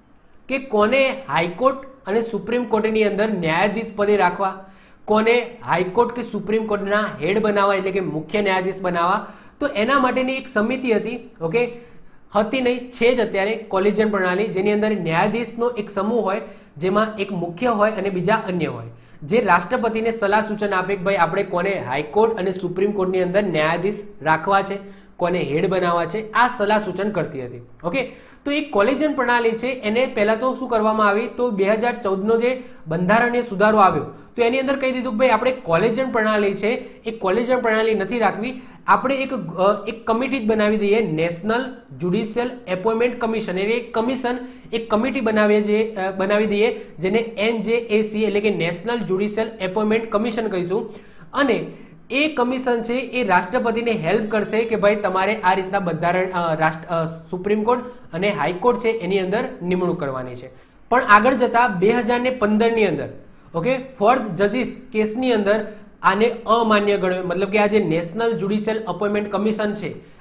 કે કોને હાઈકોર્ટ અને સુપ્રીમ કોર્ટની અંદર ન્યાયાધીશ પદે રાખવા, કોને હાઈકોર્ટ કે સુપ્રીમ કોર્ટના હેડ બનાવવા એટલે કે મુખ્ય ન્યાયાધીશ બનાવવા. તો એના માટેની એક સમિતિ હતી. ઓકે, હતી નહીં છે જ અત્યારે કોલેજિયન પ્રણાલી, જેની અંદર ન્યાયાધીશનો એક સમૂહ હોય જેમાં એક મુખ્ય હોય અને બીજા અન્ય હોય, જે રાષ્ટ્રપતિને સલાહ સૂચન આપે કે ભાઈ આપણે કોને હાઈકોર્ટ અને સુપ્રીમ કોર્ટની અંદર ન્યાયાધીશ રાખવા છે, કોને હેડ બનાવવા છે, આ સલાહ સૂચન કરતી હતી. ઓકે, તો એક કોલેજિયન પ્રણાલી છે એને પહેલા તો શું કરવામાં આવી તો બે હજાર ચૌદ નો જે બંધારણીય સુધારો આવ્યો તો એની અંદર કહી દીધું કે ભાઈ આપણે કોલેજિયન પ્રણાલી છે એ કોલેજિયન પ્રણાલી નથી રાખવી, આપણે એક એક કમિટી જ બનાવી દઈએ, નેશનલ જ્યુડિશિયલ એપોઇન્ટમેન્ટ કમિશન એટલે એક કમિશન એક કમિટી બનાવીએ છીએ બનાવી દઈએ જેને એન જે એ સી એટલે કે નેશનલ જ્યુડિશિયલ એપોઇન્ટમેન્ટ કમિશન કહીશું. અને એ કમિશન છે એ રાષ્ટ્રપતિને હેલ્પ કરશે કે ભાઈ તમારે આ રીતના બંધારણ રાષ્ટ્ર સુપ્રીમ કોર્ટ અને હાઈકોર્ટ છે એની અંદર નિમણૂક કરવાની છે. પણ આગળ જતા બે હજાર ને પંદર ની અંદર ઓકે ફોર્થ જજીસ કેસની અંદર આને અમાન્ય ગણ્યો, મતલબ કે આ જે નેશનલ જ્યુડિશિયલ અપોઇન્ટમેન્ટ કમિશન છે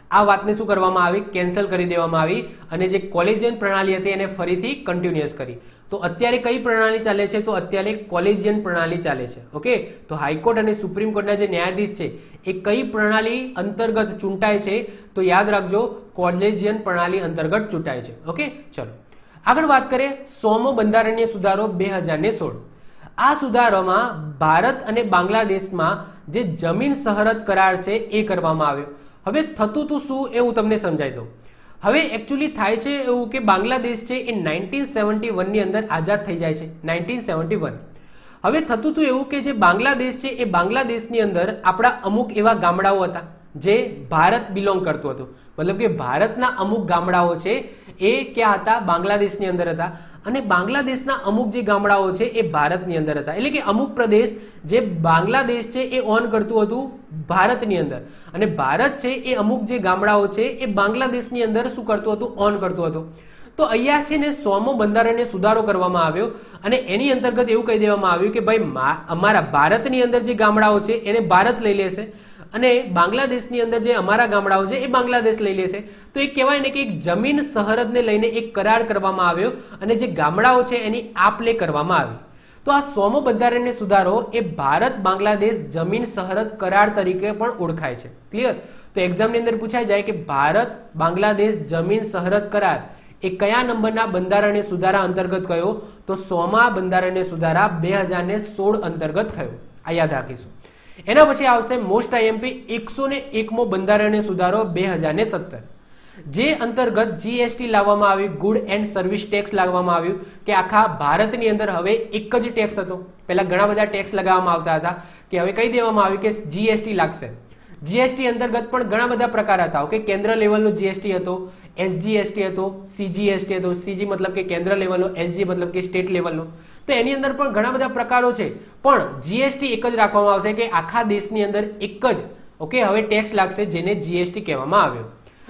આ વાતને શું કરવામાં આવી, કેન્સલ કરી દેવામાં આવી અને જે કોલેજિયન પ્રણાલી હતી એને ફરીથી કન્ટિન્યુઅસ કરી. તો અત્યારે કઈ પ્રણાલી ચાલે છે, તો અત્યારે કોલેજિયન પ્રણાલી ચાલે છે. ઓકે, તો હાઈકોર્ટ અને સુપ્રીમ કોર્ટના જે ન્યાયાધીશ છે એ કઈ પ્રણાલી અંતર્ગત ચૂંટાય છે, તો યાદ રાખજો કોલેજિયન પ્રણાલી અંતર્ગત ચૂંટાય છે. ઓકે, ચલો આગળ વાત કરીએ. સોમો બંધારણીય સુધારો બે હજાર ને સોળ. આ સુધારામાં ભારત અને બાંગ્લાદેશમાં જે જમીન સરહદ કરાર છે એ કરવામાં આવ્યો. હવે થતું તું શું એ હું તમને સમજાવી દઉં. હવે એકચ્યુઅલી થાય છે એવું કે બાંગ્લાદેશ છે એ નાઇન્ટીન સેવન્ટી વન ની અંદર આઝાદ થઈ જાય છે. Nineteen seventy one. હવે થતું હતું એવું કે જે બાંગ્લાદેશ છે એ બાંગ્લાદેશની અંદર આપણા અમુક એવા ગામડાઓ હતા જે ભારત બિલોંગ કરતું હતું. મતલબ કે ભારતના અમુક ગામડાઓ છે એ ક્યાં હતા, બાંગ્લાદેશની અંદર હતા. અને બાંગ્લાદેશના અમુક જે ગામડાઓ છે એ ભારતની અંદર હતા. એટલે કે અમુક પ્રદેશ જે બાંગ્લાદેશ છે એ ઓન કરતું હતું ભારતની અંદર, અને ભારત છે એ અમુક જે ગામડાઓ છે એ બાંગ્લાદેશની અંદર શું કરતું હતું, ઓન કરતું હતું. તો અહીંયા છે ને સોમો બંધારણીય સુધારો કરવામાં આવ્યો અને એની અંતર્ગત એવું કહી દેવામાં આવ્યું કે ભાઈ અમારા ભારતની અંદર જે ગામડાઓ છે એને ભારત લઈ લેશે અને બાંગ્લાદેશની અંદર જે અમારા ગામડાઓ છે એ બાંગ્લાદેશ લઈ લેશે. તો એ કહેવાય ને કે એક જમીન સરહદને લઈને એક કરાર કરવામાં આવ્યો અને જે ગામડાઓ છે એની આપ લે કરવામાં આવી. તો આ સોમો બંધારણીય સુધારો એ ભારત બાંગ્લાદેશ જમીન સરહદ કરાર તરીકે પણ ઓળખાય છે. ક્લિયર? તો એક્ઝામની અંદર પૂછાઈ જાય કે ભારત બાંગ્લાદેશ જમીન સરહદ કરાર એ કયા નંબરના બંધારણીય સુધારા અંતર્ગત કયો, તો સોમા બંધારણીય સુધારા બે હજાર ને સોળ અંતર્ગત થયો. આ યાદ રાખીશું. એના પછી આવશે મોસ્ટ આઈએમપી એકસો ને એકમો બંધારણીય સુધારો બે હજાર ને સત્તર, જે અંતર્ગત જીએસટી લાવવામાં આવ્યું, ગુડ એન્ડ સર્વિસ ટેક્સ લાવવામાં આવ્યું કે આખા ભારતની અંદર હવે એક જ ટેક્સ હતો. પહેલા ઘણા બધા ટેક્સ લગાવવામાં આવતા હતા કે હવે કહી દેવામાં આવ્યું કે જીએસટી લાગશે. જીએસટી અંતર્ગત પણ ઘણા બધા પ્રકાર હતા. ઓકે, કેન્દ્ર લેવલનો જીએસટી હતો, એસજીએસટી હતો, સીજીએસટી હતો. સીજી મતલબ કે કેન્દ્ર લેવલનો, એસજી મતલબ કે સ્ટેટ લેવલનો. તો એની અંદર પણ ઘણા બધા પ્રકારો છે, પણ જીએસટી એક જ રાખવામાં આવશે કે આખા દેશની અંદર એક જ ઓકે હવે ટેક્સ લાગશે જેને જીએસટી કહેવામાં આવ્યો.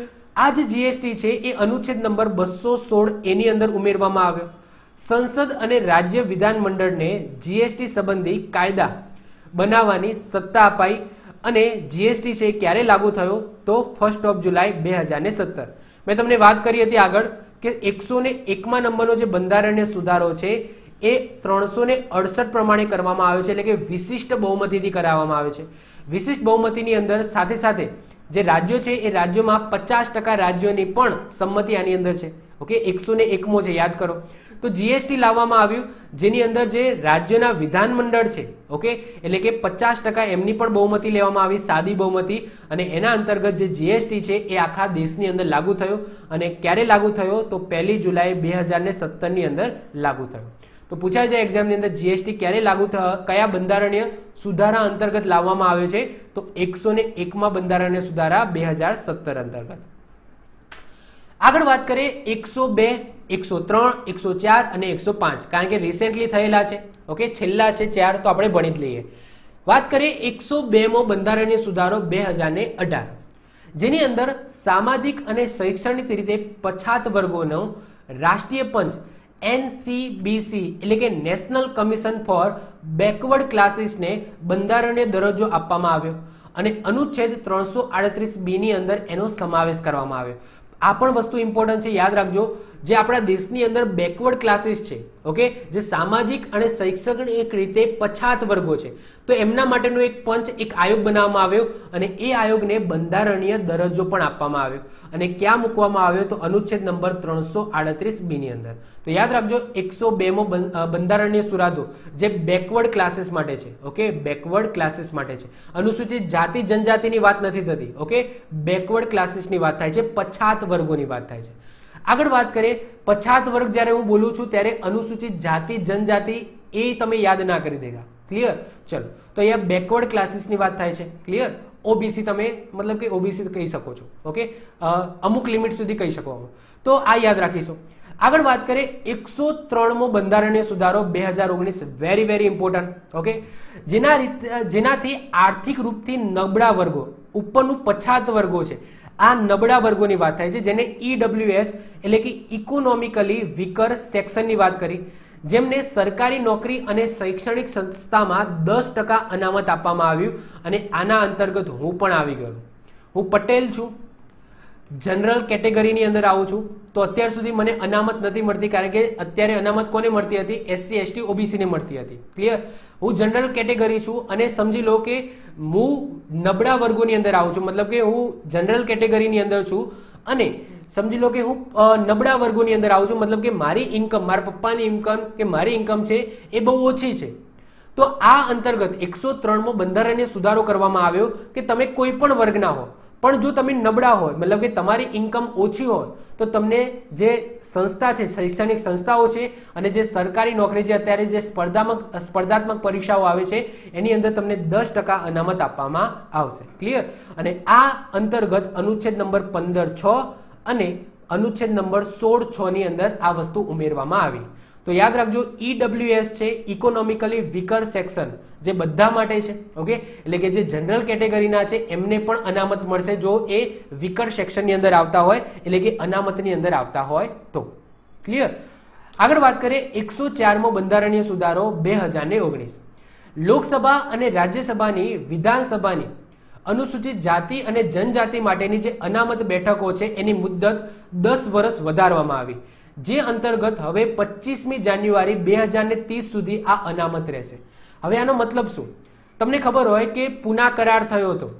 આ જે જીએસટી છે એ અનુચ્છેદ નંબર બસો સોળ એની અંદર ઉમેરવામાં આવ્યો. સંસદ અને રાજ્ય વિધાનમંડળને જીએસટી સંબંધી કાયદા બનાવવાની સત્તા અપાઈ અને જીએસટી છે ક્યારે લાગુ થયો, તો ફર્સ્ટ ઓફ જુલાઈ બે હજાર ને સત્તર. મેં તમને વાત કરી હતી આગળ કે એકસો ને એકમા નંબરનો જે બંધારણીય સુધારો છે એ ત્રણસો ને અડસઠ પ્રમાણે કરવામાં આવ્યો છે, એટલે કે વિશિષ્ટ બહુમતીથી કરાવવામાં આવે છે. વિશિષ્ટ બહુમતીની અંદર સાથે સાથે જે રાજ્યો છે એ રાજ્યોમાં પચાસ ટકા રાજ્યોની પણ સંમતિ આની અંદર છે. ઓકે, એકસો ને એકમો છે, યાદ કરો. તો જીએસટી લાવવામાં આવ્યું જેની અંદર જે રાજ્યોના વિધાનમંડળ છે, ઓકે, એટલે કે પચાસ ટકા એમની પણ બહુમતી લેવામાં આવી, સાદી બહુમતી, અને એના અંતર્ગત જે જીએસટી છે એ આખા દેશની અંદર લાગુ થયો. અને ક્યારે લાગુ થયો, તો પહેલી જુલાઈ બે હજાર ને સત્તર ની અંદર લાગુ થયો. તો પૂછાય છે એક્ઝામની અંદર જીએસટી ક્યારે લાગુ થયો, કયા બંધારણીય સુધારા અંતર્ગત લાવવામાં આવ્યો છે, તો એકસો ને એકમા બંધારણીય સુધારા બે હજાર સત્તર અંતર્ગત. આગળ વાત કરીએ એકસો બે, એકસો ત્રણ, એકસો ચાર અને એકસો પાંચ, કારણ કે રિસેન્ટલી થયેલા છે. ઓકે, છેલ્લા છે ચાર તો આપણે ભણી જ લઈએ. વાત કરીએ એકસો બે મો બંધારણીય સુધારો બે હજાર ને અઢાર, જેની અંદર સામાજિક અને શૈક્ષણિક રીતે પછાત વર્ગોનો રાષ્ટ્રીય પંચ એનસીબીસી એટલે કે નેશનલ કમિશન ફોર બેકવર્ડ ક્લાસીસને બંધારણીય દરજ્જો આપવામાં આવ્યો અને અનુચ્છેદ ત્રણસો આડત્રીસ બી ની અંદર એનો સમાવેશ કરવામાં આવ્યો. આ પણ વસ્તુ ઇમ્પોર્ટન્ટ છે, યાદ રાખજો. જે આપણા દેશની અંદર બેકવર્ડ ક્લાસીસ છે, ઓકે, જે સામાજિક અને શૈક્ષણિક રીતે પછાત વર્ગો છે, તો એમના માટેનો એક પંચ, એક આયોગ બનાવવામાં આવ્યો અને એ આયોગને બંધારણીય દરજ્જો પણ આપવામાં આવ્યો. અને ક્યાં મૂકવામાં આવ્યો, તો અનુચ્છેદ નંબર ત્રણસો આડત્રીસ બી ની અંદર. તો યાદ રાખજો એકસો બે મો બંધારણીય સુધારો જે બેકવર્ડ ક્લાસીસ માટે છે. ઓકે, બેકવર્ડ ક્લાસીસ માટે છે. અનુસૂચિત જાતિ જનજાતિની વાત નથી થતી. ઓકે, બેકવર્ડ ક્લાસીસની વાત થાય છે, પછાત વર્ગોની વાત થાય છે. આગળ વાત કરીએ પછાત વર્ગ, જ્યારે હું બોલું છું ત્યારે અનુસૂચિત જાતિ જનજાતિ એ તમે યાદ ના કરી દેગા. ક્લિયર? ચલો, તો અહીંયા બેકવર્ડ ક્લાસીસની વાત થાય છે. ક્લિયર? ઓબીસી તમે મતલબ કે ઓબીસી કહી શકો છો. ઓકે, અમુક લિમિટ સુધી કહી શકો. તો આ યાદ રાખીશું. આગળ વાત કરીએ એકસો ત્રણ મો બંધારણીય સુધારો બે હજાર ઓગણીસ, વેરી વેરી ઇમ્પોર્ટન્ટ. ઓકે, જેના જેનાથી આર્થિક રૂપથી નબળા વર્ગો, ઉપરનું પછાત વર્ગો છે, આ નબળા વર્ગોની વાત થાય છે, જેને ઈડબ્લ્યુએસ એટલે કે ઇકોનોમિકલી વીકર સેક્શનની વાત કરી, જેમને સરકારી નોકરી અને શૈક્ષણિક સંસ્થામાં દસ ટકા અનામત આપવામાં આવ્યું. અને આના અંતર્ગત હું પણ આવી ગયો. હું પટેલ છું જનરલ કેટેગરીની અંદર આવું છું તો અત્યાર સુધી મને અનામત નથી મળતી, કારણ કે અત્યારે અનામત કોને મળતી હતી? એસસી એસટી ઓબીસી ને મળતી હતી. ક્લિયર? હું જનરલ કેટેગરી છું અને સમજી લો કે હું નબળા વર્ગોની અંદર આવું છું, મતલબ કે હું જનરલ કેટેગરીની અંદર છું અને સમજી લો કે હું નબળા વર્ગોની અંદર આવું છું, મતલબ કે મારી ઇન્કમ, મારા પપ્પાની ઇન્કમ કે મારી ઇન્કમ છે એ બહુ ઓછી છે. તો આ અંતર્ગત એકસો ત્રણમો બંધારણીય સુધારો કરવામાં આવ્યો કે તમે કોઈ પણ વર્ગના હો, પણ જો તમે નબળા હોય, મતલબ કે તમારી ઇન્કમ ઓછી હોય, તો તમને જે સંસ્થા છે, શૈક્ષણિક સંસ્થાઓ છે અને જે સરકારી નોકરી જે અત્યારે જે સ્પર્ધાત્મક સ્પર્ધાત્મક પરીક્ષાઓ આવે છે એની અંદર તમને દસ ટકા અનામત આપવામાં આવશે. ક્લિયર? અને આ અંતર્ગત અનુચ્છેદ નંબર પંદર છ અને અનુચ્છેદ નંબર સોળ છ ની અંદર આ વસ્તુ ઉમેરવામાં આવી. તો યાદ રાખજો, ઈડબ્લ્યુએસ છે ઇકોનોમિકલી વીકર સેક્શન, જે બધા માટે છે. ઓકે, એટલે કે જે જનરલ કેટેગરીના છે એમને પણ અનામત મળશે જો એ વીકર સેક્શનની અંદર આવતા હોય, એટલે કે અનામતની અંદર આવતા હોય તો. ક્લિયર? આગળ વાત કરીએ એકસો ચારમો બંધારણીય સુધારો બે હજાર ને ઓગણીસ. લોકસભા અને રાજ્યસભાની વિધાનસભાની અનુસૂચિત જાતિ અને જનજાતિ માટેની જે અનામત બેઠકો છે એની મુદ્દત દસ વર્ષ વધારવામાં આવી, જે અંતર્ગત હવે પચીસમી જાન્યુઆરી બે હજાર ને ત્રીસ સુધી આ અનામત રહેશે. હવે આનો મતલબ શું? તમને ખબર હોય કે પુના કરાર થયો હતો.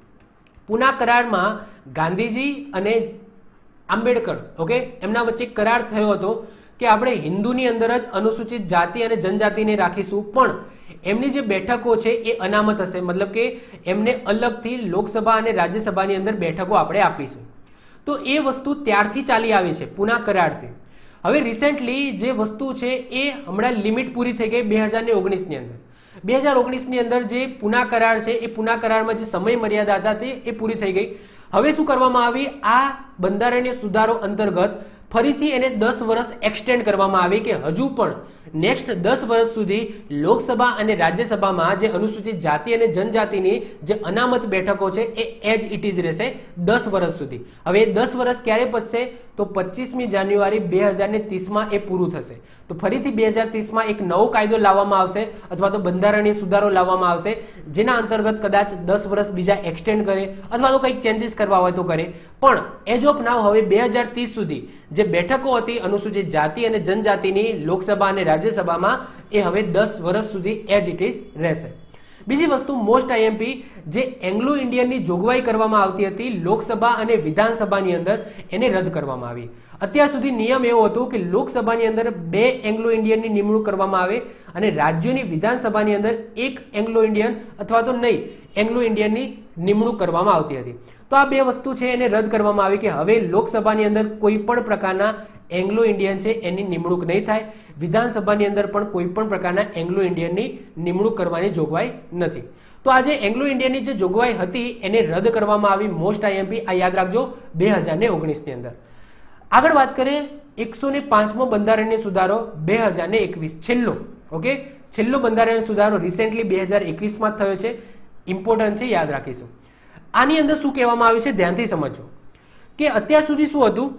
પુના કરારમાં ગાંધીજી અને આંબેડકર, ઓકે, એમના વચ્ચે કરાર થયો હતો કે આપણે હિન્દુની અંદર જ અનુસૂચિત જાતિ અને જનજાતિને રાખીશું, પણ એમની જે બેઠકો છે એ અનામત હશે, મતલબ કે એમને અલગથી લોકસભા અને રાજ્યસભાની અંદર બેઠકો આપણે આપીશું. તો એ વસ્તુ ત્યારથી ચાલી આવી છે, પુના કરારથી. હવે રિસેન્ટલી જે વસ્તુ છે એ હમણાં લિમિટ પૂરી થઈ ગઈ બે હજાર ને ઓગણીસ ની અંદર. બે હજાર ઓગણીસ ની અંદર જે પુના કરાર છે એ પુના કરારમાં જે સમય મર્યાદા હતા તે એ પૂરી થઈ ગઈ. હવે શું કરવામાં આવી? આ બંધારણીય સુધારો અંતર્ગત ફરીથી એને દસ વર્ષ એક્સટેન્ડ કરવામાં આવી કે હજુ પણ નેક્સ્ટ દસ વર્ષ સુધી લોકસભા અને રાજ્યસભામાં જે અનુસૂચિત જાતિ અને જનજાતિની જે અનામત બેઠકો છે એ એજ ઇટ ઇઝ રહેશે દસ વર્ષ સુધી. હવે દસ વર્ષ ક્યારે પચશે? તો પચીસમી જાન્યુઆરી બે હજાર ને ત્રીસમાં એ પૂરું થશે. તો ફરીથી બે હજાર ત્રીસમાં એક નવો કાયદો લાવવામાં આવશે અથવા તો બંધારણીય સુધારો લાવવામાં આવશે, જેના અંતર્ગત કદાચ દસ વર્ષ બીજા એક્સટેન્ડ કરે અથવા તો કંઈક ચેન્જીસ કરવા હોય તો કરે. પણ એજ ઓફ નાવ હવે બે હજાર ત્રીસ સુધી જે બેઠકો હતી અનુસૂચિત જાતિ અને જનજાતિની લોકસભા અને રાજ્યસભામાં એ હવે દસ વર્ષ સુધી એજ ઇટ ઇઝ રહેશે. બીજી વસ્તુ મોસ્ટ આઈએમપી, જે એંગ્લો ઇન્ડિયનની જોગવાઈ કરવામાં આવતી હતી લોકસભા અને વિધાનસભાની અંદર, એને રદ કરવામાં આવી. અત્યાર સુધી નિયમ એવો હતો કે લોકસભાની અંદર બે એંગ્લો ઇન્ડિયનની નિમણૂક કરવામાં આવે અને રાજ્યોની વિધાનસભાની અંદર એક એંગ્લો ઇન્ડિયન અથવા તો નહીં એંગ્લો ઇન્ડિયનની નિમણૂક કરવામાં આવતી હતી. તો આ બે વસ્તુ છે એને રદ કરવામાં આવી કે હવે લોકસભાની અંદર કોઈ પણ પ્રકારના એંગ્લો ઇન્ડિયન છે એની નિમણૂક નહીં થાય, વિધાનસભાની અંદર પણ કોઈ પણ પ્રકારના એંગ્લો ઇન્ડિયનની નિમણૂક કરવાની જોગવાઈ નથી. તો આ જે એંગ્લો ઇન્ડિયનની જે જોગવાઈ હતી એને રદ કરવામાં આવી મોસ્ટ આઈએમપી, આ યાદ રાખજો, બે હજાર ને ઓગણીસ ની અંદર. આગળ વાત કરીએ એકસો ને પાંચમો બંધારણીય સુધારો બે હજાર ને એકવીસ, છેલ્લો. ઓકે, છેલ્લો બંધારણીય સુધારો રિસેન્ટલી બે હજાર એકવીસ માં થયો છે, ઇમ્પોર્ટન્ટ છે, યાદ રાખીશું. આની અંદર શું કહેવામાં આવ્યું છે ધ્યાનથી સમજો કે અત્યાર સુધી શું હતું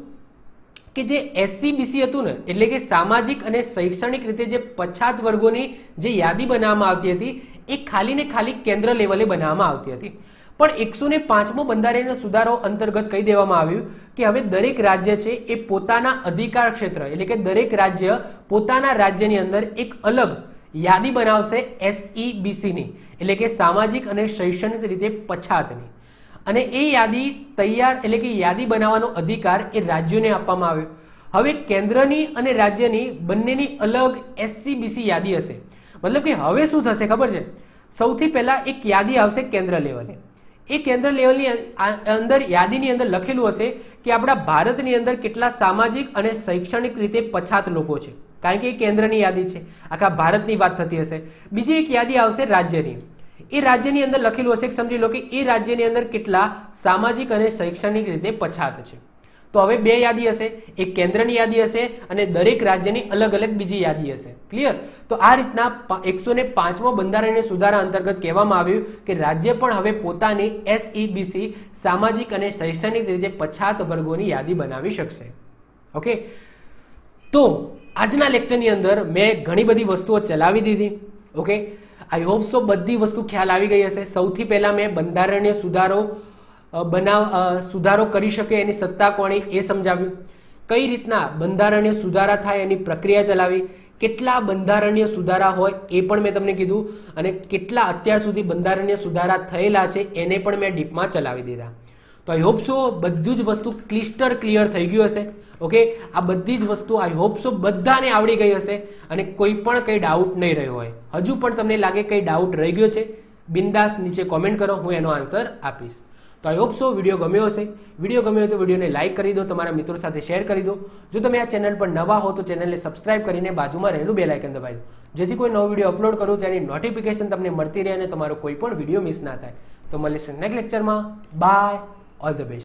કે જે એસસી બીસી હતું ને, એટલે કે સામાજિક અને શૈક્ષણિક રીતે જે પછાત વર્ગોની જે યાદી બનાવવામાં આવતી હતી એ ખાલી ને ખાલી કેન્દ્ર લેવલે બનાવવામાં આવતી હતી. પણ એકસો ને પાંચમો બંધારણીય સુધારો અંતર્ગત કહી દેવામાં આવ્યું કે હવે દરેક રાજ્ય છે એ પોતાના અધિકાર ક્ષેત્ર, એટલે કે દરેક રાજ્ય પોતાના રાજ્યની અંદર એક અલગ યાદી બનાવશે એસઈબીસીની, એટલે કે સામાજિક અને શૈક્ષણિક રીતે પછાતની. અને એ યાદી તૈયાર, એટલે કે યાદી બનાવવાનો અધિકાર એ રાજ્યોને આપવામાં આવ્યો. હવે કેન્દ્રની અને રાજ્યની બંનેની અલગ એસસીબીસી યાદી હશે. મતલબ કે હવે શું થશે ખબર છે? સૌથી પહેલા એક યાદી આવશે કેન્દ્ર લેવલે. એ કેન્દ્ર લેવલની અંદર યાદીની અંદર લખેલું હશે કે આપણા ભારતની અંદર કેટલા સામાજિક અને શૈક્ષણિક રીતે પછાત લોકો છે, કારણ કે એ કેન્દ્રની યાદી છે, આખા ભારતની વાત થતી હશે. બીજી એક યાદી આવશે રાજ્યની. એ રાજ્યની અંદર લખેલું હશે, સમજી લો કે એ રાજ્યની અંદર કેટલા સામાજિક અને શૈક્ષણિક રીતે પછાત છે. તો હવે બે યાદી હશે, એક કેન્દ્રની યાદી હશે અને દરેક રાજ્યની અલગ અલગ બીજી યાદી હશે. ક્લિયર? તો આ રીતના એકસો ને પાંચમો બંધારણીય સુધારા અંતર્ગત કહેવામાં આવ્યું કે રાજ્ય પણ હવે પોતાની એસઈબીસી સામાજિક અને શૈક્ષણિક રીતે પછાત વર્ગોની યાદી બનાવી શકશે. ઓકે, તો આજના લેક્ચરની અંદર મેં ઘણી બધી વસ્તુઓ ચલાવી દીધી. ઓકે, આઈ હોપ સો બધી વસ્તુ ખ્યાલ આવી ગઈ હશે. સૌથી પહેલા મેં બંધારણીય સુધારો બનાવ સુધારો કરી શકે એની સત્તા કોની એ સમજાવ્યું, કઈ રીતના બંધારણીય સુધારા થાય એની પ્રક્રિયા ચલાવી, કેટલા બંધારણીય સુધારા હોય એ પણ મેં તમને કીધું, અને કેટલા અત્યાર સુધી બંધારણીય સુધારા થયેલા છે એને પણ મેં ડીપમાં ચલાવી દીધા. તો આઈ હોપ સો બધું જ વસ્તુ ક્લિસ્ટર ક્લિયર થઈ ગયું હશે. ઓકે, આ બધી જ વસ્તુ આઈ હોપ સો બધાને આવડી ગઈ હશે અને કોઈ પણ કંઈ ડાઉટ નહીં રહ્યો હોય. હજુ પણ તમને લાગે કંઈ ડાઉટ રહી ગયો છે, બિંદાસ નીચે કોમેન્ટ કરો, હું એનો આન્સર આપીશ. તો આઈ હોપ સો વિડીયો ગમ્યો હશે. વિડીયો ગમ્યો હોય તો વિડીયોને લાઇક કરી દો, તમારા મિત્રો સાથે શેર કરી દો. જો તમે આ ચેનલ પર નવા હો તો ચેનલને સબસ્ક્રાઇબ કરીને બાજુમાં રહેલું બેલ આઇકન દબાવી દો, જેથી કોઈ નવો વિડીયો અપલોડ કરું તેની નોટિફિકેશન તમને મળતી રહે અને તમારો કોઈ પણ વિડીયો મિસ ના થાય. તો મળીશું નેક્સ્ટ લેક્ચરમાં. Bye, all the best.